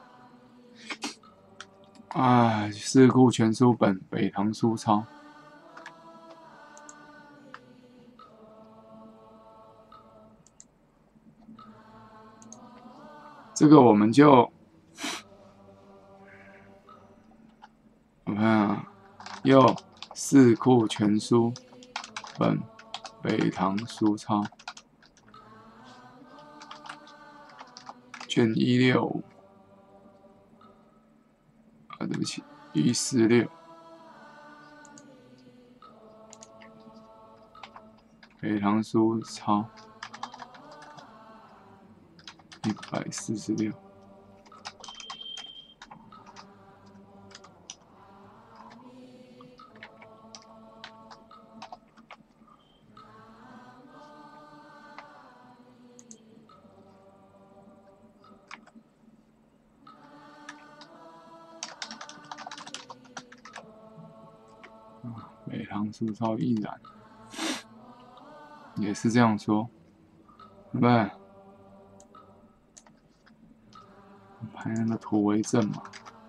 哎，《四库全书本》北唐书抄。这个我们就，我看啊，又《四库全书本》北唐书抄。卷165，对不起，146，北唐书抄146。北唐书抄亦然，也是这样说，对不对？排那个图为证嘛。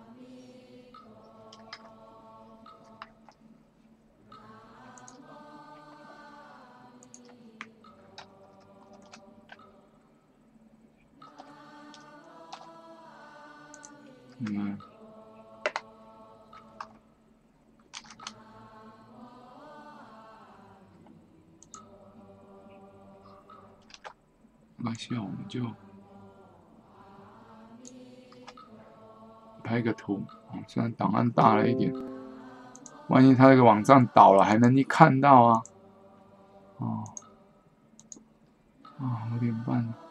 没关系，我们就拍个图，虽然档案大了一点，万一他这个网站倒了，还能一看到啊。5点半了。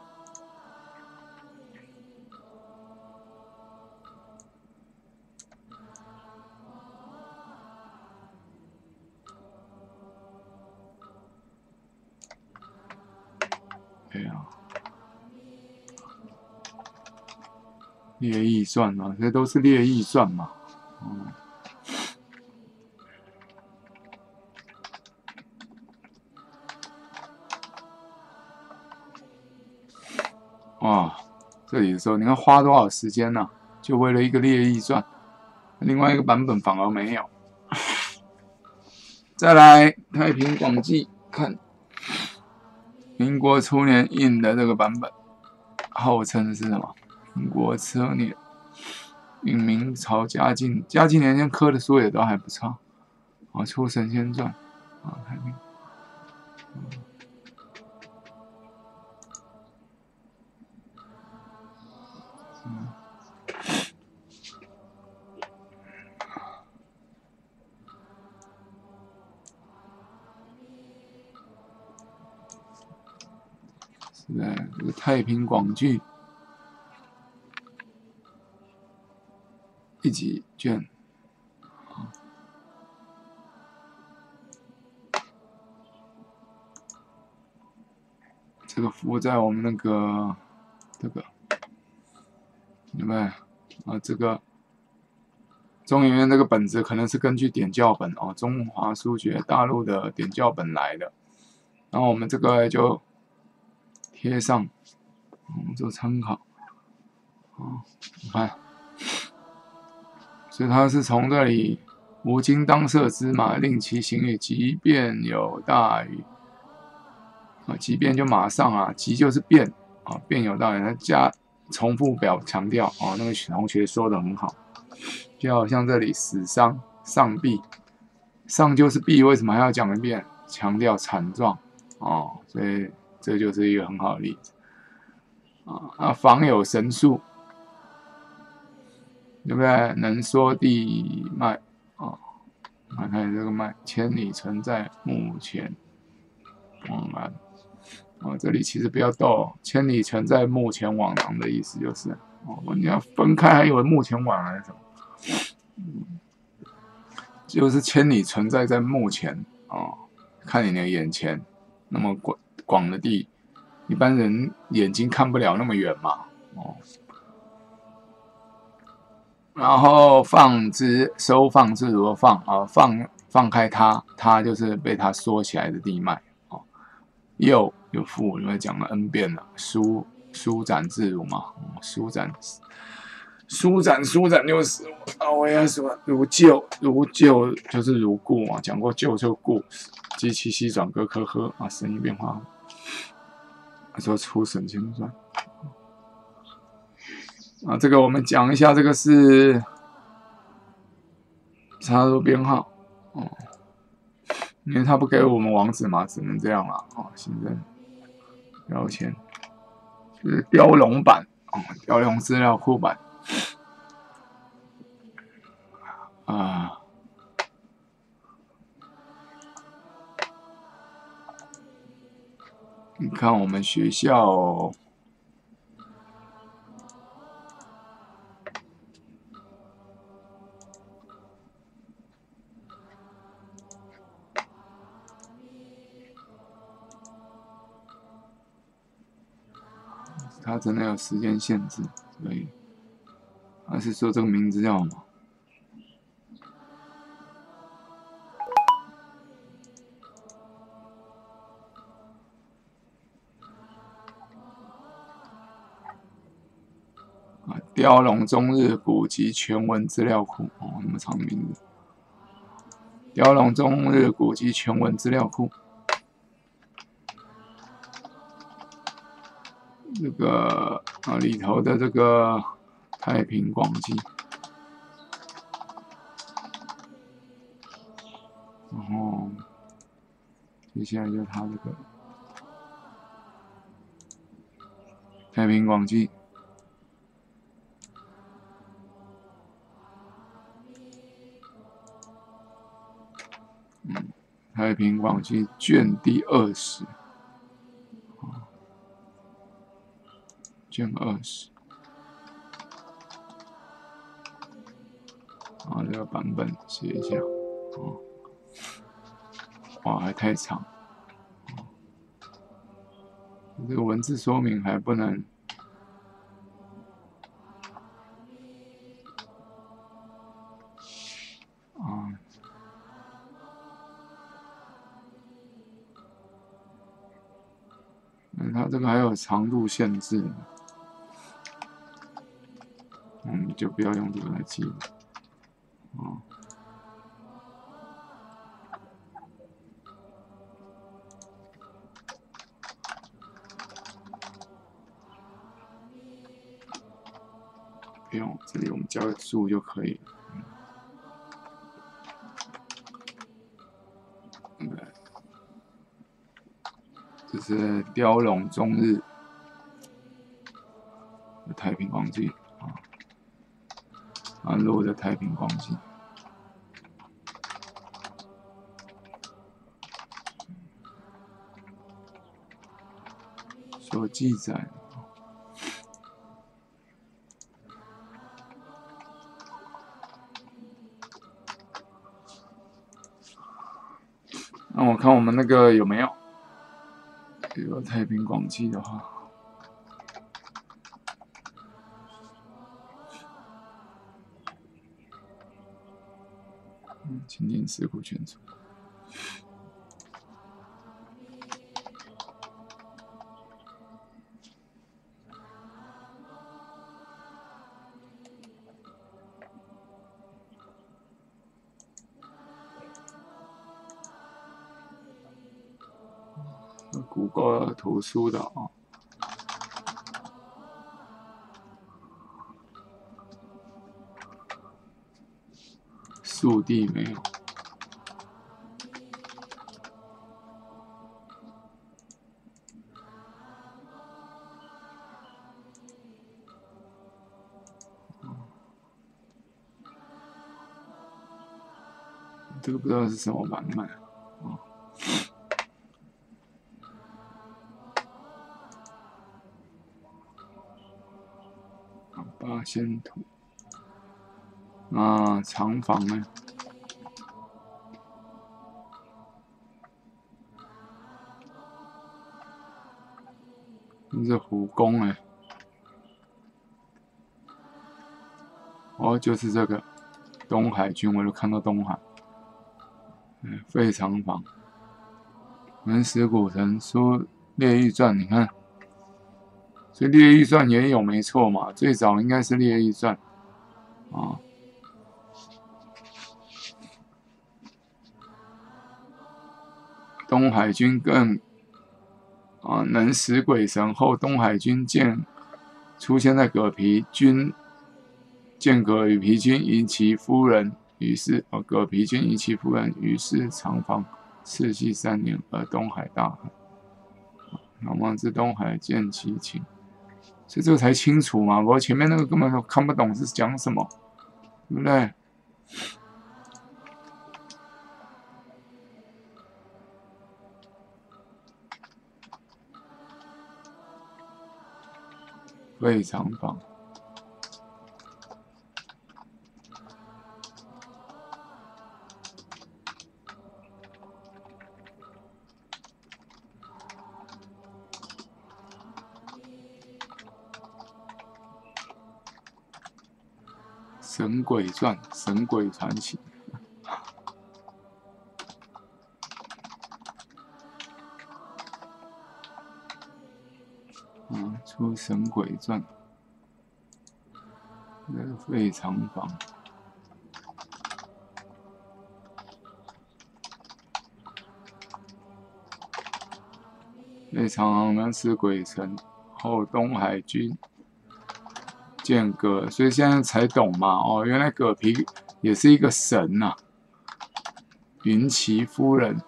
对啊，列义传嘛，这都是列义传嘛。 哇，这里的时候你看花多少时间呢、就为了一个列异传，另外一个版本反而没有。再来太平广记，看民国初年印的这个版本，号称是什么？民国初年，明明朝嘉靖年间刻的书也都还不差。啊，出神仙传啊，太平。是的，这个太平广记一级卷。这个附在我们那个这个，明白啊？这个中研院这个本子可能是根据点校本哦，中华书局大陆的点校本来的，然后我们这个就贴上，做参考啊。你看，所以它是从这里无精当设之马，令其行也，即便有大于。即便就马上啊，即就是变啊，变有道理。他加重复表强调啊，那个同学说的很好，就好像这里死伤上臂，上就是臂，为什么还要讲一遍？强调惨状哦，所以这就是一个很好的例子啊。访有神术，对不对？能说地脉啊，看这个脉，千里存在目前往来。这里其实不要逗，千里存在目前往来的意思就是你要分开，还以为目前往来什么，就是千里存在在目前看你的眼前，那么广的地，一般人眼睛看不了那么远嘛然后放之收放自如的放啊，放开它就是被它缩起来的地脉又有复，因为讲了 N 遍了，舒展自如嘛，舒展就是我要说如旧就是如故嘛，讲过旧就故，及其西转各科呵啊，声音变化。说出神仙传啊，这个我们讲一下，这个是插入编号因为他不给我们网址嘛，只能这样了行政标签是雕龙版雕龙资料库版你看我们学校它真的有时间限制，所以还是说这个名字叫什么？雕龙中日古籍全文资料库那么长的名字。雕龙中日古籍全文资料库，这个里头的这个太平广记，然后接下来就是它这个太平广记。太平广记卷第20，卷20，这个版本写一下，哇，还太长，这个文字说明还不能。它这个还有长度限制， 就不要用这个来记了。哦。不用，这里我们加个注就可以了。这是雕龙中日的太平光记啊，安陆的太平光记所记载。那我看我们那个有没有？如果太平广记的话，经典四库全书。谷歌图书的啊。速递没有。这个不知道是什么版本啊。八仙图。那长房呢？这是虎宫哎。哦，就是这个东海军，我就看到东海。废长房。文史古城说列御传，你看，所以列御传也有没错嘛？最早应该是列御传啊。东海军更能使鬼神后，东海军见出现在葛皮军，见葛与皮军以其夫人，于是葛皮军以其夫人，于是长房世系3年，而东海大旱。南王至东海见其情，所以这个才清楚嘛。不过前面那个根本都看不懂是讲什么，对不对？废长房。神鬼传，神鬼传奇。出神鬼传。废长房。废长房能使鬼神后，东海军见葛，所以现在才懂嘛。哦，原来葛皮也是一个神呐、云骑夫人。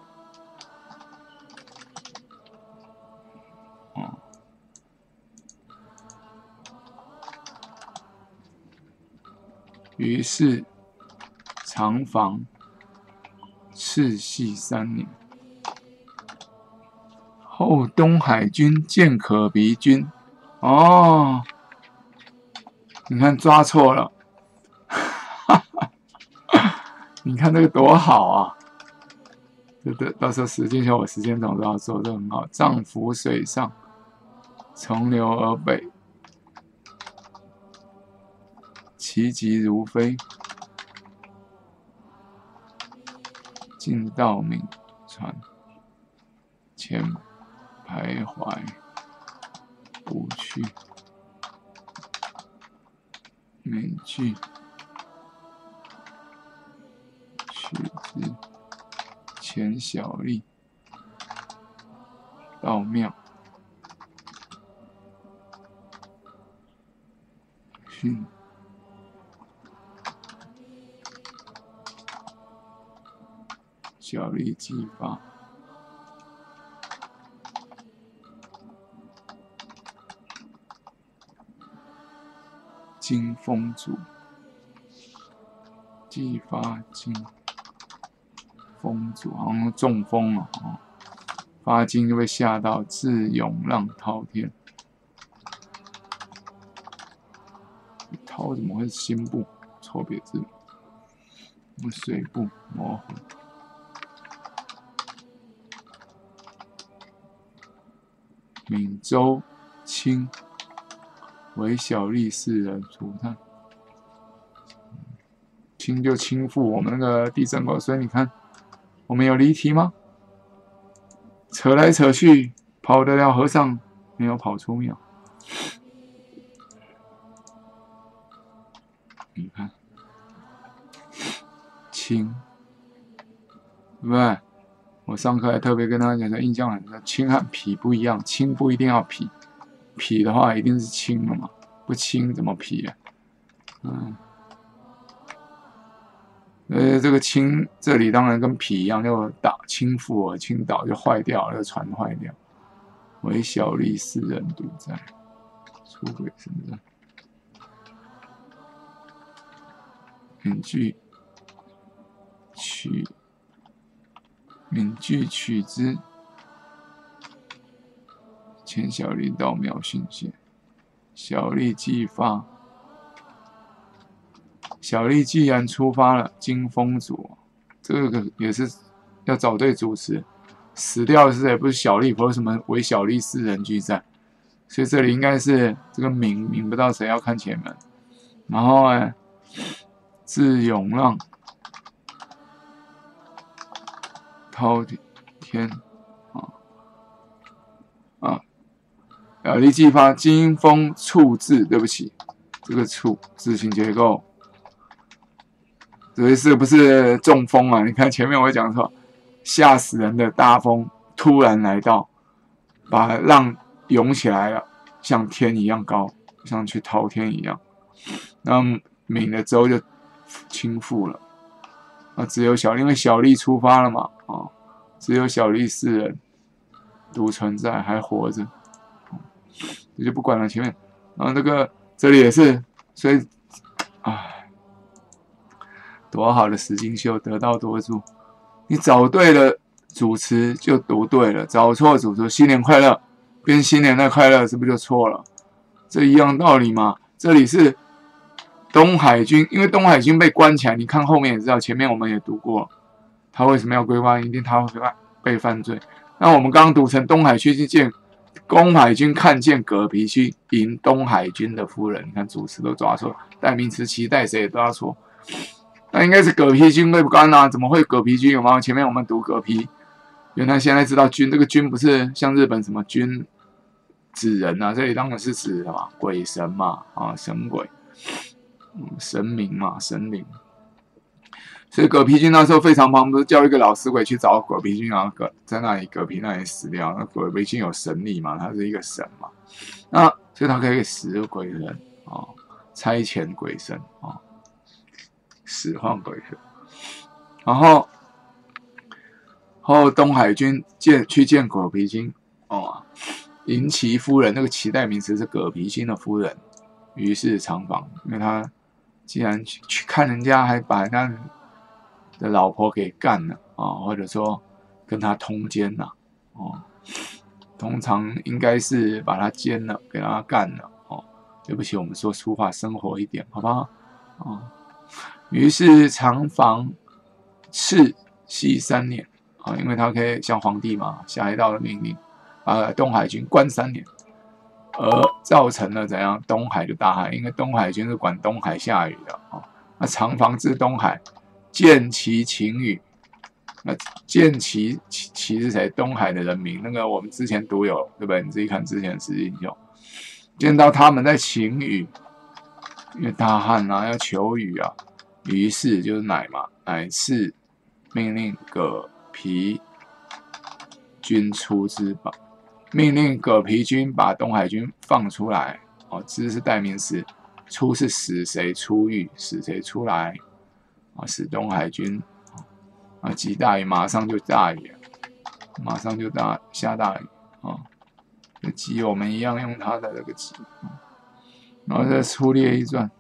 于是长房世系3年，后东海军见葛皮军。哦，你看抓错了。你看这个多好啊！到时候时间我时间总都要做得很好。丈夫水上，从流而北，其疾如飞，进道闵船，前徘徊不去。 免具取之，前小吏到庙训。小吏继发，经风阻，继发经风阻，好像中风了啊！发经就被吓到，自涌浪滔天。滔怎么会是心部？错别字，水部模糊。闽州清为小吏4人除炭，清就倾覆我们那个地震狗，所以你看，我们有离题吗？扯来扯去，跑得了和尚，没有跑出庙。你看，清，对不对？我上课还特别跟大家讲说，印象很深，清和痞不一样，清不一定要痞，痞的话一定是清了嘛，不清怎么痞啊？这个清这里当然跟痞一样，就倾覆了，倾倒就坏掉了，船坏掉。为小吏4人独在，出轨身在，免具取之，前小吏到庙训谢，小吏继发。小吏既然出发了，经风阻，这个也是要找对主持。死掉的是也不是小吏，或者什么为小吏4人俱在，所以这里应该是这个名不到谁，要看前门。然后自涌浪滔天小吏继发，经风处字，对不起，这个处字形结构。这是不是中风啊？你看前面我讲说，吓死人的大风突然来到，把浪涌起来了，像天一样高，像去滔天一样。那闽的州就倾覆了。只有因为小吏出发了嘛，只有小吏4人独存在，还活着。这就不管了，前面，然后这里也是，所以，多好的实经修，得道多助。你找对了主持就读对了，找错主持，新年快乐，变新年的快乐，是不是就错了？这一样道理嘛。这里是东海军，因为东海军被关起来，你看后面也知道，前面我们也读过，他为什么要归关？一定他会被犯罪。那我们刚刚读成东海军去见东海军，看见葛皮去迎东海军的夫人，你看主词都抓错，代名词其代谁也抓错。那应该是葛皮军被关啊？怎么会葛皮军有吗？前面我们读葛皮，原来现在知道军，这个军不是像日本什么军指人啊，这里当然是指什么鬼神嘛，神鬼，神明嘛，神灵。所以葛皮军那时候非常忙，不是叫一个老死鬼去找葛皮军，然后在那里葛皮那里死掉。那葛皮军有神力嘛，他是一个神嘛，那所以他可以使鬼人差遣鬼神使唤鬼神。然后东海军去见葛皮军迎其夫人，那个其代名词是葛皮军的夫人，于是长房，因为他既然去看人家，还把人家的老婆给干了或者说跟他通奸了通常应该是把他奸了，给他干了对不起，我们说俗话生活一点，好不好于是长房赐息3年因为他可以像皇帝嘛，下一道的命令东海军关3年，而造成了怎样？东海的大旱，因为东海军是管东海下雨的那长房至东海，见其晴雨。那见其是谁？东海的人民，那个我们之前读有，对不对？你自己看之前的实经修，见到他们在晴雨， 因为大旱啊，要求雨啊，于是就是乃嘛，乃是命令葛皮军出之吧，命令葛皮军把东海军放出来。哦，之是代名词，出是使谁出狱，使谁出来啊？使东海军啊，急大雨，马上就大雨，马上就下大雨啊！急我们一样用它的这个急，然后再出列一传。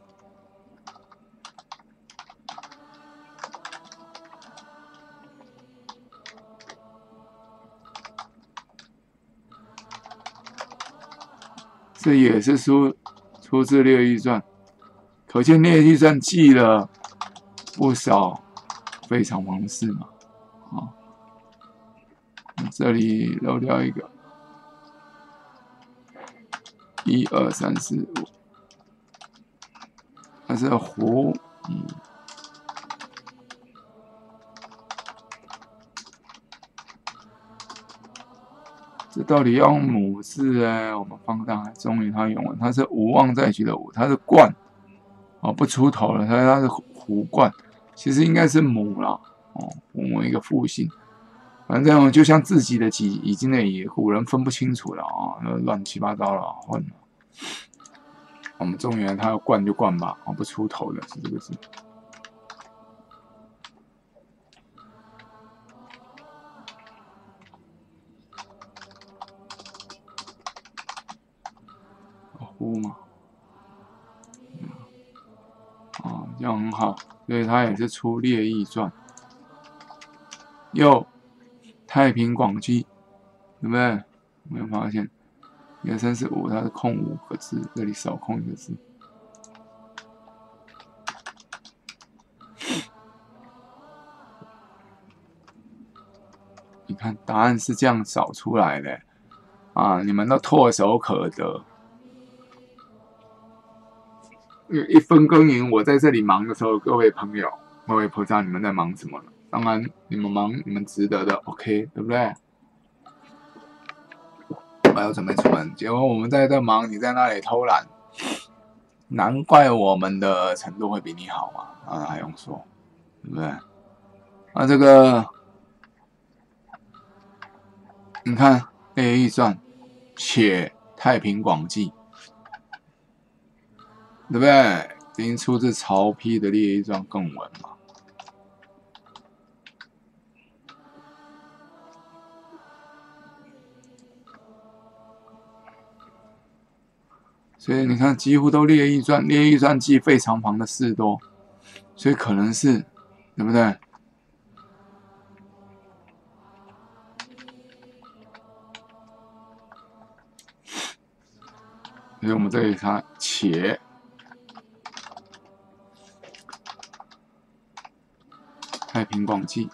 这也是出自《列异传》，可见《列异传》记了不少非常忙事嘛。啊，这里漏掉一个，1、2、3、4、5，它是胡，这到底要用母字呢？我们放大，终于它用了，它是无望再举的无，它是冠，哦，不出头了，它是胡冠，其实应该是母啦，哦，母一个复姓，反正就像自己的己已经的乙，古人分不清楚了啊，乱七八糟了，混了。我们中原它要冠就冠吧，哦，不出头的是这个字。呼嘛，这样很好，所以它也是出《列异传》。又太平广记，对不对？有没有发现？1、2、3、4、5，它是空5个字，这里少空1个字。你看，答案是这样找出来的啊！你们都唾手可得。一分耕耘，我在这里忙的时候，各位朋友、各位菩萨，你们在忙什么呢？当然，你们忙，你们值得的 ，OK， 对不对？我要准备出门，结果我们在这忙，你在那里偷懒，难怪我们的程度会比你好嘛，啊，还用说，对不对？那这个，你看《列异传》，且太平广记。对不对？已经出自曹丕的《列异传》更文嘛。所以你看，几乎都《列异传》，《列异传》记废长旁的事多，所以可能是，对不对？所以我们这里看且。太平广记，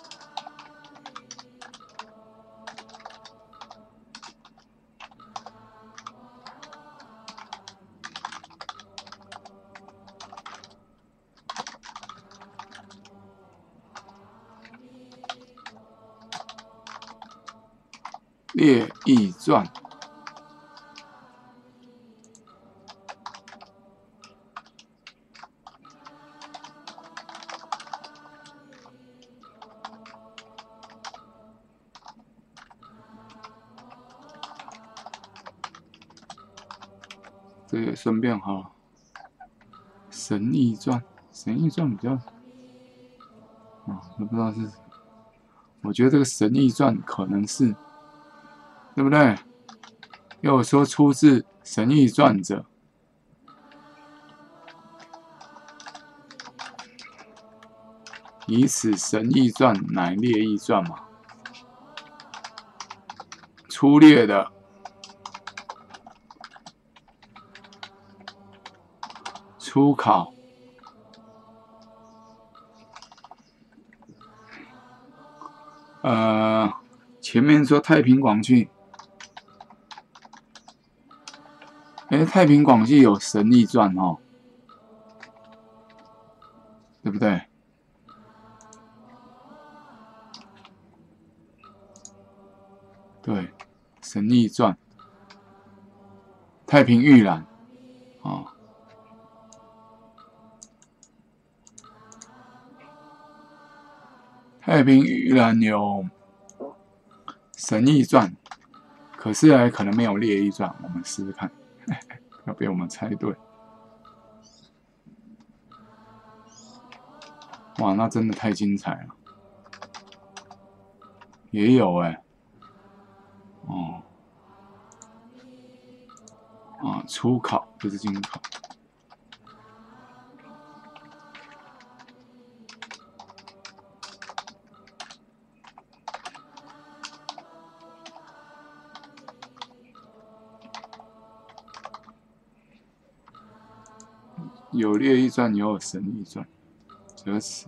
列异传。这也顺便哈，神异传，神异传比较都不知道是，我觉得这个神异传可能是，对不对？又有说出自神异传者，以此神异传乃列异传嘛，出列的。初考，前面说太平广记，太平广记有神异传哦，对不对？对，神异传，太平御览啊。 太平依然有《神异传》，可是呢，可能没有《列异传》。我们试试看，要被我们猜对。哇，那真的太精彩了。也有哎，哦，啊，初考不是精考。有列异传，也有神异传，则此。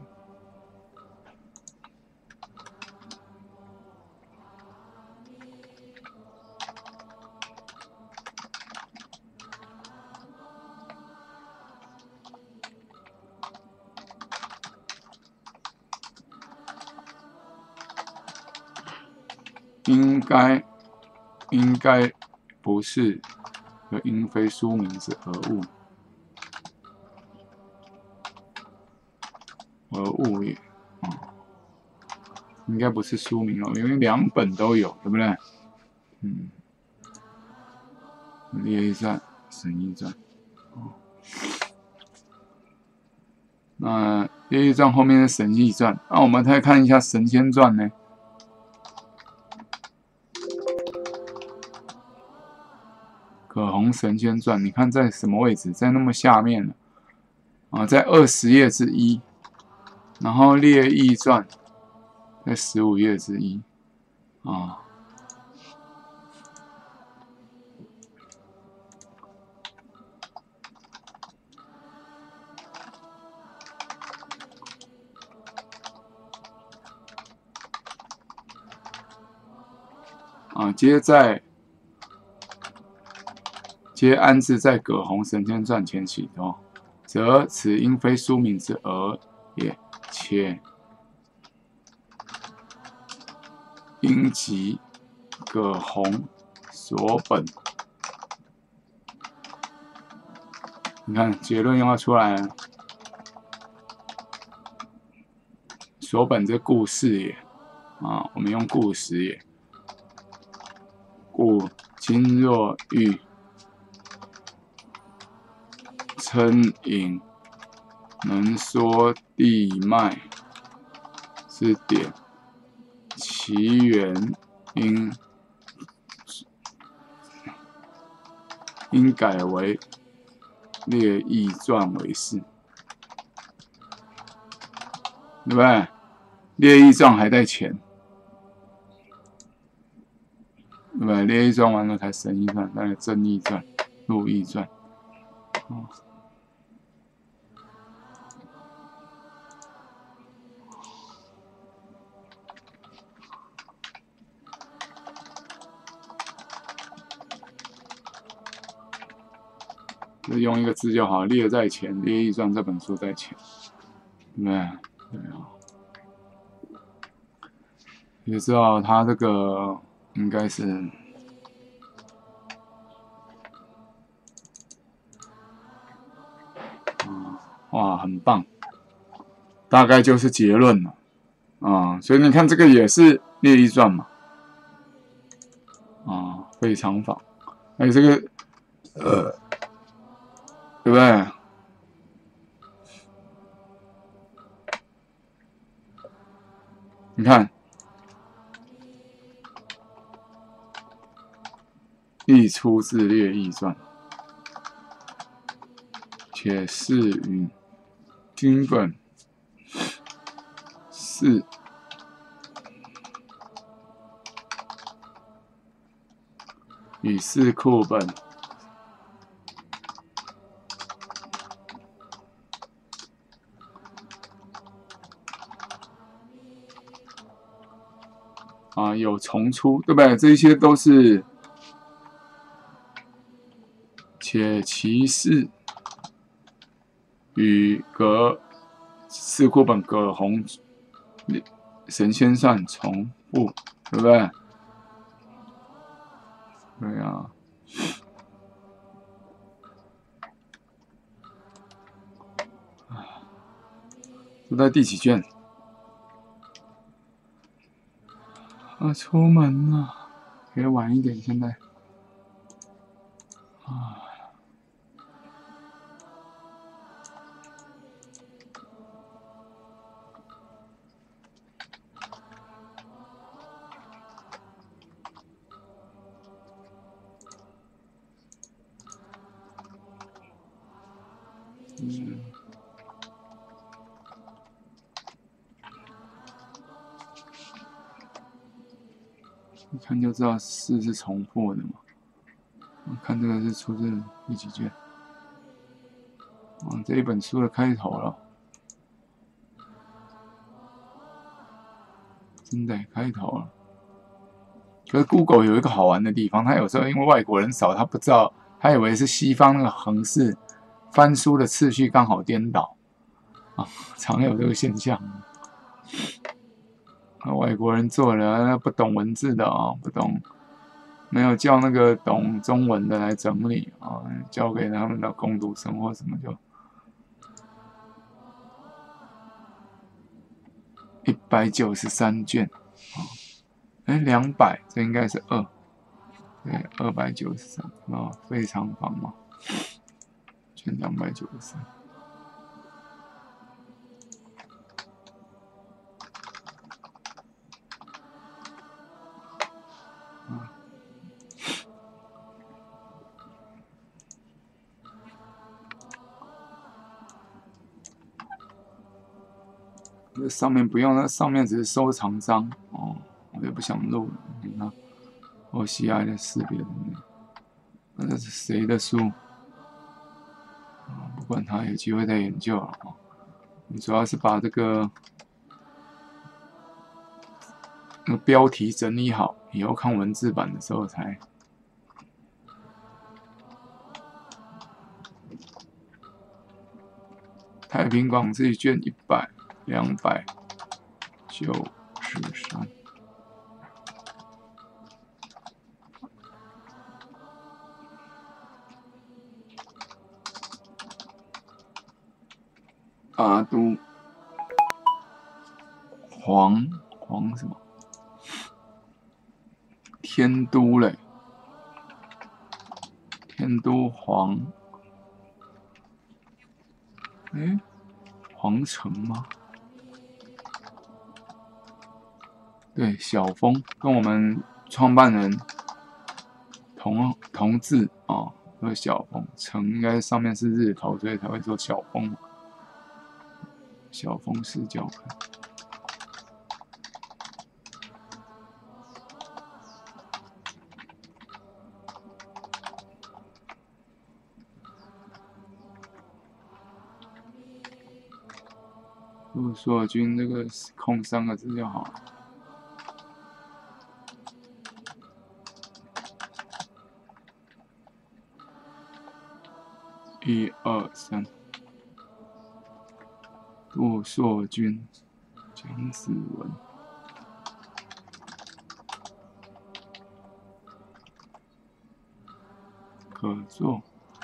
应该不是，应非书名之讹误，讹误也，应该不是书名哦，因为2本都有，对不对？列异传、神异传，那列异传后面是神异传，那我们再看一下神仙传呢？葛洪神仙传，你看在什么位置？在那么下面了啊，在20页之一，然后列异传在15页之一啊。皆安置在葛洪神仙传前启动，则此应非书名之讹也，且应即葛洪所本。你看结论又要出来了，所本这故事也啊，我们用故事也，故今若欲称引能说地脉之典，其源应改为列异传为是，对不对？列异传还在前，对不对？列异传完了才神异传，再来真异传、入异传。就用一个字就好，列在前，列异传这本书在前，对不对？对啊，也知道他这个应该是，哇，很棒，大概就是结论了啊。所以你看这个也是列异传嘛，啊，非常法，还有这个对不对？你看，亦出自列异传，且是与经本是与四库本啊有重出，对不对？这些都是，且其事与四库本葛洪神仙传重复，对不对？对啊。这在第几卷？ 出门了，可以晚一点。现在啊，一看就知道4是重复的嘛。我看这个是出自第几卷？这一本书的开头了，真的开头了。可是 Google 有一个好玩的地方，它有时候因为外国人少，他不知道，他以为是西方那个横式翻书的次序刚好颠倒啊，常有这个现象。外国人做的不懂文字的啊，不懂，没有叫那个懂中文的来整理啊，交给他们的工读生或什么就。193卷200，这应该是2，对，293啊，非常棒嘛，卷293。这上面不用，那上面只是收藏章哦，我也不想录了。你看，OCI 的识别的那是谁的书？不管他，有机会再研究了啊。你主要是把这个标题整理好，以后看文字版的时候才。太平广志卷100、293。阿都黄什么？天都嘞，天都黄，皇城吗？对，小峰跟我们创办人同字啊，叫小峰。城应该上面是日头，所以才会说小峰嘛。小峰式教课。陆硕君这个空3个字就好了。1、2、3。陆硕君，蒋子文。可做。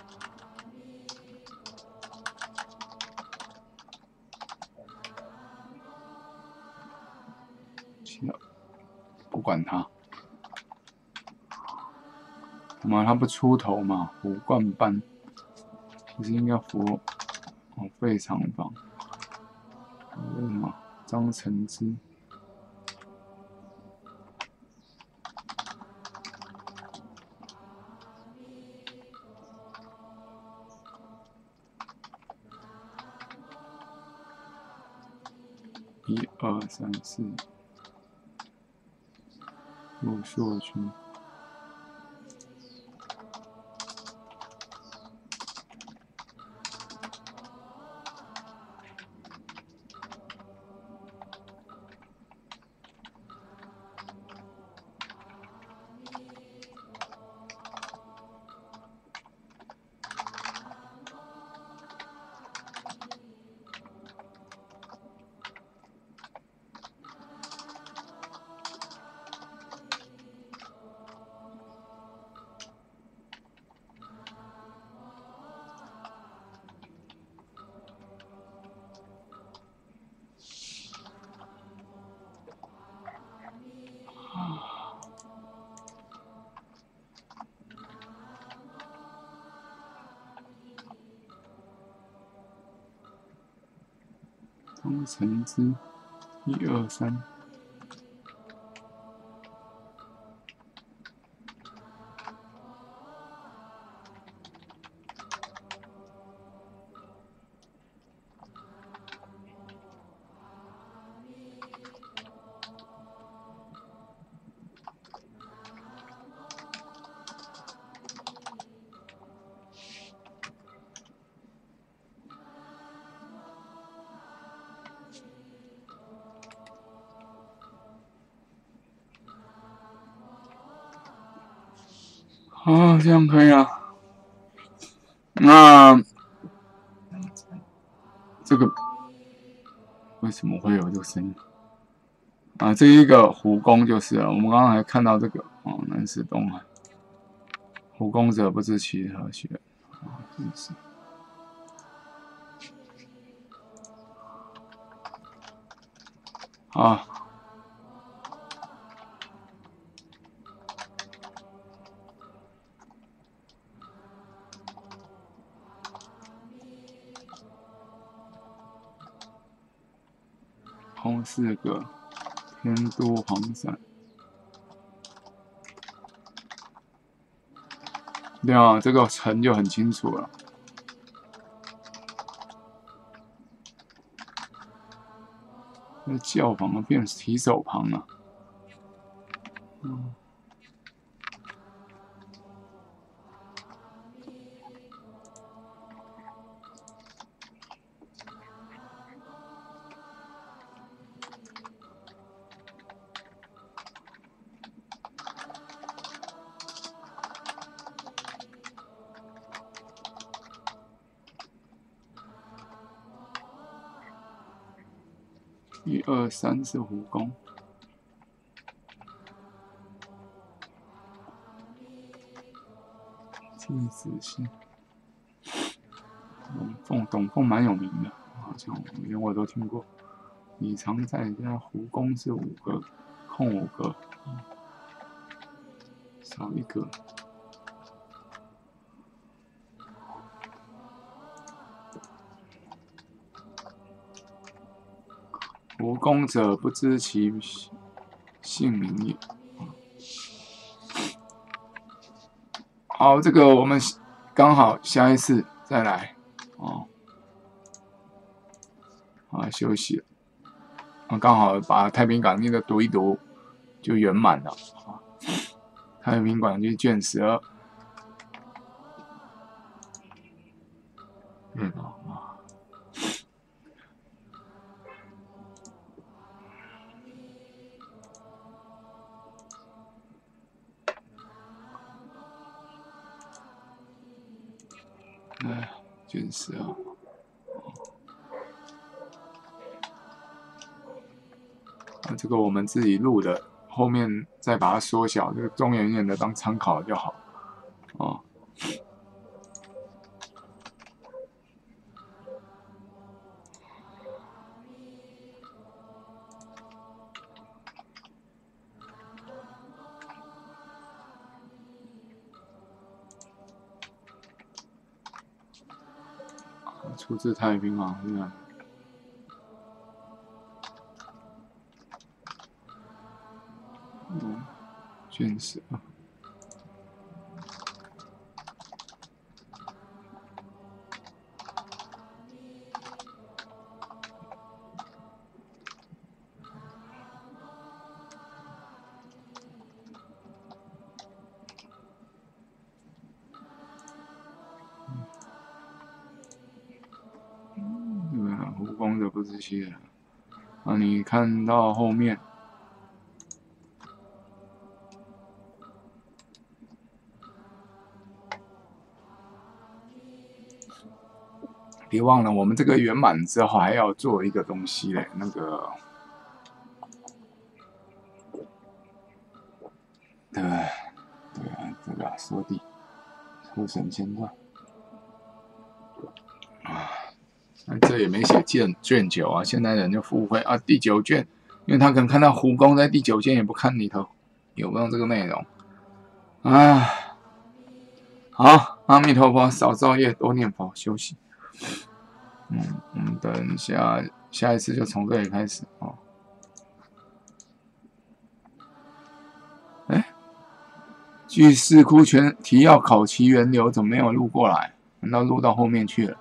不管他，他不出头嘛，胡冠班，其实应该服非常棒。什么？张承之。1、2、3、4。陆硕君。 方程之1、2、3。好，这样可以了。那这个为什么会有这个声音？啊，这一个胡公就是了。我们刚刚还看到这个哦，南史东海，胡公者不知其何学啊，真是。好。后4个天都黄山，对啊，这个城就很清楚了。那教坊变提手旁了。1、2、3是胡公。金子信，董凤蛮有名的，好像连我都听过。李常在家胡公是5个，空5个，少1个。胡公者不知其姓名也。好，这个我们刚好下一次再来哦。好，休息了。刚好把太平港那个读一读，就圆满了。太平港就卷12。卷12。这个我们自己录的，后面再把它缩小，这个中远远的当参考就好。哦。出自太平洋，是吧？卷12。胡公者不知其人。你看到后面，别忘了我们这个圆满之后还要做一个东西嘞，那个，对啊，这个说地，出神仙传。这也没写卷9啊，现代人就附会啊，第9卷，因为他可能看到胡公在第9卷，也不看里头有没有这个内容。好，阿弥陀佛，少造业，多念佛，休息。我们等一下下一次就从这里开始哦。哎，据四库全提要考其源流，怎么没有录过来？难道录到后面去了？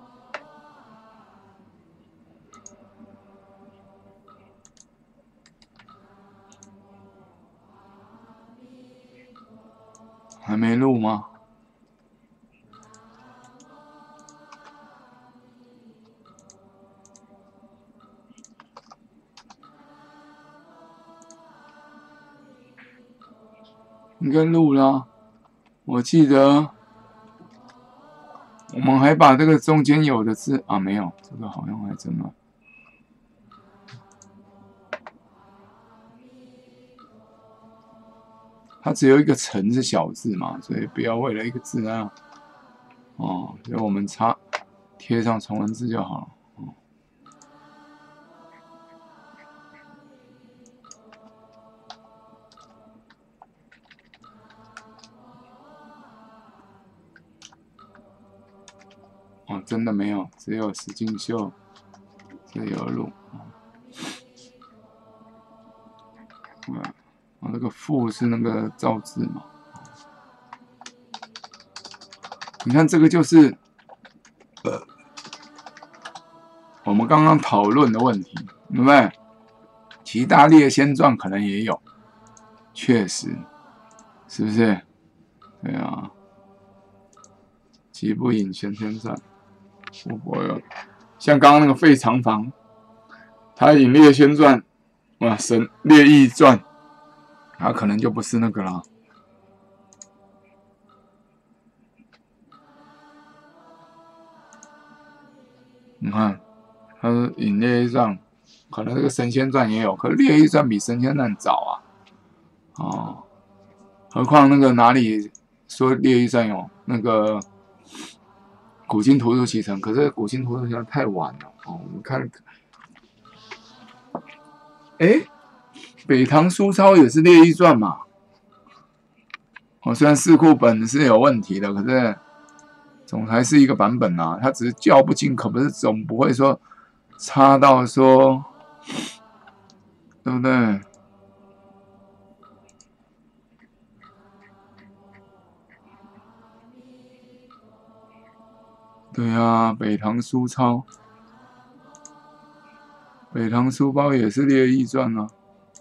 还没录吗？应该录了啊，我记得我们还把这个中间有的字啊没有，这个好像还真的。它只有一个“陈”是小字嘛，所以不要为了一个字那样哦，所以我们贴上重文字就好了。哦，真的没有，只有石进秀这有录。那个“复”是那个造字嘛？你看这个就是我们刚刚讨论的问题，对不对？齐大列仙传可能也有，确实，是不是？对啊，齐不引玄天传，我有像刚刚那个废长房，他引列仙传，哇，神列异传，他可能就不是那个啦。你看，他是引列异传，可能这个神仙传也有，可是列异传比神仙传早啊。哦，何况那个哪里说列异传有那个古今图书启程，可是古今图书启程太晚了哦。我们看，哎，北唐书抄也是列异传嘛。哦，虽然四库本是有问题的，可是总还是一个版本啊。它只是校不精，可不是总不会说差到说，对不对？对啊，北唐书抄，北唐书包也是列异传啊。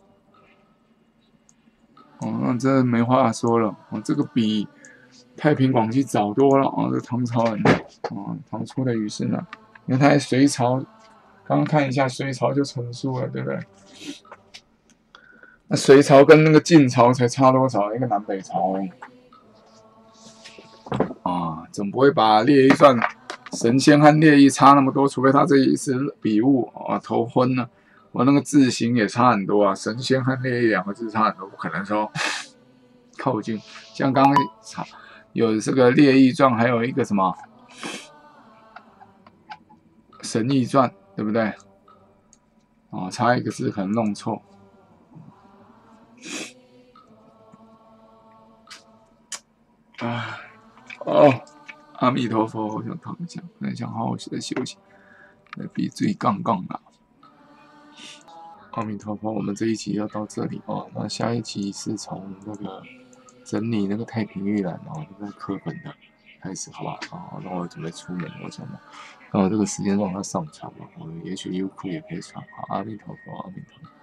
哦，那这没话说了。哦，这个比太平广记早多了啊！这唐朝人，唐初的虞世南，因为他在隋朝，刚刚看一下隋朝就成书了，对不对？那隋朝跟那个晋朝才差多少？一个南北朝而已。啊，总不会把列异传神仙和列异差那么多，除非他这一次笔误啊头昏了。我那个字形也差很多啊，神仙和列异两个字差很多，不可能说靠近。像刚刚有这个列异传，还有一个什么神异传，对不对？哦，差一个字可能弄错。阿弥陀佛，我想躺下，很想好好的休息，闭嘴杠杠啦。阿弥陀佛，我们这一集要到这里哦。那下一集是从那个整理那个太平御览那个课本的开始，好吧？那我准备出门，我想嘛，这个时间让它上传嘛，也许优酷也可以上。好，阿弥陀佛，阿弥陀佛。